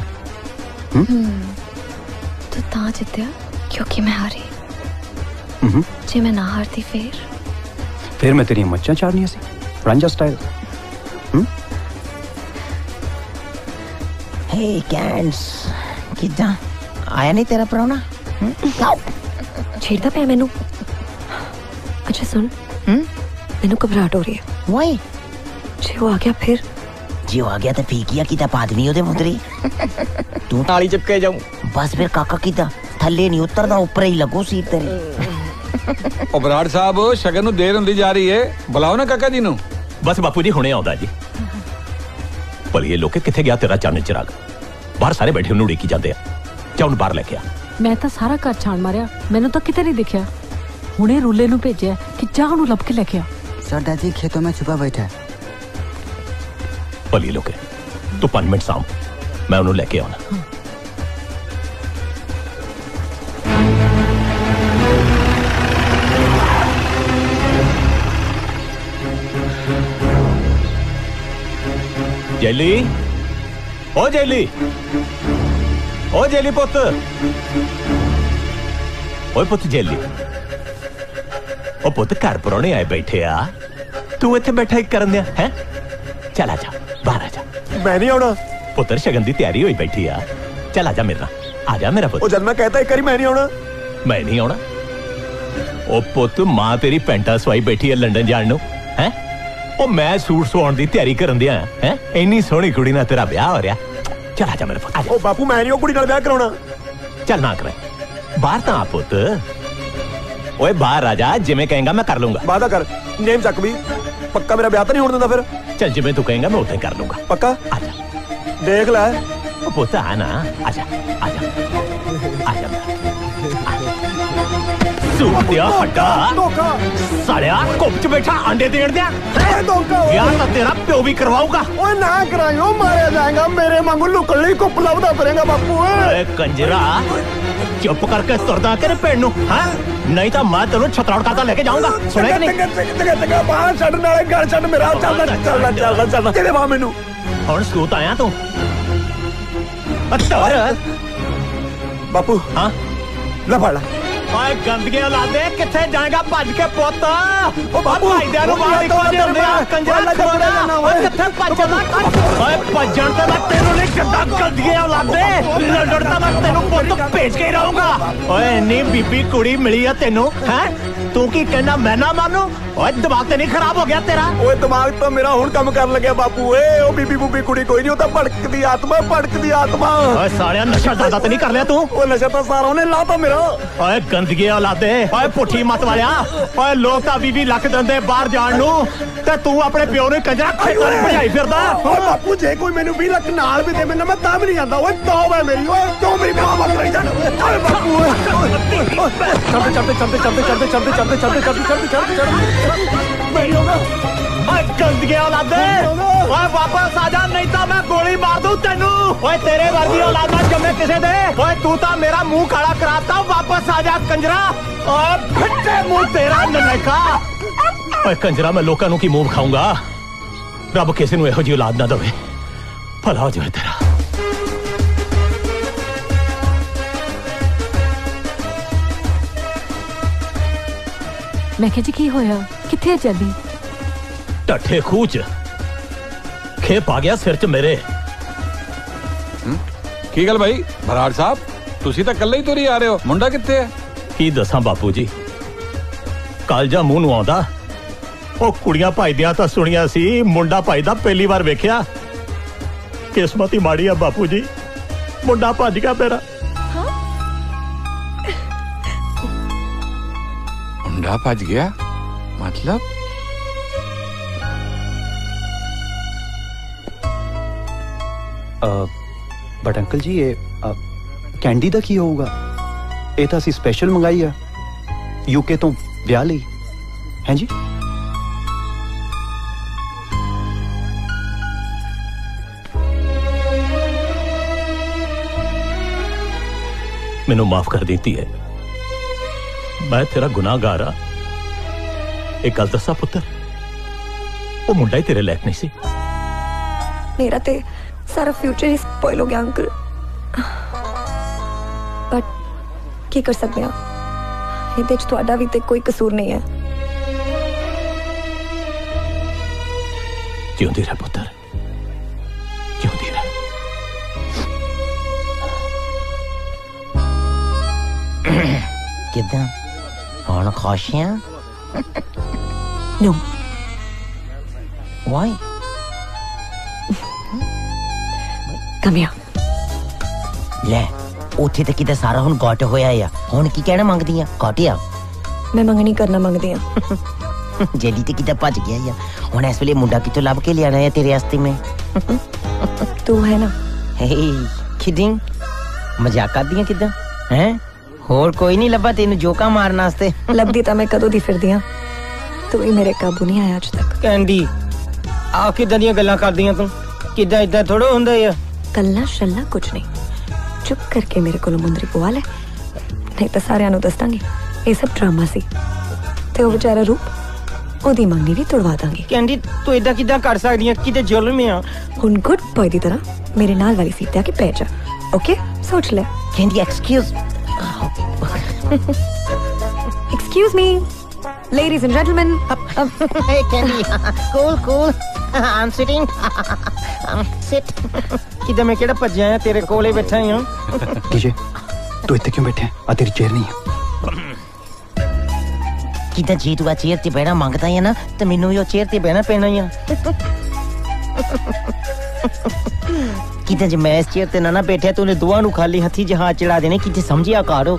तू तां जित्या क्योंकि मैं हारी। जे मैं ना हारती फिर फिर मैं तेरी मच्छा चाड़नी सी रांझा स्टाइल। हे कैंड्स किदा आया नहीं तेरा प्राहुणा? छेड़ता पे मैनू। अच्छा सुन मैनू घबराहट हो रही है। वाई जे वो आ गया फिर? जे वो आ गया तो फीकिया किदा पादनी ओदे मुंदरी तू ताली चिपके जाऊं बस फिर काका किदा थल्ले नहीं उतरदा ऊपर ही लगो सीट तेरे। ओ बराड़ साहब शगन नू देर हुंदी जा रही है बुलाओ ना काका जी नू। बस बापू जी हुणे आउंदा जी। भलिए लोके किथे गया तेरा चानन चिराग? बाहर सारे बैठे उन्हें उड़ीकी जाते हैं। ਜਾ ਉਹਨੂੰ ਬਾਹਰ ਲੈ ਕੇ ਆ। ਮੈਂ ਤਾਂ ਸਾਰਾ ਘਰ ਛਾਣ ਮਾਰਿਆ ਮੈਨੂੰ ਤਾਂ ਕਿਤੇ ਨਹੀਂ ਦਿਖਿਆ। ਹੁਣੇ ਰੂਲੇ ਨੂੰ ਭੇਜਿਆ ਕਿ ਜਾ ਉਹਨੂੰ ਲੱਭ ਕੇ ਲੈ ਕੇ ਆ। सर दादी खेतों में छुपा बैठा है। ਭਲੀ ਲੋਕੇ ਤੂੰ ਪੰਜ ਮਿੰਟ ਸਾਂਭ ਮੈਂ ਉਹਨੂੰ ਲੈ ਕੇ ਆਉਣਾ। ਜੈਲੀ ਓ ਜੈਲੀ ਓ ਜੈਲੀ ਪੁੱਤ ਓਏ ਪੁੱਤ ਜੈਲੀ ਓ ਪੁੱਤ ਘਰ ਪਰੋਣੇ ਆਏ ਬੈਠੇ ਆ ਤੂੰ ਇੱਥੇ ਬੈਠਾ ਇੱਕ ਕਰਨ ਦਿਆ ਹੈ ਚੱਲ ਆ ਜਾ ਬਾਹਰ ਆ ਜਾ। ਮੈਂ ਨਹੀਂ ਆਉਣਾ ਪੁੱਤਰ ਸ਼ਗਨ ਦੀ ਤਿਆਰੀ ਹੋਈ ਬੈਠੀ ਆ ਚੱਲ ਆ ਜਾ ਮੇਰੇ ਨਾਲ ਆ ਜਾ ਮੇਰਾ ਪੁੱਤ। ਉਹ ਜਦ ਮੈਂ ਕਹਤਾ ਇੱਕ ਵਾਰੀ ਮੈਂ ਨਹੀਂ ਆਉਣਾ ਮੈਂ ਨਹੀਂ ਆਉਣਾ। ਉਹ ਪੁੱਤ ਮਾਂ ਤੇਰੀ ਪੈਂਟਾ ਸਵਾਈ ਬੈਠੀ ਹੈ ਲੰਡਨ ਜਾਣ ਨੂੰ ਹੈ ਉਹ ਮੈਂ ਸੂਟ ਸਵਾਉਣ ਦੀ ਤਿਆਰੀ ਕਰਨ ਦਿਆ ਹੈ ਇੰਨੀ ਸੋਹਣੀ ਕੁੜੀ ਨਾਲ ਤੇਰਾ ਵਿਆਹ ਹੋ ਰਿਹਾ। ਚੱਲ ਆ ਜਾ ਮੇਰੇ ਪੁੱਤ। ਉਹ ਬਾਪੂ ਮੈਂ ਨਹੀਂ ਉਹ ਕੁੜੀ ਨਾਲ ਵਿਆਹ ਕਰਾਉਣਾ। ਚੱਲ ਨਾ ਕਰੇ ਬਾਹਰ ਤਾਂ ਆ ਪੁੱਤ। ਓਏ ਬਾਹਰ ਆ ਜਾ ਜਿਵੇਂ ਕਹੇਗਾ ਮੈਂ ਕਰ ਲੂੰਗਾ। ਵਾਦਾ ਕਰ ਨੇਮ ਚੱਕ ਵੀ ਪੱਕਾ ਮੇਰਾ ਵਿਆਹ ਤਾਂ ਨਹੀਂ ਹੋਣ ਦਿੰਦਾ ਫਿਰ। ਚੱਲ ਜਿਵੇਂ ਤੂੰ ਕਹੇਗਾ ਮੈਂ ਉਦਾਂ ਹੀ ਕਰ ਲੂੰਗਾ ਪੱਕਾ। ਆ ਜਾ ਦੇਖ ਲੈ ਉਹ ਪੁੱਤ ਆ ਨਾ ਆ ਜਾ ਆ ਜਾ ਆ ਜਾ ਸੂਤਿਆ ਹੱਡਾ ਸਾਲਿਆ ਕੁੱਪ ਚ ਬੈਠਾ ਆਂਡੇ ਦੇਣ ਦਿਆ ਵਿਆਹ ਤਾਂ ਤੇਰਾ ਪਿਓ ਵੀ ਕਰਵਾਊਗਾ। ਓਏ ਨਾ ਕਰਾਇਓ ਮਾਰਿਆ ਜਾਏਗਾ ਮੇਰੇ ਵਾਂਗੂ ਲੁਕਣ ਲਈ ਕੁੱਪ ਲੱਭਦਾ ਫਿਰੇਗਾ ਬਾਪੂ। ਓਏ ਕੰਜਰਾ ਚੁੱਪ ਕਰਕੇ ਤੁਰਦਾ ਕਿ ਭੈਣ ਨੂੰ ਹਾਂ ਨਹੀਂ ਤਾਂ ਮੈਂ ਤੈਨੂੰ ਛਤਰੌੜ ਕਰਦਾ ਲੈ ਕੇ ਜਾਊਂਗਾ ਸੁਣਿਆ ਕਿ ਨਹੀਂ। ਬਾਹਰ ਛੱਡ ਨਾਲੇ ਗੱਲ ਛੱਡ ਮੇਰਾ ਚੱਲਦਾ ਚੱਲਦਾ ਚੱਲਦਾ ਚੱਲਦਾ ਕਿਹਦੇ ਬਾਹ ਮੈਨੂੰ ਹੁਣ ਸੂਤ ਆਇਆ ਤੂੰ ਅੱਤਰ ਬਾਪੂ ਹਾਂ ਲੈ ਫੜ ਲੈ। ਓਏ ਗੰਦਗੇ ਔਲਾਦੇ ਕਿੱਥੇ ਜਾਏਗਾ ਭੱਜ ਕੇ ਪੁੱਤ। ਓ ਬਾਪੂ ਭਾਈਦਿਆਂ ਨੂੰ ਬਾਹਰ ਨਿਕਲ ਜਾਂਦੇ ਆ ਕੰਜਰਾ ਖੋੜਾ। ਓਏ ਕਿੱਥੇ ਭੱਜਦਾ ਓਏ ਭੱਜਣ ਤੇ ਮੈਂ ਤੈਨੂੰ ਨਹੀਂ ਛੱਡਾ ਗੰਦਗੇ ਔਲਾਦੇ ਲੜੜ ਤਾਂ ਮੈਂ ਤੈਨੂੰ ਪੁੱਤ ਭੇਜ ਕੇ ਰਹੂੰਗਾ। ਓਏ ਇੰਨੀ ਬੀਬੀ ਕੁੜੀ ਮਿਲੀ ਆ ਤੈਨੂੰ ਹੈ ਤੂੰ ਕੀ ਕਹਿਣਾ ਮੈਂ ਨਾ ਮੰਨੂ। ਓਏ ਦਿਮਾਗ ਤੇ ਨਹੀਂ ਖਰਾਬ ਹੋ ਗਿਆ ਤੇਰਾ। ਓਏ ਦਿਮਾਗ ਤਾਂ ਮੇਰਾ ਹੁਣ ਕੰਮ ਕਰਨ ਲੱਗਿਆ ਬਾਪੂ। ਓਏ ਉਹ ਬੀਬੀ ਬੂਬੀ ਕੁੜੀ ਕੋਈ ਨਹੀਂ ਉਹ ਤਾਂ ਭੜਕਦੀ ਆਤਮਾ ਭੜਕਦੀ ਆਤਮਾ। ਓਏ ਸਾਲਿਆ ਨਸ਼ਾ ਜ਼ਿਆਦਾ ਤੇ ਨਹੀਂ ਕਰ ਲਿਆ ਤੂੰ। ਓਏ ਨਸ਼ਾ ਤਾਂ ਸਾਰਾ ਉਹਨੇ ਲਾਤਾ ਮੇਰਾ। ਓਏ ਗੰਦਗੇ ਔਲਾਦੇ ਓਏ ਪੁੱਠੀ ਮਤ ਵਾਲਿਆ। ਓਏ ਲੋਕ ਤਾਂ ਵੀਹ ਵੀਹ ਲੱਖ ਦਿੰਦੇ ਬਾਹਰ ਜਾਣ ਨੂੰ ਤੇ ਤੂੰ ਆਪਣੇ ਪਿਓ ਨੂੰ ਕੰਜਰਾ ਖੇਤਾਂ ਨੂੰ ਭਜਾਈ ਫਿਰਦਾ। ਓਏ ਬਾਪੂ ਜੇ ਕੋਈ ਮੈਨੂੰ ਵੀਹ ਲੱਖ ਨਾਲ ਵੀ ਦੇ ਮੈਨੂੰ ਮੈਂ ਤਾਂ ਵੀ ਨਹੀਂ ਜਾਂਦਾ। ਓਏ ਤੌਬਾ ਮੇਰੀ ਓਏ ਕਿਉਂ ਮੇਰੀ ਮਾਂ ਮਤ ਰਹੀ ਜਾਣ। ਓਏ ਬਾਪੂ ਚੱਲਦੇ ਚੱਲਦੇ ਚੱਲਦੇ ਚੱਲਦੇ ਚੱਲਦੇ ਚੱਲਦੇ ਚੱਲਦੇ ਚੱਲਦੇ ਚੱਲਦੇ ਚੱਲਦੇ ਚੱਲਦੇ ਮੈਂ ਹੋਗਾ। ਓਏ ਗੰਦਗੇ ਔਲਾਦੇ ਓਏ ਵਾਪਸ ਆ ਜਾ ਨਹੀਂ ਤਾਂ ਮੈਂ ਗੋਲੀ ਮਾਰ ਦੂੰ ਤੈਨੂੰ। ਓਏ ਤੇਰੇ ਵਰਗੀ ਔਲਾਦ ਨਾ ਜੰਮੇ ਕਿਸੇ ਦੇ। ਓਏ ਤੂੰ ਤਾਂ ਮੇਰਾ ਮੂੰਹ ਕਾਲਾ ਕਰਾਤਾ ਵਾਪਸ ਆ ਜਾ ਕੰਜਰਾ। ਓਏ ਫਿੱਟੇ ਮੂੰਹ ਤੇਰਾ ਨਨਕਾ। ਓਏ ਕੰਜਰਾ ਮੈਂ ਲੋਕਾਂ ਨੂੰ ਕੀ ਮੂੰਹ ਖਾਊਂਗਾ। ਰੱਬ ਕਿਸੇ ਨੂੰ ਇਹੋ ਜਿਹੀ ਔਲਾਦ ਨਾ ਦੇਵੇ ਭਲਾ ਹੋ ਜਾਵੇ ਤੇਰਾ। ਮੈਂ ਕਿਹਾ ਜੀ ਕੀ ਹੋਇਆ ਕਿੱਥੇ ਚੱਲੀ? ਟੱਠੇ ਖੂਹ ਚ खेप आ गया सिर च मेरे। की गल भाई बराड़ साहब, तुसी तो कल्ले ही तुरी आ रहे हो, मुंडा कित्थे है? की दसां बापू जी, कालजा मूंह नूं आउंदा। ओ कुड़ियां भाईदियां तां सुणियां सी, मुंडा भाईदा पहली बार वेखिया। किस्मत ही माड़ी है बापू जी, मुंडा भज गया मेरा। मुंडा भज गया मतलब? बट अंकल जी ये कैंडी दा की होगा? ਇਹ ਤਾਂ ਅਸੀਂ ਸਪੈਸ਼ਲ ਮੰਗਾਈ ਆ ਯੂਕੇ ਤੋਂ ਵਿਆਹ ਲਈ। हैं जी? मैनू माफ कर देती है, मैं तेरा गुनाहगार हाँ। एक गल दसा पुत्र, वो मुंडा ही तेरे लायक नहीं सी। मेरा ते सारा फ्यूचर ही स्पॉइल हो गया अंकल, बट की कर सकते हैं, ये तुहाडा भी ते कोई कसूर नहीं है। जिउंदी रह पुत्र, जिउंदी रह। किदां हुण खुश हैं? नो। व्हाई? Come here. ले ਉੱਥੇ ਤੇ ਕਿਤੇ ਸਾਰਾ ਹੁਣ ਘਟ ਹੋਇਆ ਆ, ਹੁਣ ਕੀ ਕਹਿਣਾ ਮੰਗਦੀ ਆ? ਘਟਿਆ ਮੈਂ ਮੰਗਣੀ ਕਰਨਾ ਮੰਗਦੀ ਆ। ਜੇਲੀ ਤੇ ਕਿਤੇ ਭੱਜ ਗਿਆ ਆ, ਹੁਣ ਇਸ ਵੇਲੇ ਮੁੰਡਾ ਕਿੱਥੋਂ ਲੱਭ ਕੇ ਲਿਆਣਾ ਹੈ ਤੇਰੇ ਵਾਸਤੇ ਮੈਂ? ਤੂੰ ਹੈ ਨਾ? ਹੇ ਕਿਡਿੰਗ, ਮਜ਼ਾਕ ਕਰਦੀ ਆ ਕਿਦਾਂ? ਹੈ ਹੋਰ ਕੋਈ ਨਹੀਂ ਲੱਭਾ ਤੈਨੂੰ ਜੋਕਾਂ ਮਾਰਨ ਵਾਸਤੇ? ਲੱਭਦੀ ਤਾਂ ਮੈਂ ਕਦੋਂ ਦੀ ਫਿਰਦੀ ਆ, ਤੂੰ ਹੀ ਮੇਰੇ ਕਾਬੂ ਨਹੀਂ ਆਇਆ ਅੱਜ ਤੱਕ। ਕੈਂਡੀ ਆ ਕਿਦਾਂ ਦੀਆਂ ਗੱਲਾਂ ਕਰਦੀਆਂ ਤੂੰ? ਕਿਦਾਂ ਇਦਾਂ ਥੋੜਾ ਹੁੰਦਾ ਆ। ਕੱਲਾ ਸ਼ੱਲਾ ਕੁਝ ਨਹੀਂ, ਚੁੱਪ ਕਰਕੇ ਮੇਰੇ ਕੋਲੋਂ ਮੁੰਦਰੀ ਪਵਾ ਲੈ, ਨਹੀਂ ਤਾਂ ਸਾਰਿਆਂ ਨੂੰ ਦੱਸ ਦਾਂਗੀ ਇਹ ਸਭ ਡਰਾਮਾ ਸੀ, ਤੇ ਉਹ ਵਿਚਾਰਾ ਰੂਪ ਉਹਦੀ ਮੰਗਣੀ ਵੀ ਤੁੜਵਾ ਦਾਂਗੀ। ਕੈਂਡੀ ਤੂੰ ਇਦਾਂ ਕਿਦਾਂ ਕਰ ਸਕਦੀ ਆ? ਕਿਤੇ ਜ਼ੁਲਮ ਆ। ਹੁਣ ਗੁੱਡ ਬॉय ਦੀ ਤਰ੍ਹਾਂ ਮੇਰੇ ਨਾਲ ਵਾਲੀ ਸੀਟ ਤੇ ਆ ਕੇ ਬੈਠ ਜਾ, ਓਕੇ? ਸੋਚ ਲੈ। Candy excuse excuse me ladies and gentlemen. Hey Candy, cool cool, I'm sitting. Sit. ਕਿਦਾਂ ਮੈਂ ਕਿਹੜਾ ਭੱਜਿਆ ਆ, ਤੇਰੇ ਕੋਲੇ ਬੈਠਾ ਹਾਂ। ਡੀਜੇ ਤੂੰ ਇੱਥੇ ਕਿਉਂ ਬੈਠਾ? ਆ ਤੇਰੀ ਚੇਅਰ ਨਹੀਂ ਹੈ। ਕਿਦਾਂ ਜੀ ਤੂੰ ਆ ਚੇਅਰ ਤੇ ਬਹਿਣਾ ਮੰਗਦਾ ਹੈ ਨਾ, ਤੇ ਮੈਨੂੰ ਵੀ ਉਹ ਚੇਅਰ ਤੇ ਬਹਿਣਾ ਪੈਣਾ ਹੀ ਆ। ਕਿਦਾਂ ਜੇ ਮੈਂ ਇਸ ਚੇਅਰ ਤੇ ਨਾ ਨਾ ਬੈਠਿਆ ਤੂੰ ਨੇ ਦੋਵਾਂ ਨੂੰ ਖਾਲੀ ਹੱਥੀ ਜਹਾਜ਼ ਚੜਾ ਦੇਣੇ, ਕਿਤੇ ਸਮਝਿਆ ਕਰੋ।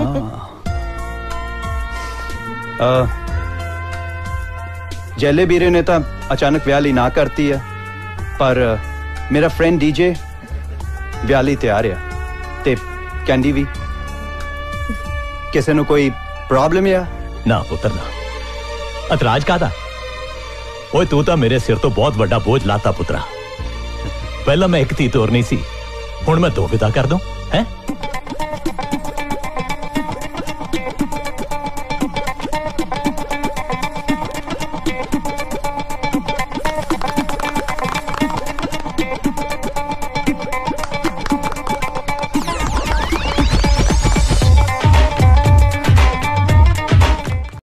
ਜੈਲੇ ਵੀਰੇ ਨੇ ਤਾਂ ਅਚਾਨਕ ਵਿਆਹ ਲਈ ਨਾ ਕਰਤੀ ਆ, ਪਰ ਮੇਰਾ ਫਰੈਂਡ ਡੀਜੇ ਵਿਆਹ ਲਈ ਤਿਆਰ ਆ, ਤੇ ਕੈਂਡੀ ਵੀ। ਕਿਸੇ ਨੂੰ ਕੋਈ ਪ੍ਰੋਬਲਮ ਆ? ना पुत्र ना, इतराज कादा? ओए तू तो मेरे सिर तो बहुत बड़ा बोझ लाता पुत्रा। पहला मैं एक धी तोरनी सी, हुण मैं दो विदा कर दूं हैं?